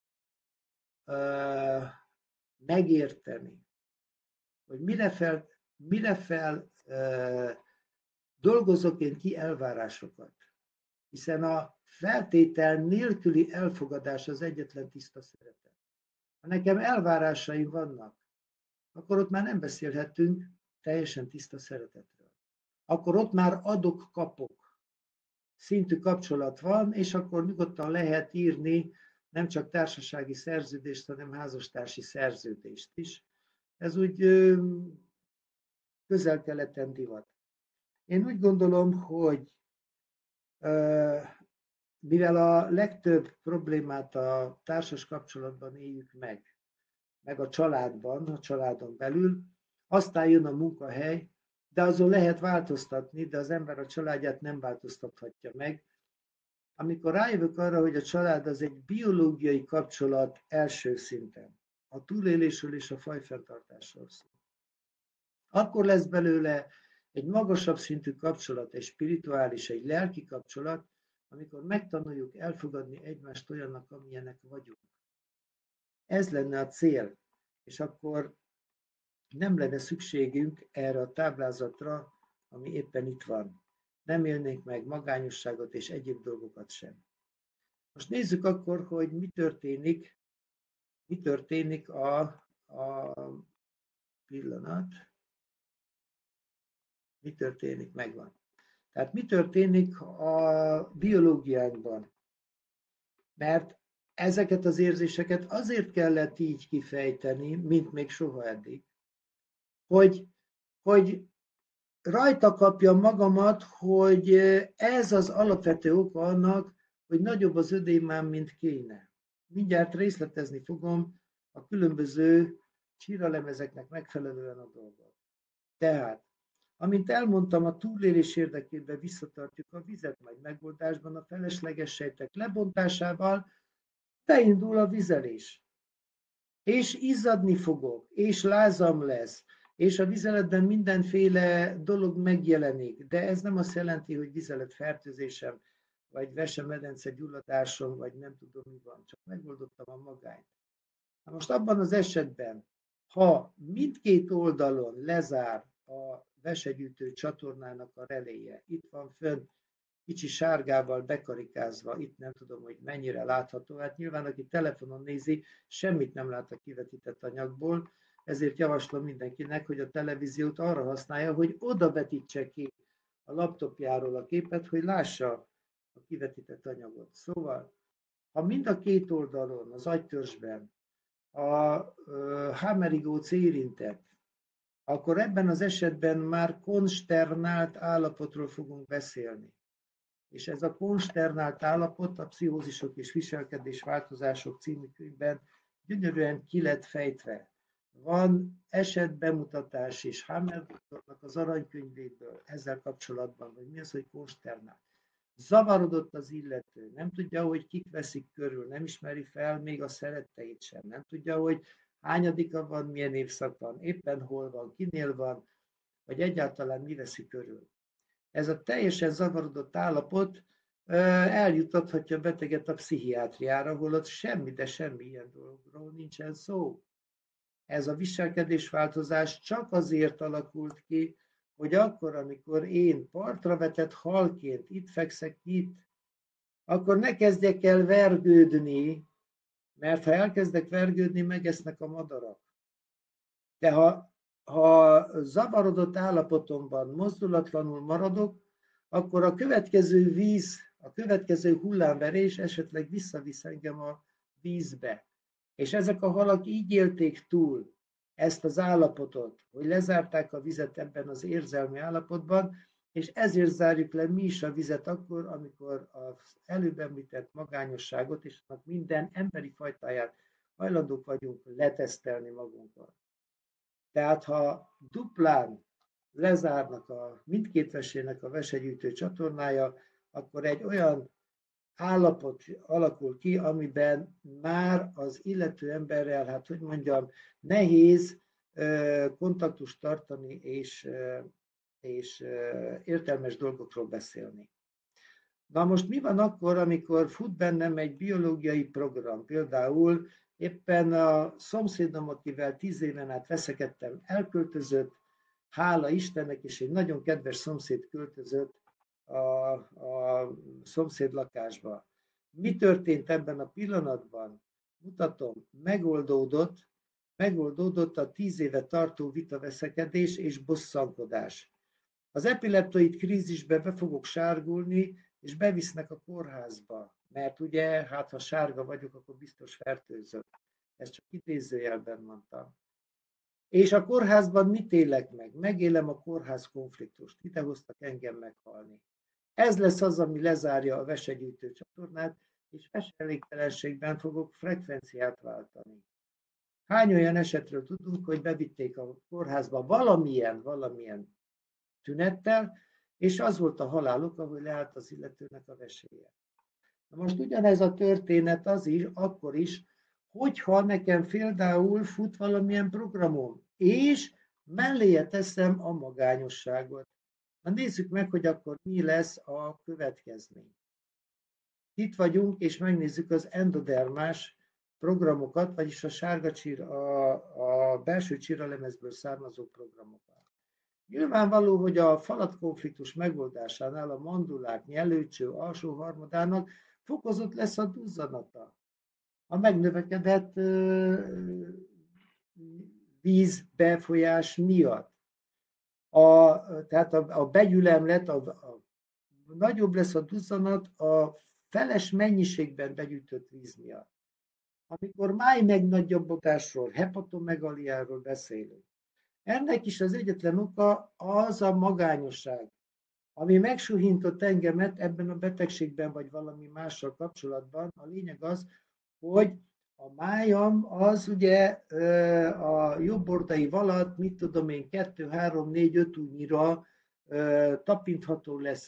megérteni, hogy mire fel dolgozok én ki elvárásokat. Hiszen a feltétel nélküli elfogadás az egyetlen tiszta szeretet. Ha nekem elvárásaim vannak, akkor ott már nem beszélhetünk teljesen tiszta szeretetről. Akkor ott már adok-kapok szintű kapcsolat van, és akkor nyugodtan lehet írni nem csak társasági szerződést, hanem házastársi szerződést is. Ez úgy Közel-Keleten divat. Én úgy gondolom, hogy mivel a legtöbb problémát a társas kapcsolatban éljük meg a családban, a családon belül, aztán jön a munkahely, de azon lehet változtatni, de az ember a családját nem változtathatja meg. Amikor rájövök arra, hogy a család az egy biológiai kapcsolat első szinten, a túlélésről és a fajfenntartásról szól, akkor lesz belőle egy magasabb szintű kapcsolat, egy spirituális, egy lelki kapcsolat, amikor megtanuljuk elfogadni egymást olyannak, amilyenek vagyunk. Ez lenne a cél, és akkor nem lenne szükségünk erre a táblázatra, ami éppen itt van. Nem élnénk meg magányosságot és egyéb dolgokat sem. Most nézzük akkor, hogy mi történik a pillanat. Mi történik, megvan. Tehát mi történik a biológiánkban? Mert ezeket az érzéseket azért kellett így kifejteni, mint még soha eddig, hogy rajta kapjam magamat, hogy ez az alapvető oka annak, hogy nagyobb az ödémám, mint kéne. Mindjárt részletezni fogom a különböző csíralemezeknek megfelelően a dolgot. Tehát, amint elmondtam, a túlélés érdekében visszatartjuk a vizet, majd megoldásban a felesleges sejtek lebontásával beindul a vizelés. És izzadni fogok, és lázam lesz, és a vizeletben mindenféle dolog megjelenik, de ez nem azt jelenti, hogy vizeletfertőzésem, vagy vesemedence gyulladásom, vagy nem tudom mi van, csak megoldottam a magányt. Na most abban az esetben, ha mindkét oldalon lezár a vesegyűjtő csatornának a reléje, itt van fönn kicsi sárgával bekarikázva, itt nem tudom, hogy mennyire látható, hát nyilván aki telefonon nézi, semmit nem lát a kivetített anyagból, ezért javaslom mindenkinek, hogy a televíziót arra használja, hogy oda vetítse ki a laptopjáról a képet, hogy lássa a kivetített anyagot. Szóval Ha mind a két oldalon, az agytörzsben a hámerigóc érintett, akkor ebben az esetben már konsternált állapotról fogunk beszélni. És ez a konsternált állapot a Pszichózisok és viselkedésváltozások című könyvben gyönyörűen ki lett fejtve. Van esetbemutatás is Hammer doktornak az aranykönyvéből ezzel kapcsolatban, hogy mi az, hogy konsternált. Zavarodott az illető, nem tudja, hogy kik veszik körül, nem ismeri fel még a szeretteit sem, nem tudja, hogy hányadika van, milyen évszak van, éppen hol van, kinél van, vagy egyáltalán mi veszi körül. Ez a teljesen zavarodott állapot eljutathatja a beteget a pszichiátriára, ahol ott semmi, de semmi ilyen dologról nincsen szó. Ez a viselkedésváltozás csak azért alakult ki, hogy akkor, amikor én partra vetett halként itt fekszek itt, akkor ne kezdjek el vergődni, mert ha elkezdek vergődni, megesznek a madarak. De ha zavarodott állapotomban mozdulatlanul maradok, akkor a következő víz, a következő hullámverés esetleg visszavisz engem a vízbe. És ezek a halak így élték túl ezt az állapotot, hogy lezárták a vizet ebben az érzelmi állapotban, és ezért zárjuk le mi is a vizet akkor, amikor az előbb említett magányosságot és annak minden emberi fajtáját hajlandók vagyunk letesztelni magunkkal. Tehát ha duplán lezárnak a mindkét vesének a vesegyűjtő csatornája, akkor egy olyan állapot alakul ki, amiben már az illető emberrel, hát hogy mondjam, nehéz kontaktust tartani és értelmes dolgokról beszélni. Na most mi van akkor, amikor fut bennem egy biológiai program, például éppen a szomszédom, akivel 10 éven át veszekedtem, elköltözött, hála Istennek, és egy nagyon kedves szomszéd költözött a szomszéd lakásba. Mi történt ebben a pillanatban? Mutatom, megoldódott a 10 éve tartó vitaveszekedés és bosszankodás. Az epileptoid krízisbe be fogok sárgulni, és bevisznek a kórházba, mert ugye, hát ha sárga vagyok, akkor biztos fertőzök. Ezt csak idézőjelben mondtam. És a kórházban mit élek meg? Megélem a kórház konfliktust. Ide hoztak engem meghalni. Ez lesz az, ami lezárja a vesegyűjtő csatornát, és veselégtelenségben fogok frekvenciát váltani. Hány olyan esetről tudunk, hogy bevitték a kórházba valamilyen tünettel, és az volt a haláluk, ahogy leállt az illetőnek a veséje. Na most ugyanez a történet az is, akkor is, hogyha nekem például fut valamilyen programom, és melléje teszem a magányosságot. Na nézzük meg, hogy akkor mi lesz a következmény. Itt vagyunk, és megnézzük az endodermás programokat, vagyis a sárga csír, a belső csíralemezből származó programokat. Nyilvánvaló, hogy a falatkonfliktus megoldásánál a mandulák nyelőcső alsó harmadának fokozott lesz a duzzanata. A megnövekedett vízbefolyás miatt. Tehát a begyülemlet, nagyobb lesz a duzzanat a feles mennyiségben begyűjtött víz miatt. Amikor máj megnagyobbodásról, hepatomegaliáról beszélünk, ennek is az egyetlen oka az a magányosság, ami megsuhintott engemet ebben a betegségben, vagy valami mással kapcsolatban. A lényeg az, hogy a májam az ugye a jobb bordai valat, mit tudom én, 2, 3, 4, 5 újnyira tapintható lesz,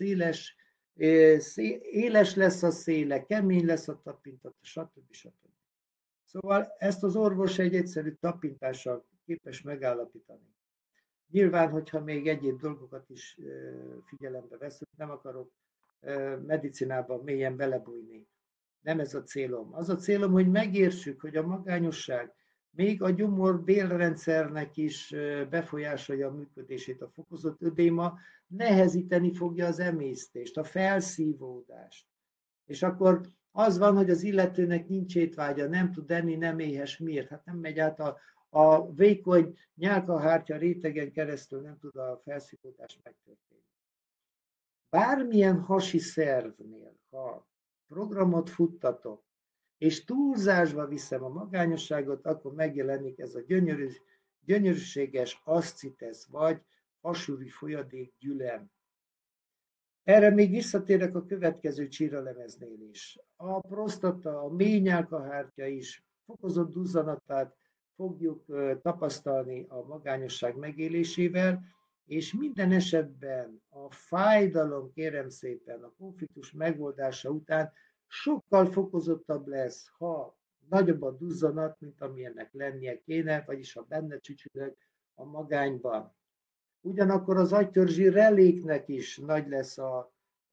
éles lesz a széle, kemény lesz a tapintat, stb. Szóval ezt az orvos egy egyszerű tapintással képes megállapítani. Nyilván, hogyha még egyéb dolgokat is figyelembe veszünk, nem akarok medicinában mélyen belebújni. Nem ez a célom. Az a célom, hogy megértsük, hogy a magányosság még a gyomor-bélrendszernek is befolyásolja a működését. A fokozott ödéma nehezíteni fogja az emésztést, a felszívódást. És akkor az van, hogy az illetőnek nincs étvágya, nem tud enni, nem éhes. Miért? Hát nem megy át a vékony nyálkahártya rétegen keresztül, nem tud a felszívódás megtörténni. Bármilyen hasi szervnél, ha programot futtatok, és túlzásba viszem a magányosságot, akkor megjelenik ez a gyönyörűséges aszcites, vagy hasúri folyadék gyülem. Erre még visszatérek a következő csíralemeznél is. A prostata, a mély nyálkahártya is fokozott duzzanatát fogjuk tapasztalni a magányosság megélésével, és minden esetben a fájdalom, kérem szépen, a konfliktus megoldása után sokkal fokozottabb lesz, ha nagyobb a duzzanat, mint amilyennek lennie kéne, vagyis ha benne csücsülök a magányban. Ugyanakkor az agytörzsi reléknek is nagy lesz a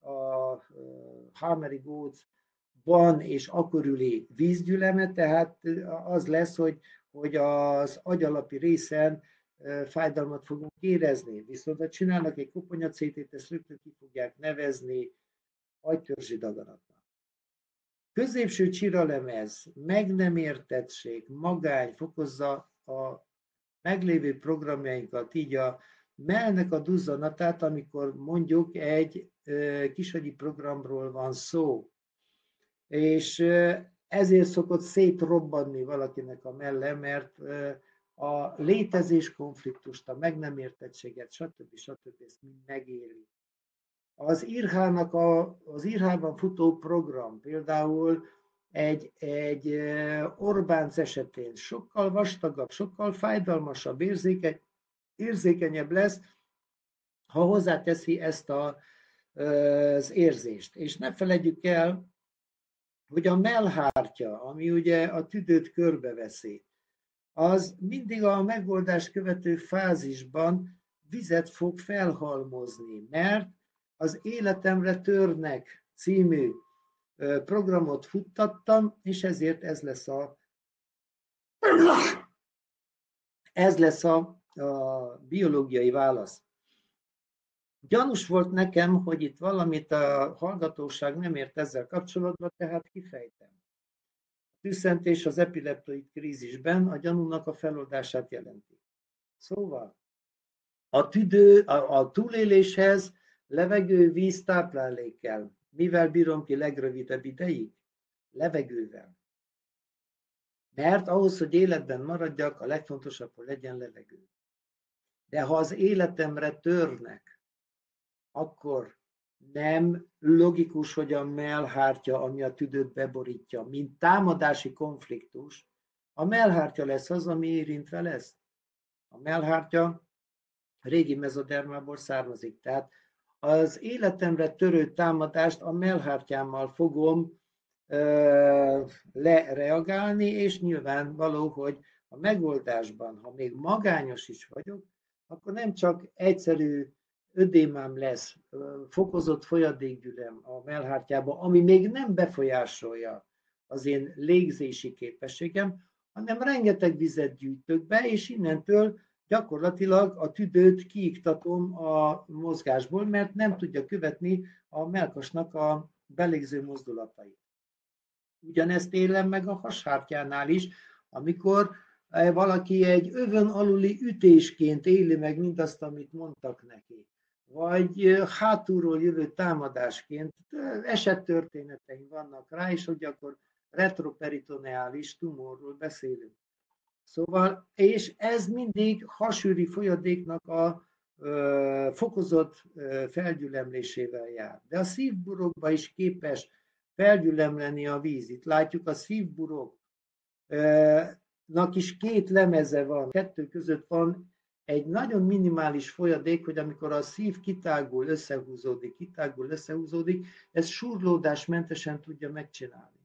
Hameri gócban és akörüli vízgyüleme, tehát az lesz, hogy az agyalapi részen fájdalmat fogunk érezni. Viszont ha csinálnak egy koponya CT-t, ezt rögtön ki fogják nevezni agytörzsi daganatnak. Középső csíralemez, meg nem értettség, magány fokozza a meglévő programjainkat, így a mellnek a duzzanatát, amikor mondjuk egy kisagyi programról van szó. És ezért szokott szétrobbanni valakinek a melle, mert a létezés konfliktust, a meg nem értettséget, stb. Ezt mind megéli. Az írhában futó program, például egy Orbánc esetén sokkal vastagabb, sokkal fájdalmasabb, érzékenyebb lesz, ha hozzáteszi ezt az érzést. És ne feledjük el, hogy a mellhártya, ami ugye a tüdőt körbeveszi, az mindig a megoldást követő fázisban vizet fog felhalmozni, mert az Életemre törnek című programot futtattam, és ezért ez lesz a biológiai válasz. Gyanús volt nekem, hogy itt valamit a hallgatóság nem ért ezzel kapcsolatban, tehát kifejtem. A tüsszentés az epileptoid krízisben a gyanúnak a feloldását jelenti. Szóval a túléléshez levegő, víz, táplálék kell. Mivel bírom ki legrövidebb ideig? Levegővel. Mert ahhoz, hogy életben maradjak, a legfontosabb, hogy legyen levegő. De ha az életemre törnek, akkor nem logikus, hogy a mellhártya, ami a tüdőt beborítja, mint támadási konfliktus, a mellhártya lesz az, ami érintve lesz. A mellhártya régi mezodermából származik, tehát az életemre törő támadást a mellhártyámmal fogom lereagálni, és nyilvánvaló, hogy a megoldásban, ha még magányos is vagyok, akkor nem csak egyszerű ödémám lesz, fokozott folyadékgyülem a mellhártyába, ami még nem befolyásolja az én légzési képességem, hanem rengeteg vizet gyűjtök be, és innentől gyakorlatilag a tüdőt kiiktatom a mozgásból, mert nem tudja követni a mellkasnak a belégző mozdulatait. Ugyanezt élem meg a hashártyánál is, amikor valaki egy övön aluli ütésként éli meg mindazt, amit mondtak neki, vagy hátulról jövő támadásként. Esettörténeteim vannak rá, és hogy akkor retroperitoneális tumorról beszélünk. Szóval, és ez mindig hasűri folyadéknak a fokozott felgyülemlésével jár. De a szívburokba is képes felgyülemleni a víz. Itt látjuk a szívburoknak is két lemeze van. Kettő között van egy nagyon minimális folyadék, hogy amikor a szív kitágul, összehúzódik, ez surlódásmentesen tudja megcsinálni.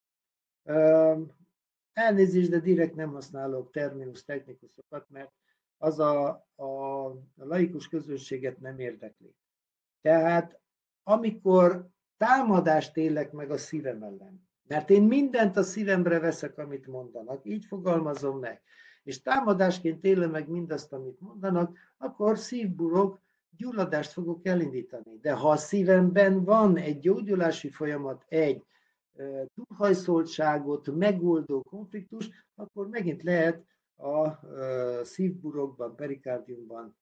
Elnézést, de direkt nem használok terminus technikusokat, mert az a laikus közönséget nem érdekli. Tehát amikor támadást élek meg a szívem ellen, mert én mindent a szívemre veszek, amit mondanak, így fogalmazom meg, és támadásként élem meg mindazt, amit mondanak, akkor szívburok, gyulladást fogok elindítani. De ha a szívemben van egy gyógyulási folyamat, egy túlhajszoltságot megoldó konfliktus, akkor megint lehet a szívburokban, perikárdiumban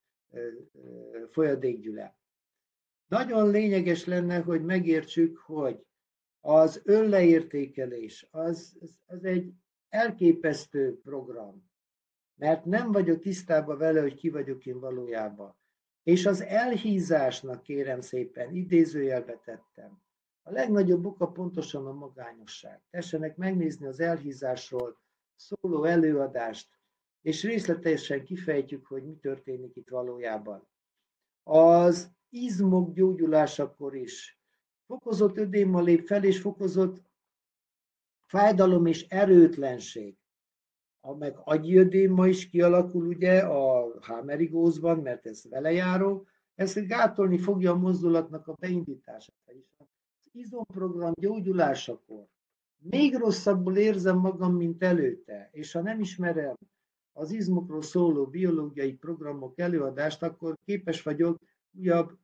folyadékgyülem. Nagyon lényeges lenne, hogy megértsük, hogy Az önleértékelés, az egy elképesztő program, mert nem vagyok tisztában vele, hogy ki vagyok én valójában. És az elhízásnak, kérem szépen, idézőjelbe tettem. A legnagyobb oka pontosan a magányosság. Tessenek megnézni az elhízásról szóló előadást, és részletesen kifejtjük, hogy mi történik itt valójában. Az izmok gyógyulásakor is fokozott ödéma lép fel, és fokozott fájdalom és erőtlenség. Meg agyödéma is kialakul ugye a Hamerigózban, mert ez vele járó, ez gátolni fogja a mozdulatnak a beindítását. Az izomprogram gyógyulásakor még rosszabbul érzem magam, mint előtte, és ha nem ismerem az izmokról szóló biológiai programok előadást, akkor képes vagyok újabb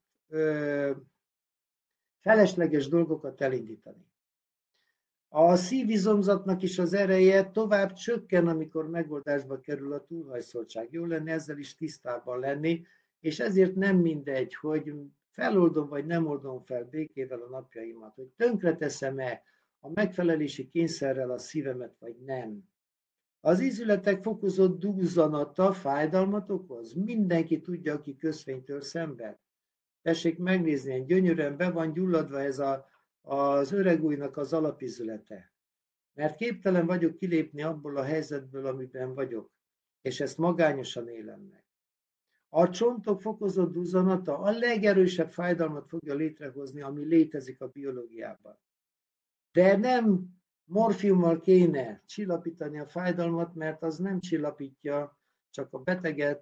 felesleges dolgokat elindítani. A szívizomzatnak is az ereje tovább csökken, amikor megoldásba kerül a túlhajszoltság. Jó lenne ezzel is tisztában lenni, és ezért nem mindegy, hogy feloldom vagy nem oldom fel békével a napjaimat, hogy tönkreteszem-e a megfelelési kényszerrel a szívemet, vagy nem. Az ízületek fokozott duzzanata fájdalmat okoz. Mindenki tudja, aki köszvénytől szenved. Tessék megnézni, egy gyönyörűen be van gyulladva ez az öregújnak az alapizülete. Mert képtelen vagyok kilépni abból a helyzetből, amiben vagyok, és ezt magányosan élem meg. A csontok fokozott duzzanata a legerősebb fájdalmat fogja létrehozni, ami létezik a biológiában. De nem morfiummal kéne csillapítani a fájdalmat, mert az nem csillapítja, csak a beteget,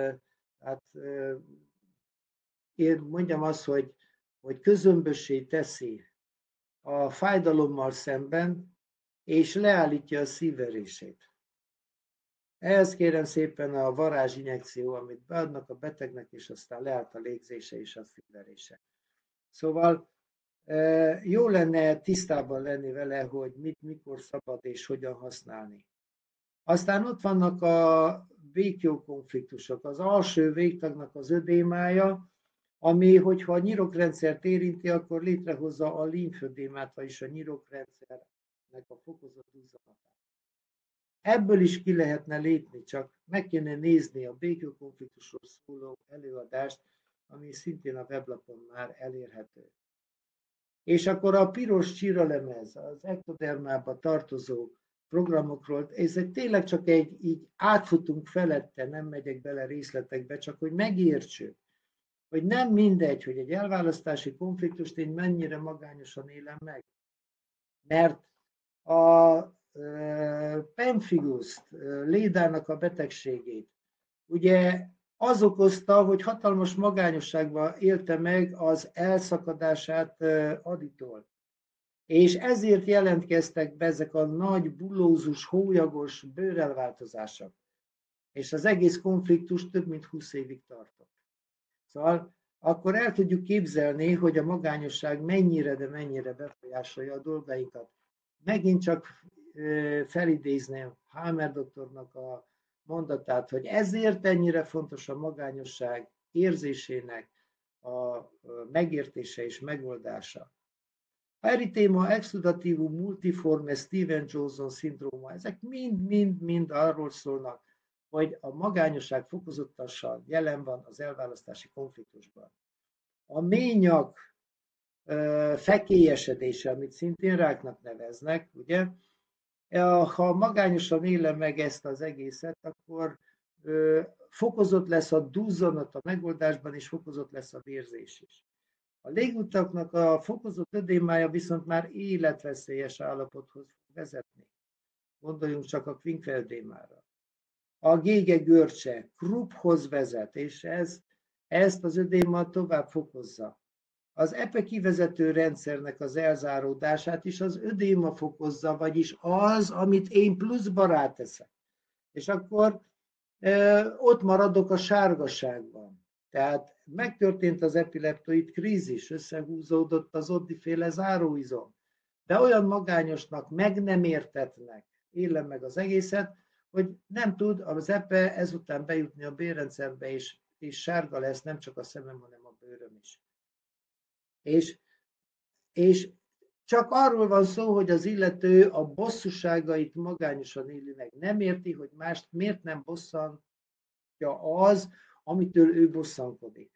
én mondjam azt, hogy közömbössé teszi a fájdalommal szemben, és leállítja a szívverését. Ehhez kérem szépen a varázsinjekció, amit beadnak a betegnek, és aztán leállt a légzése és a szívverése. Szóval jó lenne tisztában lenni vele, hogy mit, mikor szabad és hogyan használni. Aztán ott vannak a végjókonfliktusok. Az alsó végtagnak az ödémája, ami, hogyha a nyirokrendszert érinti, akkor létrehozza a limfödémát, vagyis a nyirokrendszernek a fokozott duzzanatát. Ebből is ki lehetne lépni, csak meg kéne nézni a békjókonfliktusról szóló előadást, ami szintén a weblapon már elérhető. És akkor a piros csíralemez, az ektodermába tartozó programokról, ez tényleg csak így átfutunk felette, nem megyek bele részletekbe, csak hogy megértsük, hogy nem mindegy, hogy egy elválasztási konfliktust én mennyire magányosan élem meg. Mert a pemphigus Lédának a betegségét, ugye az okozta, hogy hatalmas magányosságban élte meg az elszakadását Aditól. És ezért jelentkeztek be ezek a nagy, bullózus, hólyagos bőrelváltozások. És az egész konfliktus több mint 20 évig tartott. Szóval akkor el tudjuk képzelni, hogy a magányosság mennyire, de mennyire befolyásolja a dolgainkat. Megint csak felidézném Hamer doktornak a mondatát, hogy ezért ennyire fontos a magányosság érzésének a megértése és megoldása. Erythema exudativum multiforme Stevens-Johnson szindróma, ezek mind arról szólnak, hogy a magányosság fokozottan jelen van az elválasztási konfliktusban. A ményak fekélyesedése, amit szintén ráknak neveznek, ugye, ha magányosan élem meg ezt az egészet, akkor fokozott lesz a duzzanat a megoldásban, és fokozott lesz a vérzés is. A légutaknak a fokozott ödémája viszont már életveszélyes állapothoz fog vezetni. Gondoljunk csak a Quincke-ödémára. A gége görcse Krupphoz vezet, és ezt az ödéma tovább fokozza. Az epe kivezető rendszernek az elzáródását is az ödéma fokozza, vagyis az, amit én pluszba ráteszek. És akkor ott maradok a sárgaságban. Tehát megtörtént az epileptoid krízis, összehúzódott az oddiféle záróizom. De olyan magányosnak, meg nem értetnek, élem meg az egészet, hogy nem tud az epe ezután bejutni a bélrendszerbe, és sárga lesz nem csak a szemem, hanem a bőröm is. És Csak arról van szó, hogy az illető a bosszúságait magányosan éli meg. Nem érti, hogy mást miért nem bosszantja az, amitől ő bosszankodik.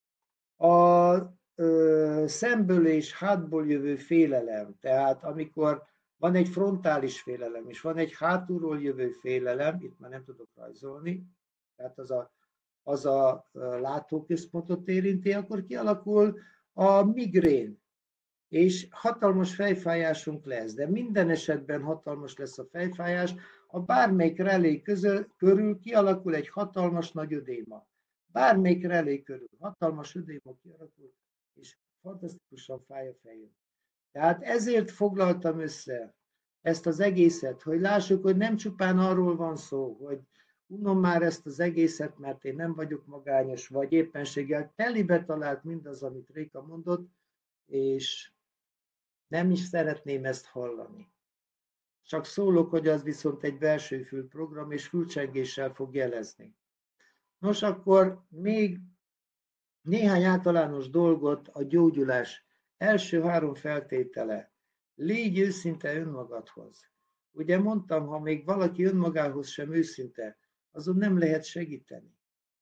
A szemből és hátból jövő félelem, tehát amikor van egy frontális félelem, és van egy hátulról jövő félelem, itt már nem tudok rajzolni, tehát az a látóközpontot érinti, akkor kialakul a migrén, és hatalmas fejfájásunk lesz, de minden esetben hatalmas lesz a fejfájás, a bármelyik relé körül kialakul egy hatalmas nagy ödéma. Bármelyik relé körül hatalmas ödéma kialakul, és fantasztikusan fáj a fejünk. Tehát ezért foglaltam össze ezt az egészet, hogy lássuk, hogy nem csupán arról van szó, hogy unom már ezt az egészet, mert én nem vagyok magányos, vagy éppenséggel telibe talált mindaz, amit Réka mondott, és nem is szeretném ezt hallani. Csak szólok, hogy az viszont egy belső fülprogram, és fülcsengéssel fog jelezni. Nos, akkor még néhány általános dolgot a gyógyulás első 3 feltétele. Légy őszinte önmagadhoz. Ugye mondtam, ha még valaki önmagához sem őszinte, azon nem lehet segíteni.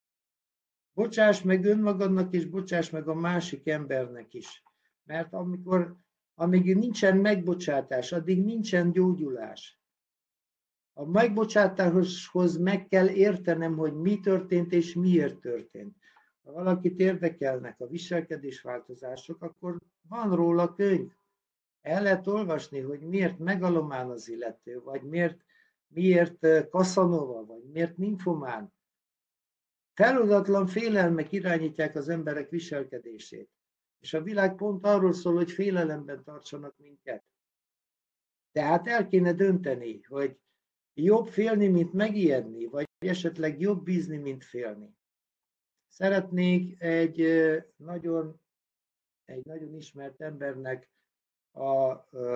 Bocsáss meg önmagadnak, és bocsáss meg a másik embernek is. Mert amíg nincsen megbocsátás, addig nincsen gyógyulás. A megbocsátáshoz meg kell értenem, hogy mi történt és miért történt. Ha valakit érdekelnek a viselkedésváltozások, akkor van róla könyv. El lehet olvasni, hogy miért megalomán az illető, vagy miért kaszanova, vagy miért ninfomán. Feloldatlan félelmek irányítják az emberek viselkedését. És a világ pont arról szól, hogy félelemben tartsanak minket. Tehát el kéne dönteni, hogy jobb félni, mint megijedni, vagy esetleg jobb bízni, mint félni. Szeretnék egy nagyon ismert embernek a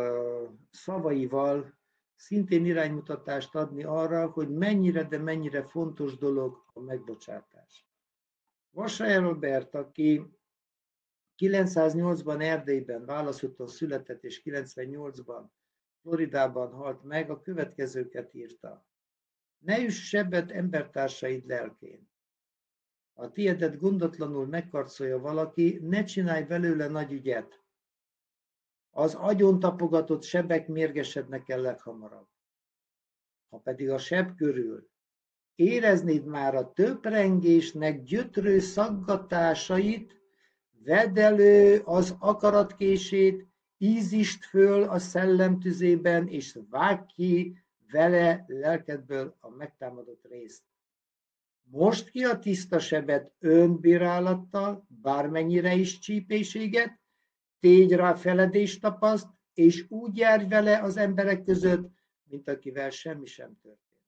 szavaival szintén iránymutatást adni arra, hogy mennyire, de mennyire fontos dolog a megbocsátás. Vasai Robert, aki 908-ban Erdélyben, Válaszúton született, és 98-ban Floridában halt meg, a következőket írta. Ne üss sebet embertársaid lelkén. Ha tiédet gondotlanul megkarcolja valaki, ne csinálj belőle nagy ügyet. Az agyon tapogatott sebek mérgesednek el leghamarabb. Ha pedig a seb körül éreznéd már a töprengésnek gyötrő szaggatásait, vedd elő az akaratkését, ízist föl a szellem tüzében, és vágd ki vele lelkedből a megtámadott részt. Most ki a tiszta sebet önbírálattal, bármennyire is csípéséget, tégy rá feledést tapaszt, és úgy járj vele az emberek között, mint akivel semmi sem történt.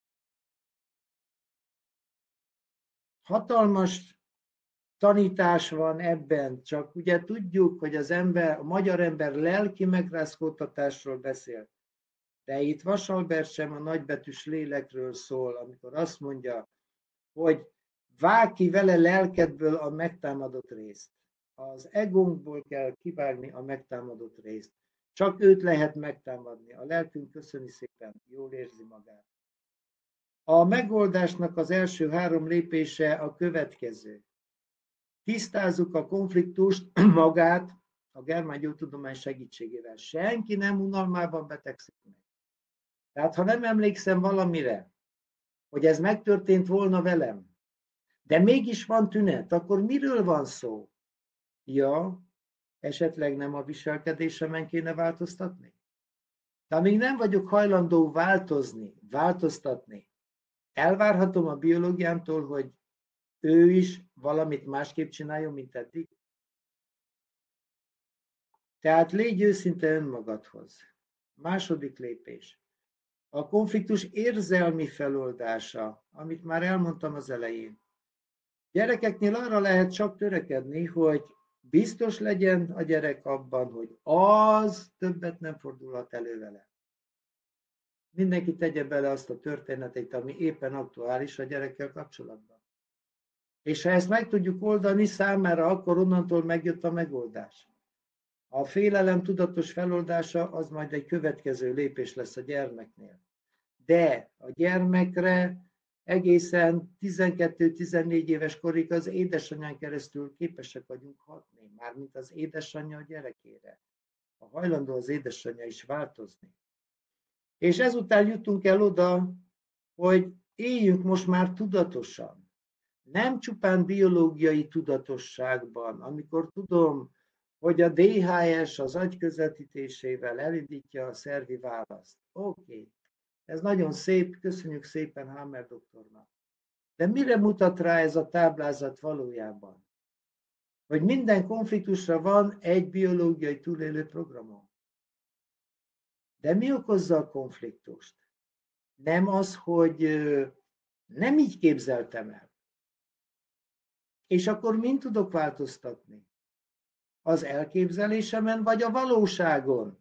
Hatalmas tanítás van ebben, csak ugye tudjuk, hogy a magyar ember lelki megrázkódtatásról beszél. De itt Vasalbert sem a nagybetűs lélekről szól, amikor azt mondja, hogy vágj ki vele lelkedből a megtámadott részt. Az egónkból kell kivágni a megtámadott részt. Csak őt lehet megtámadni. A lelkünk köszöni szépen, jól érzi magát. A megoldásnak az első 3 lépése a következő. Tisztázzuk a konfliktust magát a germán gyógytudomány segítségével. Senki nem unalmában betegszik meg. Tehát ha nem emlékszem valamire, hogy ez megtörtént volna velem, de mégis van tünet, akkor miről van szó? Ja, esetleg nem a viselkedésemen kéne változtatni? De amíg nem vagyok hajlandó változtatni, elvárhatom a biológiámtól, hogy ő is valamit másképp csináljon, mint eddig? Tehát légy őszinte önmagadhoz. Második lépés. A konfliktus érzelmi feloldása, amit már elmondtam az elején. Gyerekeknél arra lehet csak törekedni, hogy biztos legyen a gyerek abban, hogy az többet nem fordulhat elő vele. Mindenki tegye bele azt a történetét, ami éppen aktuális a gyerekkel kapcsolatban. És ha ezt meg tudjuk oldani számára, akkor onnantól megjött a megoldás. A félelem tudatos feloldása az majd egy következő lépés lesz a gyermeknél. De a gyermekre egészen 12-14 éves korig az édesanyán keresztül képesek vagyunk hatni, mármint az édesanyja a gyerekére. A hajlandó az édesanyja is változni. És ezután jutunk el oda, hogy éljünk most már tudatosan. Nem csupán biológiai tudatosságban, amikor tudom, hogy a DHS az agy közvetítésével elindítja a szervi választ. Oké. Ez nagyon szép, köszönjük szépen Hammer doktornak. De mire mutat rá ez a táblázat valójában? Hogy minden konfliktusra van egy biológiai túlélő programom. De mi okozza a konfliktust? Nem az, hogy nem így képzeltem el. És akkor mind tudok változtatni? Az elképzelésemen, vagy a valóságon?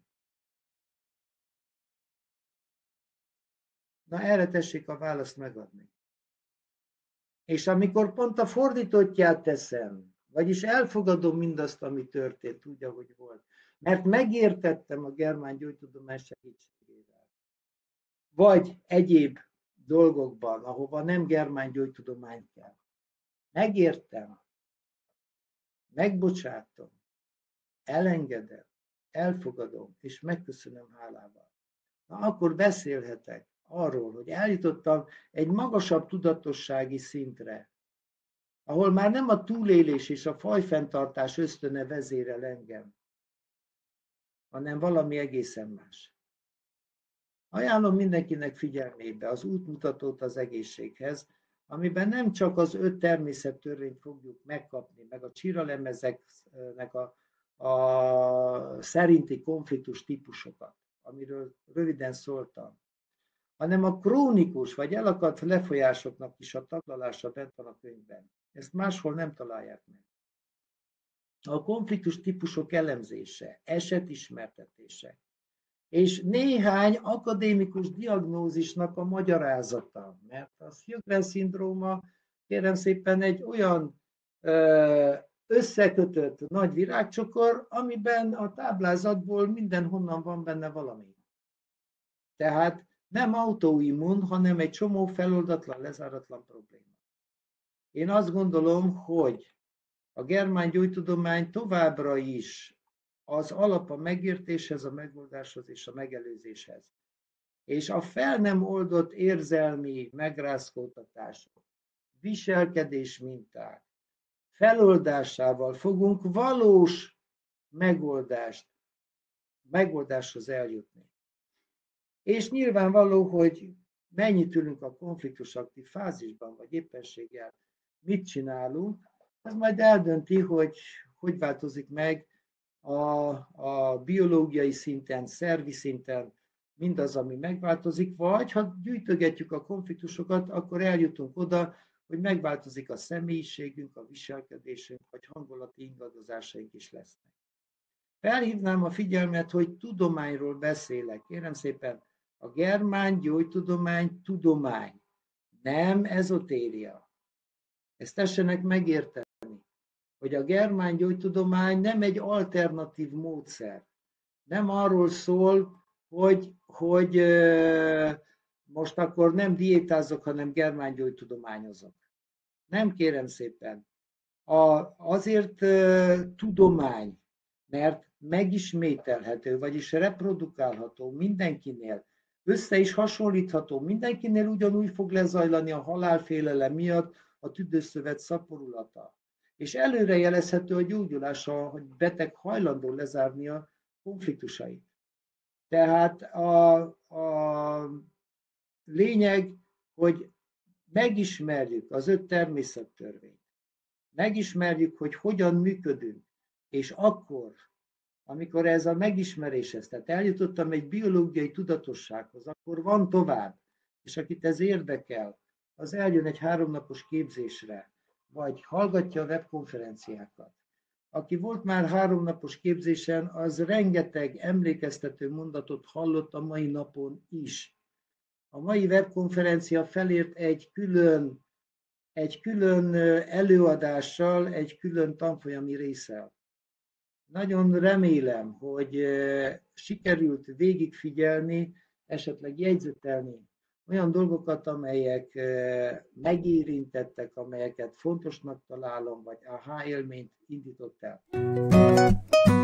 Na erre tessék a választ megadni. És amikor pont a fordítottját teszem, vagyis elfogadom mindazt, ami történt, úgy, ahogy volt, mert megértettem a germán gyógytudomány segítségével, vagy egyéb dolgokban, ahova nem germán gyógytudomány kell. Megértem, megbocsátom, elengedem, elfogadom, és megköszönöm hálával. Na akkor beszélhetek arról, hogy eljutottam egy magasabb tudatossági szintre, ahol már nem a túlélés és a fajfenntartás ösztöne vezérel engem, hanem valami egészen más. Ajánlom mindenkinek figyelmébe az útmutatót az egészséghez, amiben nem csak az 5 természettörvényt fogjuk megkapni, meg a csíralemezeknek a szerinti konfliktus típusokat, amiről röviden szóltam, hanem a krónikus vagy elakadt lefolyásoknak is a taglalása bent van a könyvben. Ezt máshol nem találják meg. A konfliktus típusok elemzése, esetismertetése, és néhány akadémikus diagnózisnak a magyarázata, mert a Sjögren-szindróma kérem szépen egy olyan összekötött nagy virágcsokor, amiben a táblázatból mindenhonnan van benne valami. Tehát nem autoimmun, hanem egy csomó feloldatlan, lezáratlan probléma. Én azt gondolom, hogy a germán gyógytudomány továbbra is az alap a megértéshez, a megoldáshoz és a megelőzéshez. És a fel nem oldott érzelmi megrázkódtatások, viselkedés minták feloldásával fogunk valós megoldáshoz eljutni. És nyilvánvaló, hogy mennyit ülünk a konfliktus aktív fázisban, vagy éppenséggel mit csinálunk, az majd eldönti, hogy változik meg a biológiai szinten, szervi szinten mindaz, ami megváltozik, vagy ha gyűjtögetjük a konfliktusokat, akkor eljutunk oda, hogy megváltozik a személyiségünk, a viselkedésünk, vagy hangulati ingadozásaink is lesznek. Felhívnám a figyelmet, hogy tudományról beszélek. Kérem szépen, a germán gyógytudomány tudomány, nem ezotéria. Ezt tessenek megérteni, hogy a germán gyógytudomány nem egy alternatív módszer. Nem arról szól, hogy most akkor nem diétázok, hanem germán gyógytudományozok. Nem, kérem szépen. Azért tudomány, mert megismételhető, vagyis reprodukálható mindenkinél, össze is hasonlítható, mindenkinél ugyanúgy fog lezajlani a halálfélelem miatt a tüdőszövet szaporulata. És előrejelezhető a gyógyulása, hogy beteg hajlandó lezárni a konfliktusait. Tehát a lényeg, hogy megismerjük az 5 természettörvényt, megismerjük, hogy hogyan működünk, és akkor, amikor ez a megismeréshez, tehát eljutottam egy biológiai tudatossághoz, akkor van tovább, és akit ez érdekel, az eljön egy 3 napos képzésre, vagy hallgatja a webkonferenciákat. Aki volt már 3 napos képzésen, az rengeteg emlékeztető mondatot hallott a mai napon is. A mai webkonferencia felért egy külön előadással, egy külön tanfolyami résszel. Nagyon remélem, hogy sikerült végigfigyelni, esetleg jegyzetelni olyan dolgokat, amelyek megérintettek, amelyeket fontosnak találom, vagy aha élményt indított el.